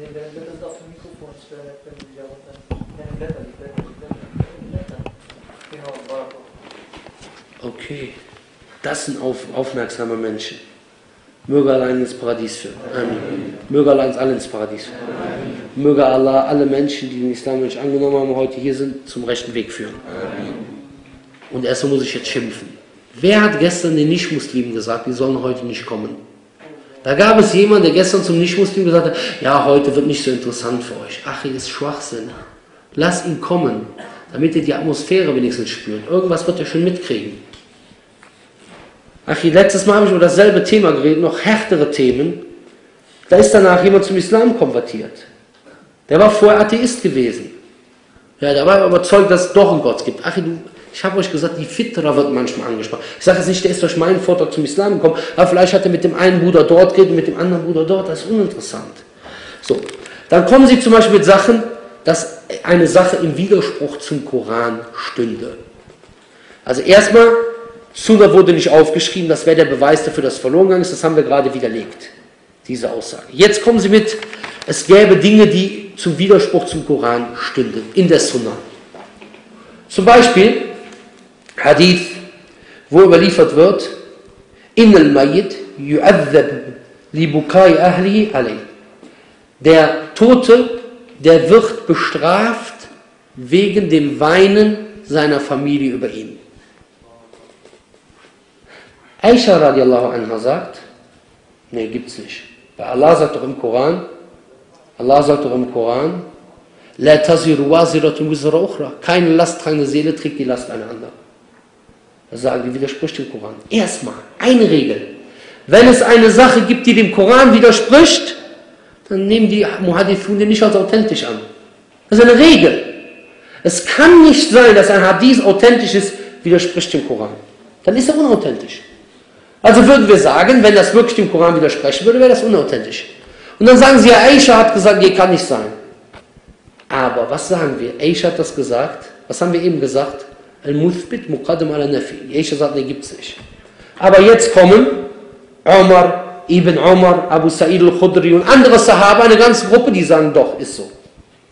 Okay, das sind auf, aufmerksame Menschen. Möge Allah ins Paradies führen. Amen. Möge Allah uns alle ins Paradies führen. Amen. Möge Allah alle Menschen, die den Islam nicht angenommen haben, heute hier sind, zum rechten Weg führen. Amen. Und erstmal muss ich jetzt schimpfen. Wer hat gestern den Nicht-Muslimen gesagt, die sollen heute nicht kommen? Da gab es jemanden, der gestern zum Nicht-Muslim gesagt hat, ja, heute wird nicht so interessant für euch. Ach, das ist Schwachsinn. Lass ihn kommen, damit ihr die Atmosphäre wenigstens spürt. Irgendwas wird er schon mitkriegen. Ach, letztes Mal habe ich über dasselbe Thema geredet, noch härtere Themen. Da ist danach jemand zum Islam konvertiert. Der war vorher Atheist gewesen. Ja, der war überzeugt, dass es doch einen Gott gibt. Ach, du, ich habe euch gesagt, die Fitra wird manchmal angesprochen. Ich sage jetzt nicht, der ist durch meinen Vortrag zum Islam gekommen, aber vielleicht hat er mit dem einen Bruder dort geredet und mit dem anderen Bruder dort. Das ist uninteressant. So, dann kommen sie zum Beispiel mit Sachen, dass eine Sache im Widerspruch zum Koran stünde. Also erstmal, Sunna wurde nicht aufgeschrieben, das wäre der Beweis dafür, dass es verloren gegangen ist, das haben wir gerade widerlegt, diese Aussage. Jetzt kommen sie mit, es gäbe Dinge, die zum Widerspruch zum Koran stünden, in der Sunna. Zum Beispiel, Hadith, wo überliefert wird, Innal Mayyit yu'adhab li bukai ahli alayh. Der Tote, der wird bestraft wegen dem Weinen seiner Familie über ihn. Aisha radiallahu anha sagt, nee, gibt's nicht. Weil Allah sagt doch im Koran, Allah sagt doch im Koran, La taziru waziratun wizra ukhra. Keine lasttragende Seele trägt die Last einer anderen. Das sagen die, widerspricht dem Koran. Erstmal, eine Regel. Wenn es eine Sache gibt, die dem Koran widerspricht, dann nehmen die Muhadithun den nicht als authentisch an. Das ist eine Regel. Es kann nicht sein, dass ein Hadith authentisch ist, widerspricht dem Koran. Dann ist er unauthentisch. Also würden wir sagen, wenn das wirklich dem Koran widersprechen würde, wäre das unauthentisch. Und dann sagen sie, ja, Aisha hat gesagt, nee, kann nicht sein. Aber was sagen wir? Aisha hat das gesagt. Was haben wir eben gesagt? Al-Muthbit muqaddam ala nafi. Aisha sagt, nee, gibt es nicht. Aber jetzt kommen Umar, Ibn Umar, Abu Sa'id al-Khudri und andere Sahaba, eine ganze Gruppe, die sagen, doch, ist so.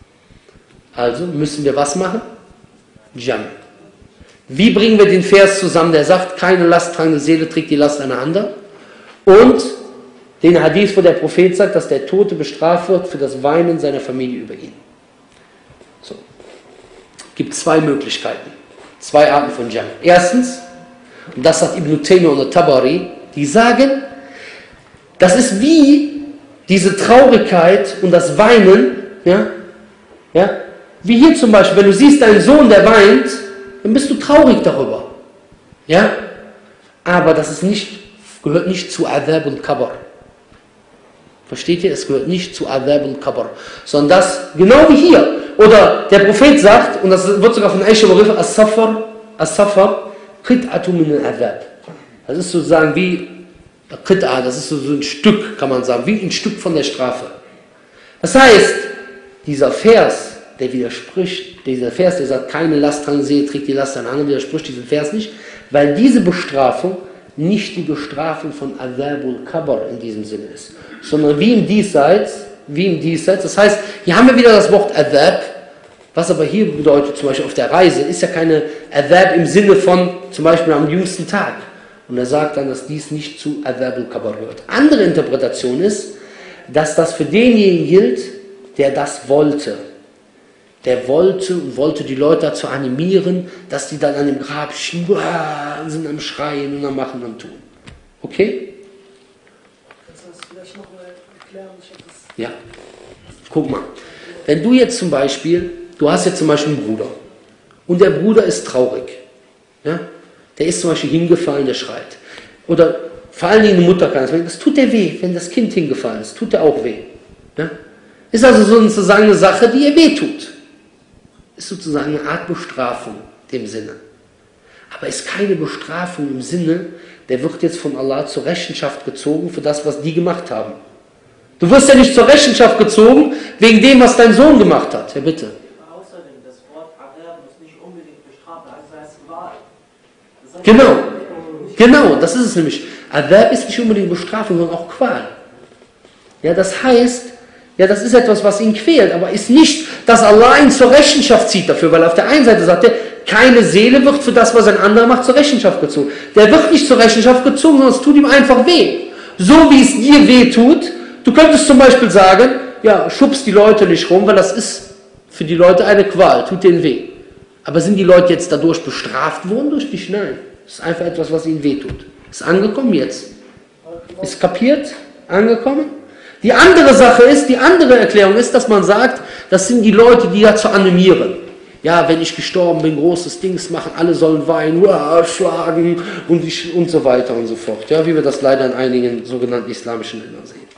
Also müssen wir was machen? Jam. Wie bringen wir den Vers zusammen, der sagt, keine lasttragende Seele trägt die Last einer anderen? Und den Hadith, wo der Prophet sagt, dass der Tote bestraft wird für das Weinen seiner Familie über ihn. So. Gibt zwei Möglichkeiten, zwei Arten von Jam. Erstens, und das sagt Ibn Taymiyyah und Tabari, die sagen, das ist wie diese Traurigkeit und das Weinen, ja, ja, wie hier zum Beispiel, wenn du siehst deinen Sohn, der weint, dann bist du traurig darüber. Ja? Aber das ist nicht, gehört nicht zu Adhab und Qabr. Versteht ihr? Es gehört nicht zu Adhab und Qabr. Sondern das, genau wie hier. Oder der Prophet sagt, und das wird sogar von Aisha überriffen, As-Safar, As-Safar, Qit'atu min al-Adhab. Das ist sozusagen wie Qit'a, das ist so ein Stück, kann man sagen, wie ein Stück von der Strafe. Das heißt, dieser Vers, der widerspricht, dieser Vers, der sagt, keine lasttragende Seele trägt die Last einer anderen, widerspricht diesem Vers nicht, weil diese Bestrafung nicht die Bestrafung von Adhabul Qabr in diesem Sinne ist, sondern wie im Diesseits, wie im Diesseits. Das heißt, hier haben wir wieder das Wort Adhab, was aber hier bedeutet, zum Beispiel auf der Reise, ist ja keine Adhab im Sinne von zum Beispiel am jüngsten Tag. Und er sagt dann, dass dies nicht zu Adhabul Qabr gehört. Andere Interpretation ist, dass das für denjenigen gilt, der das wollte. Der wollte und wollte die Leute dazu animieren, dass die dann an dem Grab sind am Schreien und am Machen und Tun. Okay? Kannst du das vielleicht nochmal erklären? Ich hab das Ja. Guck mal. Wenn du jetzt zum Beispiel, du hast jetzt zum Beispiel einen Bruder und der Bruder ist traurig. Ja? Der ist zum Beispiel hingefallen, der schreit. Oder vor allen Dingen eine Mutter kann das, das tut der weh, wenn das Kind hingefallen ist, tut der auch weh. Ja? Ist also sozusagen eine Sache, die ihr weh tut. Ist sozusagen eine Art Bestrafung in dem Sinne. Aber ist keine Bestrafung im Sinne, der wird jetzt von Allah zur Rechenschaft gezogen für das, was die gemacht haben. Du wirst ja nicht zur Rechenschaft gezogen wegen dem, was dein Sohn gemacht hat. Ja, bitte. Außerdem, das Wort Adhab ist nicht unbedingt bestraft, also heißt Qual. Genau, genau, das ist es nämlich. Adhab ist nicht unbedingt Bestrafung, sondern auch Qual. Ja, das heißt, ja, das ist etwas, was ihn quält, aber ist nicht, dass Allah ihn zur Rechenschaft zieht dafür, weil auf der einen Seite sagt er, keine Seele wird für das, was ein anderer macht, zur Rechenschaft gezogen. Der wird nicht zur Rechenschaft gezogen, sondern es tut ihm einfach weh. So wie es dir weh tut, du könntest zum Beispiel sagen, ja, schubst die Leute nicht rum, weil das ist für die Leute eine Qual, tut denen weh. Aber sind die Leute jetzt dadurch bestraft worden? Durch dich? Nein. Das ist einfach etwas, was ihnen weh tut. Ist angekommen jetzt? Ist kapiert? Angekommen? Die andere Sache ist, die andere Erklärung ist, dass man sagt, das sind die Leute, die dazu animieren. Ja, wenn ich gestorben bin, großes Dings machen, alle sollen weinen, uah, schlagen und, ich, und so weiter und so fort. Ja, wie wir das leider in einigen sogenannten islamischen Ländern sehen.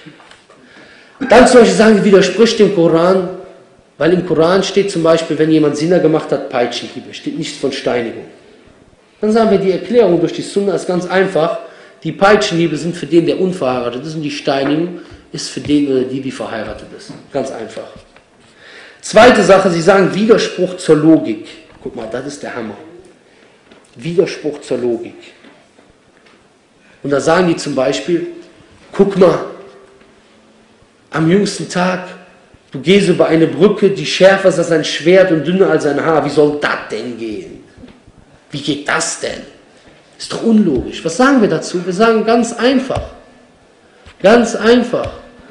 Dann zum Beispiel sagen, widerspricht dem Koran, weil im Koran steht zum Beispiel, wenn jemand Sina gemacht hat, Peitschenhiebe, steht nichts von Steinigung. Dann sagen wir, die Erklärung durch die Sunna ist ganz einfach. Die Peitschenhiebe sind für den, der unverheiratet ist, und die Steinigung ist für den oder die, die verheiratet ist. Ganz einfach. Zweite Sache, sie sagen Widerspruch zur Logik. Guck mal, das ist der Hammer. Widerspruch zur Logik. Und da sagen die zum Beispiel, guck mal, am jüngsten Tag, du gehst über eine Brücke, die schärfer ist als ein Schwert und dünner als ein Haar. Wie soll das denn gehen? Wie geht das denn? Ist doch unlogisch. Was sagen wir dazu? Wir sagen ganz einfach. Ganz einfach.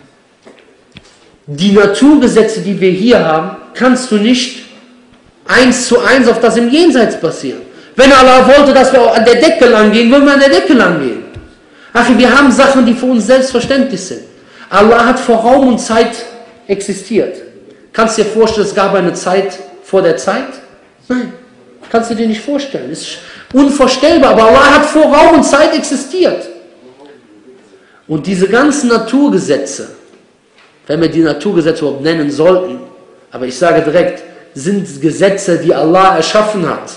Die Naturgesetze, die wir hier haben, kannst du nicht eins zu eins auf das im Jenseits passieren. Wenn Allah wollte, dass wir auch an der Decke lang gehen, würden wir an der Decke lang gehen. Ach, wir haben Sachen, die für uns selbstverständlich sind. Allah hat vor Raum und Zeit existiert. Kannst du dir vorstellen, es gab eine Zeit vor der Zeit? Nein. Kannst du dir nicht vorstellen. Ist unvorstellbar, aber Allah hat vor Raum und Zeit existiert. Und diese ganzen Naturgesetze, wenn wir die Naturgesetze überhaupt nennen sollten, aber ich sage direkt, sind Gesetze, die Allah erschaffen hat.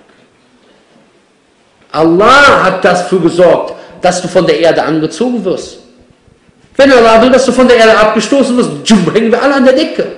Allah hat dafür gesorgt, dass du von der Erde angezogen wirst. Wenn Allah will, dass du von der Erde abgestoßen wirst, hängen wir alle an der Decke.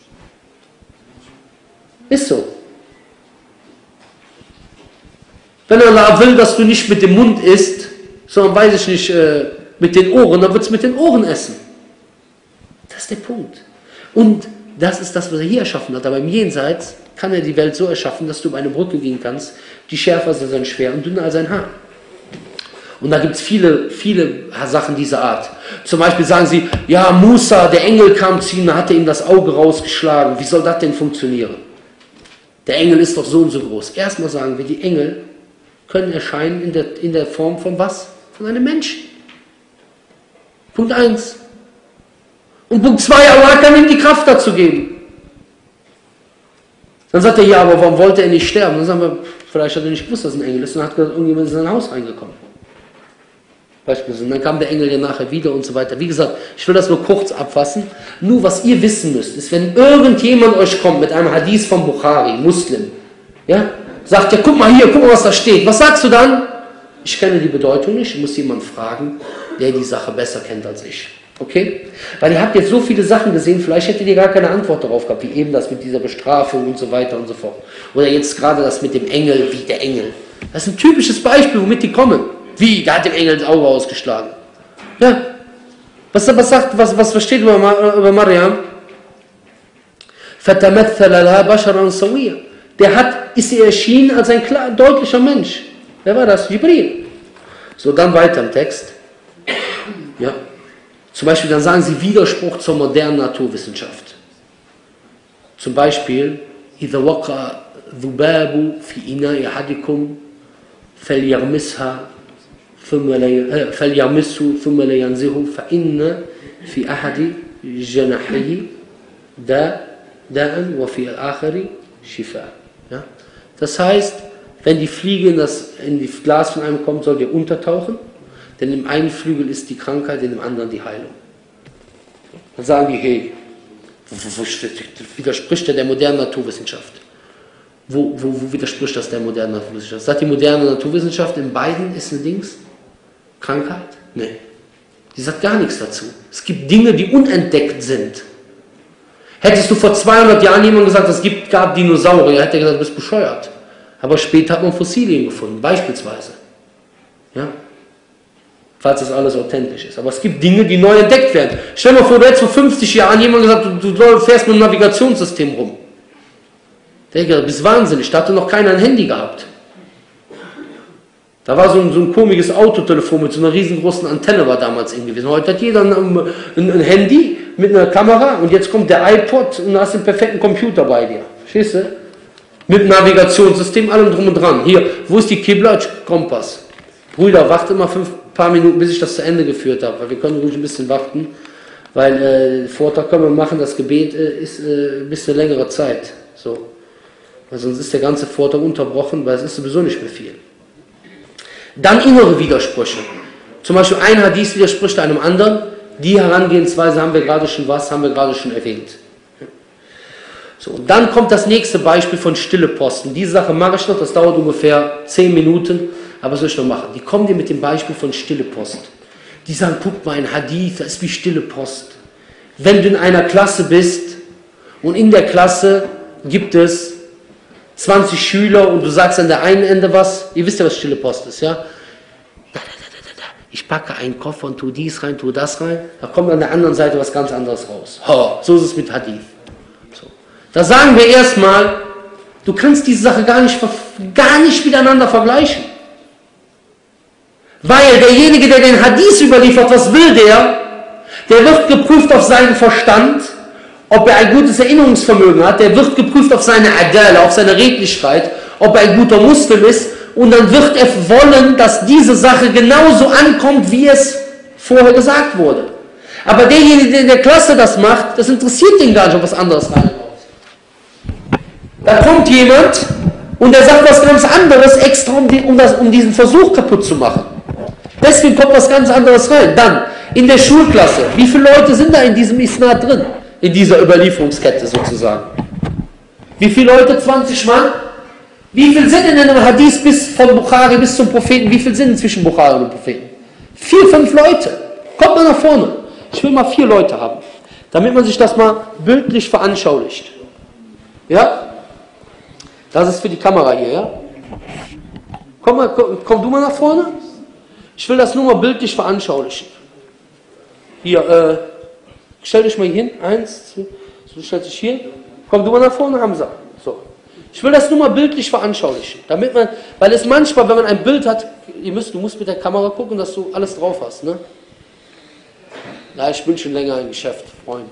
Ist so. Wenn Allah will, dass du nicht mit dem Mund isst, sondern, weiß ich nicht, äh, mit den Ohren, dann wird es mit den Ohren essen. Das ist der Punkt. Und das ist das, was er hier erschaffen hat. Aber im Jenseits kann er die Welt so erschaffen, dass du über eine Brücke gehen kannst, die schärfer ist als ein Schwert und dünner als ein Haar. Und da gibt es viele, viele Sachen dieser Art. Zum Beispiel sagen sie, ja, Musa, der Engel kam zu ihm, da hat er ihm das Auge rausgeschlagen. Wie soll das denn funktionieren? Der Engel ist doch so und so groß. Erstmal sagen wir, die Engel können erscheinen in der, in der Form von was? Von einem Menschen. Punkt eins. Und Punkt zwei, Allah kann ihm die Kraft dazu geben. Dann sagt er, ja, aber warum wollte er nicht sterben? Dann sagen wir, vielleicht hat er nicht gewusst, dass es ein Engel ist und hat gesagt, irgendjemand ist in sein Haus reingekommen. Beispielsweise. Und dann kam der Engel ja nachher wieder und so weiter. Wie gesagt, ich will das nur kurz abfassen. Nur was ihr wissen müsst, ist, wenn irgendjemand euch kommt mit einem Hadith von Bukhari, Muslim, ja, sagt ja, guck mal hier, guck mal, was da steht. Was sagst du dann? Ich kenne die Bedeutung nicht, ich muss jemanden fragen, der die Sache besser kennt als ich. Okay? Weil ihr habt jetzt so viele Sachen gesehen, vielleicht hättet ihr gar keine Antwort darauf gehabt, wie eben das mit dieser Bestrafung und so weiter und so fort. Oder jetzt gerade das mit dem Engel, wie der Engel. Das ist ein typisches Beispiel, womit die kommen. Wie? Der hat dem Engel das Auge ausgeschlagen. Ja. Was, was sagt, was, was versteht über, über Maryam? Der hat, ist ihr erschienen als ein klar, deutlicher Mensch. Wer war das? Jibril. So, dann weiter im Text. Ja. Zum Beispiel, dann sagen sie Widerspruch zur modernen Naturwissenschaft. Zum Beispiel, إِذَا وَقَعَ ذُبَابُ فِي إِنَاءِ أَحَدِكُمْ فَلْيَغْمِسْهَا فَلْيَغْمِسْهُ ثُمَّ لَيَنْزِهُ فَإِنَّ فِي أَحَدِ جَنَاحَيْهِ دَاءً وَفِي الْآخَرِ شِفَاءً. Ja? Das heißt, wenn die Fliege in das, in das Glas von einem kommt, soll der untertauchen, denn im einen Flügel ist die Krankheit, in dem anderen die Heilung. Dann sagen die, hey, wo, wo, wo widerspricht der der modernen Naturwissenschaft? Wo, wo, wo widerspricht das der modernen Naturwissenschaft? Sagt die moderne Naturwissenschaft, in beiden ist ein Dings? Krankheit? Nee. Die sagt gar nichts dazu. Es gibt Dinge, die unentdeckt sind. Hättest du vor zweihundert Jahren jemand gesagt, es gibt, gab Dinosaurier, hätte er gesagt, du bist bescheuert. Aber später hat man Fossilien gefunden, beispielsweise. Ja? Falls das alles authentisch ist. Aber es gibt Dinge, die neu entdeckt werden. Stell dir mal vor, du hättest vor fünfzig Jahren jemand gesagt, du, du fährst mit einem Navigationssystem rum. Digga, du bist wahnsinnig, da hatte noch keiner ein Handy gehabt. Da war so ein, so ein komisches Autotelefon mit so einer riesengroßen Antenne war damals in gewesen. Heute hat jeder ein, ein, ein Handy mit einer Kamera und jetzt kommt der iPod und du hast den perfekten Computer bei dir. Verstehst du? Mit Navigationssystem, allem drum und dran. Hier, wo ist die Qibla? Kompass. Brüder, warte mal fünf paar Minuten, bis ich das zu Ende geführt habe, weil wir können ruhig ein bisschen warten, weil äh, Vortrag können wir machen, das Gebet äh, ist äh, ein bisschen längere Zeit. So. Weil sonst ist der ganze Vortrag unterbrochen, weil es ist sowieso nicht mehr viel. Dann innere Widersprüche. Zum Beispiel ein Hadith widerspricht einem anderen. Die Herangehensweise haben wir gerade schon was, haben wir gerade schon erwähnt. So, und dann kommt das nächste Beispiel von stille Posten. Diese Sache mache ich noch, das dauert ungefähr zehn Minuten, aber was soll ich noch machen? Die kommen dir mit dem Beispiel von stille Post. Die sagen, guck mal, ein Hadith, das ist wie stille Post. Wenn du in einer Klasse bist und in der Klasse gibt es zwanzig Schüler und du sagst an der einen Ende was, ihr wisst ja, was stille Post ist, ja? Ich packe einen Koffer und tue dies rein, tue das rein, da kommt an der anderen Seite was ganz anderes raus. Oh, so ist es mit Hadith. So. Da sagen wir erstmal, du kannst diese Sache gar nicht, gar nicht miteinander vergleichen. Weil derjenige, der den Hadith überliefert, was will der? Der wird geprüft auf seinen Verstand, ob er ein gutes Erinnerungsvermögen hat, der wird geprüft auf seine Adala, auf seine Redlichkeit, ob er ein guter Muslim ist, und dann wird er wollen, dass diese Sache genauso ankommt, wie es vorher gesagt wurde. Aber derjenige, der in der Klasse das macht, das interessiert ihn gar nicht, ob was anderes reinkommt. Da kommt jemand und der sagt was ganz anderes, extra um, die, um, das, um diesen Versuch kaputt zu machen. Deswegen kommt was ganz anderes rein. Dann, in der Schulklasse, wie viele Leute sind da in diesem Isnad drin? In dieser Überlieferungskette sozusagen. Wie viele Leute? zwanzig Mann? Wie viel sind in einem Hadith bis von Bukhari bis zum Propheten? Wie viel sind zwischen Bukhari und Propheten? Vier, fünf Leute. Kommt mal nach vorne. Ich will mal vier Leute haben. Damit man sich das mal bildlich veranschaulicht. Ja? Das ist für die Kamera hier, ja? Komm, mal, komm, komm du mal nach vorne. Ich will das nur mal bildlich veranschaulichen. Hier, äh, stell dich mal hier hin. Eins, zwei, so, du stellst dich hier. Komm du mal nach vorne, Hamza. So. Ich will das nur mal bildlich veranschaulichen. Damit man, weil es manchmal, wenn man ein Bild hat, ihr müsst, du musst mit der Kamera gucken, dass du alles drauf hast, ne? Ja, ich bin schon länger im Geschäft, Freund.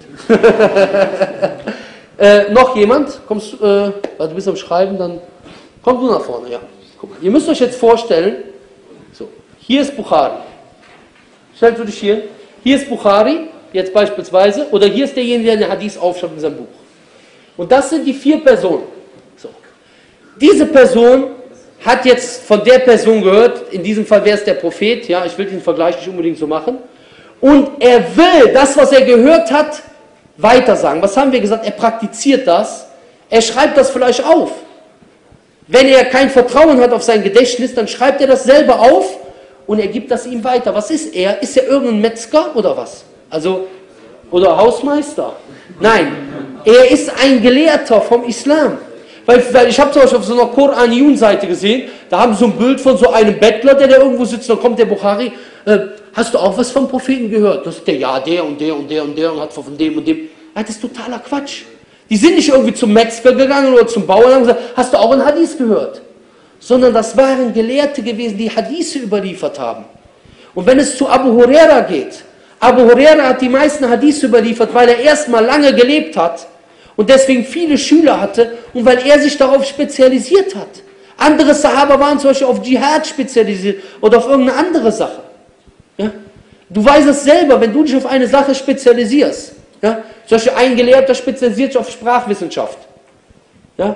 äh, noch jemand? Kommst, äh, weil du bist am Schreiben, dann komm du nach vorne, ja. Guck mal. Ihr müsst euch jetzt vorstellen, so, hier ist Bukhari. Stellst du dich hier? Hier ist Bukhari, jetzt beispielsweise, oder hier ist derjenige, der den Hadith aufschreibt in seinem Buch. Und das sind die vier Personen. So. Diese Person hat jetzt von der Person gehört, in diesem Fall wäre es der Prophet, ja, ich will den Vergleich nicht unbedingt so machen, und er will das, was er gehört hat, weitersagen. Was haben wir gesagt? Er praktiziert das, er schreibt das vielleicht auf. Wenn er kein Vertrauen hat auf sein Gedächtnis, dann schreibt er das selber auf und er gibt das ihm weiter. Was ist er? Ist er irgendein Metzger oder was? Also, oder Hausmeister? Nein, er ist ein Gelehrter vom Islam. Weil, weil ich habe zum Beispiel auf so einer Koran-Yun-Seite gesehen, da haben sie so ein Bild von so einem Bettler, der da irgendwo sitzt, dann kommt der Bukhari, äh, hast du auch was vom Propheten gehört? Das ist der, ja, der und der und der und der und hat von dem und dem. Das ist totaler Quatsch. Die sind nicht irgendwie zum Metzger gegangen oder zum Bauern und haben gesagt, hast du auch einen Hadith gehört? Sondern das waren Gelehrte gewesen, die Hadithe überliefert haben. Und wenn es zu Abu Huraira geht, Abu Huraira hat die meisten Hadithe überliefert, weil er erstmal lange gelebt hat und deswegen viele Schüler hatte und weil er sich darauf spezialisiert hat. Andere Sahaba waren zum Beispiel auf Dschihad spezialisiert oder auf irgendeine andere Sache. Ja? Du weißt es selber, wenn du dich auf eine Sache spezialisierst. Ja? Zum Beispiel ein Gelehrter spezialisiert sich auf Sprachwissenschaft. Ja?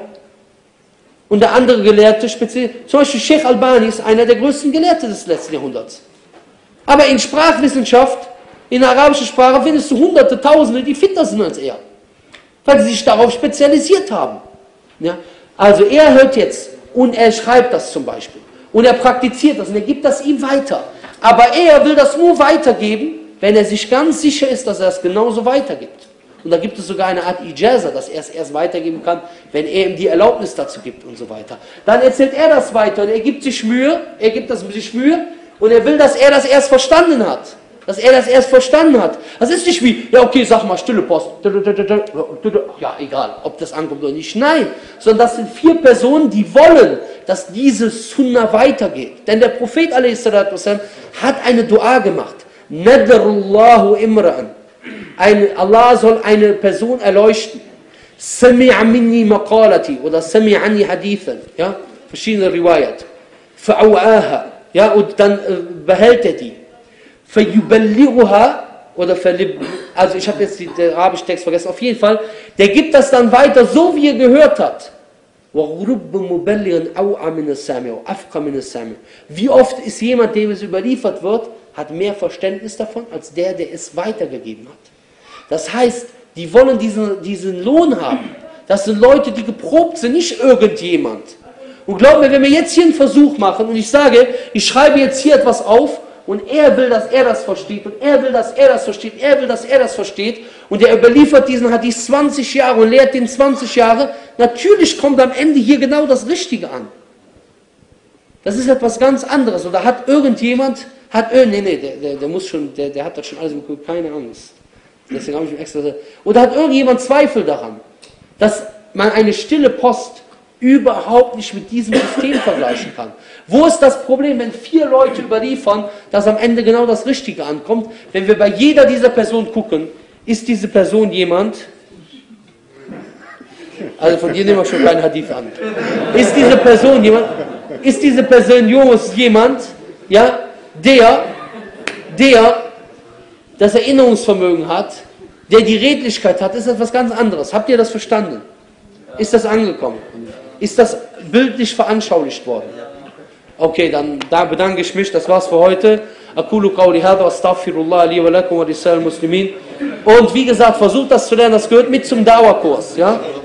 Und der andere Gelehrte spezialisiert, zum Beispiel Sheikh Albani ist einer der größten Gelehrten des letzten Jahrhunderts. Aber in Sprachwissenschaft, in der arabischen Sprache, findest du Hunderte, Tausende, die fitter sind als er. Weil sie sich darauf spezialisiert haben. Ja? Also er hört jetzt und er schreibt das zum Beispiel. Und er praktiziert das und er gibt das ihm weiter. Aber er will das nur weitergeben, wenn er sich ganz sicher ist, dass er es genauso weitergibt. Und da gibt es sogar eine Art Ijaza, dass er es erst weitergeben kann, wenn er ihm die Erlaubnis dazu gibt und so weiter. Dann erzählt er das weiter und er gibt sich Mühe, er gibt das sich Mühe und er will, dass er das erst verstanden hat. Dass er das erst verstanden hat. Das ist nicht wie, ja okay, sag mal, stille Post. Ja, egal, ob das ankommt oder nicht. Nein, sondern das sind vier Personen, die wollen, dass diese Sunna weitergeht. Denn der Prophet a s. hat eine Dua gemacht. Nadarullahu imra'an. Allah soll eine Person erleuchten. Sami'a minni maqalati oder sami'a anni hadithan. Ja, verschiedene Riwayat. Fa'awa'aha. Ja, und dann äh, behält er die. Fayuballighuha oder verlib, also ich habe jetzt den arabischen Text vergessen, auf jeden Fall, der gibt das dann weiter, so wie er gehört hat. Wie oft ist jemand, dem es überliefert wird, hat mehr Verständnis davon, als der, der es weitergegeben hat. Das heißt, die wollen diesen, diesen Lohn haben. Das sind Leute, die geprobt sind, nicht irgendjemand. Und glaub mir, wenn wir jetzt hier einen Versuch machen und ich sage, ich schreibe jetzt hier etwas auf, und er will, dass er das versteht, und er will, dass er das versteht, er will, dass er das versteht, und er überliefert diesen Hadith zwanzig Jahre und lehrt den zwanzig Jahre, natürlich kommt am Ende hier genau das Richtige an. Das ist etwas ganz anderes. Oder hat irgendjemand, hat, nee, nee, der, der, der muss schon, der, der hat das schon alles im Kopf, keine Angst. Deswegen habe ich mir extra, oder hat irgendjemand Zweifel daran, dass man eine stille Post überhaupt nicht mit diesem System vergleichen kann. Wo ist das Problem, wenn vier Leute überliefern, dass am Ende genau das Richtige ankommt? Wenn wir bei jeder dieser Personen gucken, ist diese Person jemand, also von dir nehmen wir schon keinen Hadith an, ist diese Person jemand, ist diese Person Jungs jemand, ja, der, der das Erinnerungsvermögen hat, der die Redlichkeit hat, ist etwas ganz anderes. Habt ihr das verstanden? Ist das angekommen? Ist das bildlich veranschaulicht worden? Okay, dann da bedanke ich mich. Das war's für heute. Aqulu qawli hadha astaghfirullah li wa lakum wa lisa'il muslimin. Und wie gesagt, versucht das zu lernen. Das gehört mit zum Dauerkurs. Ja?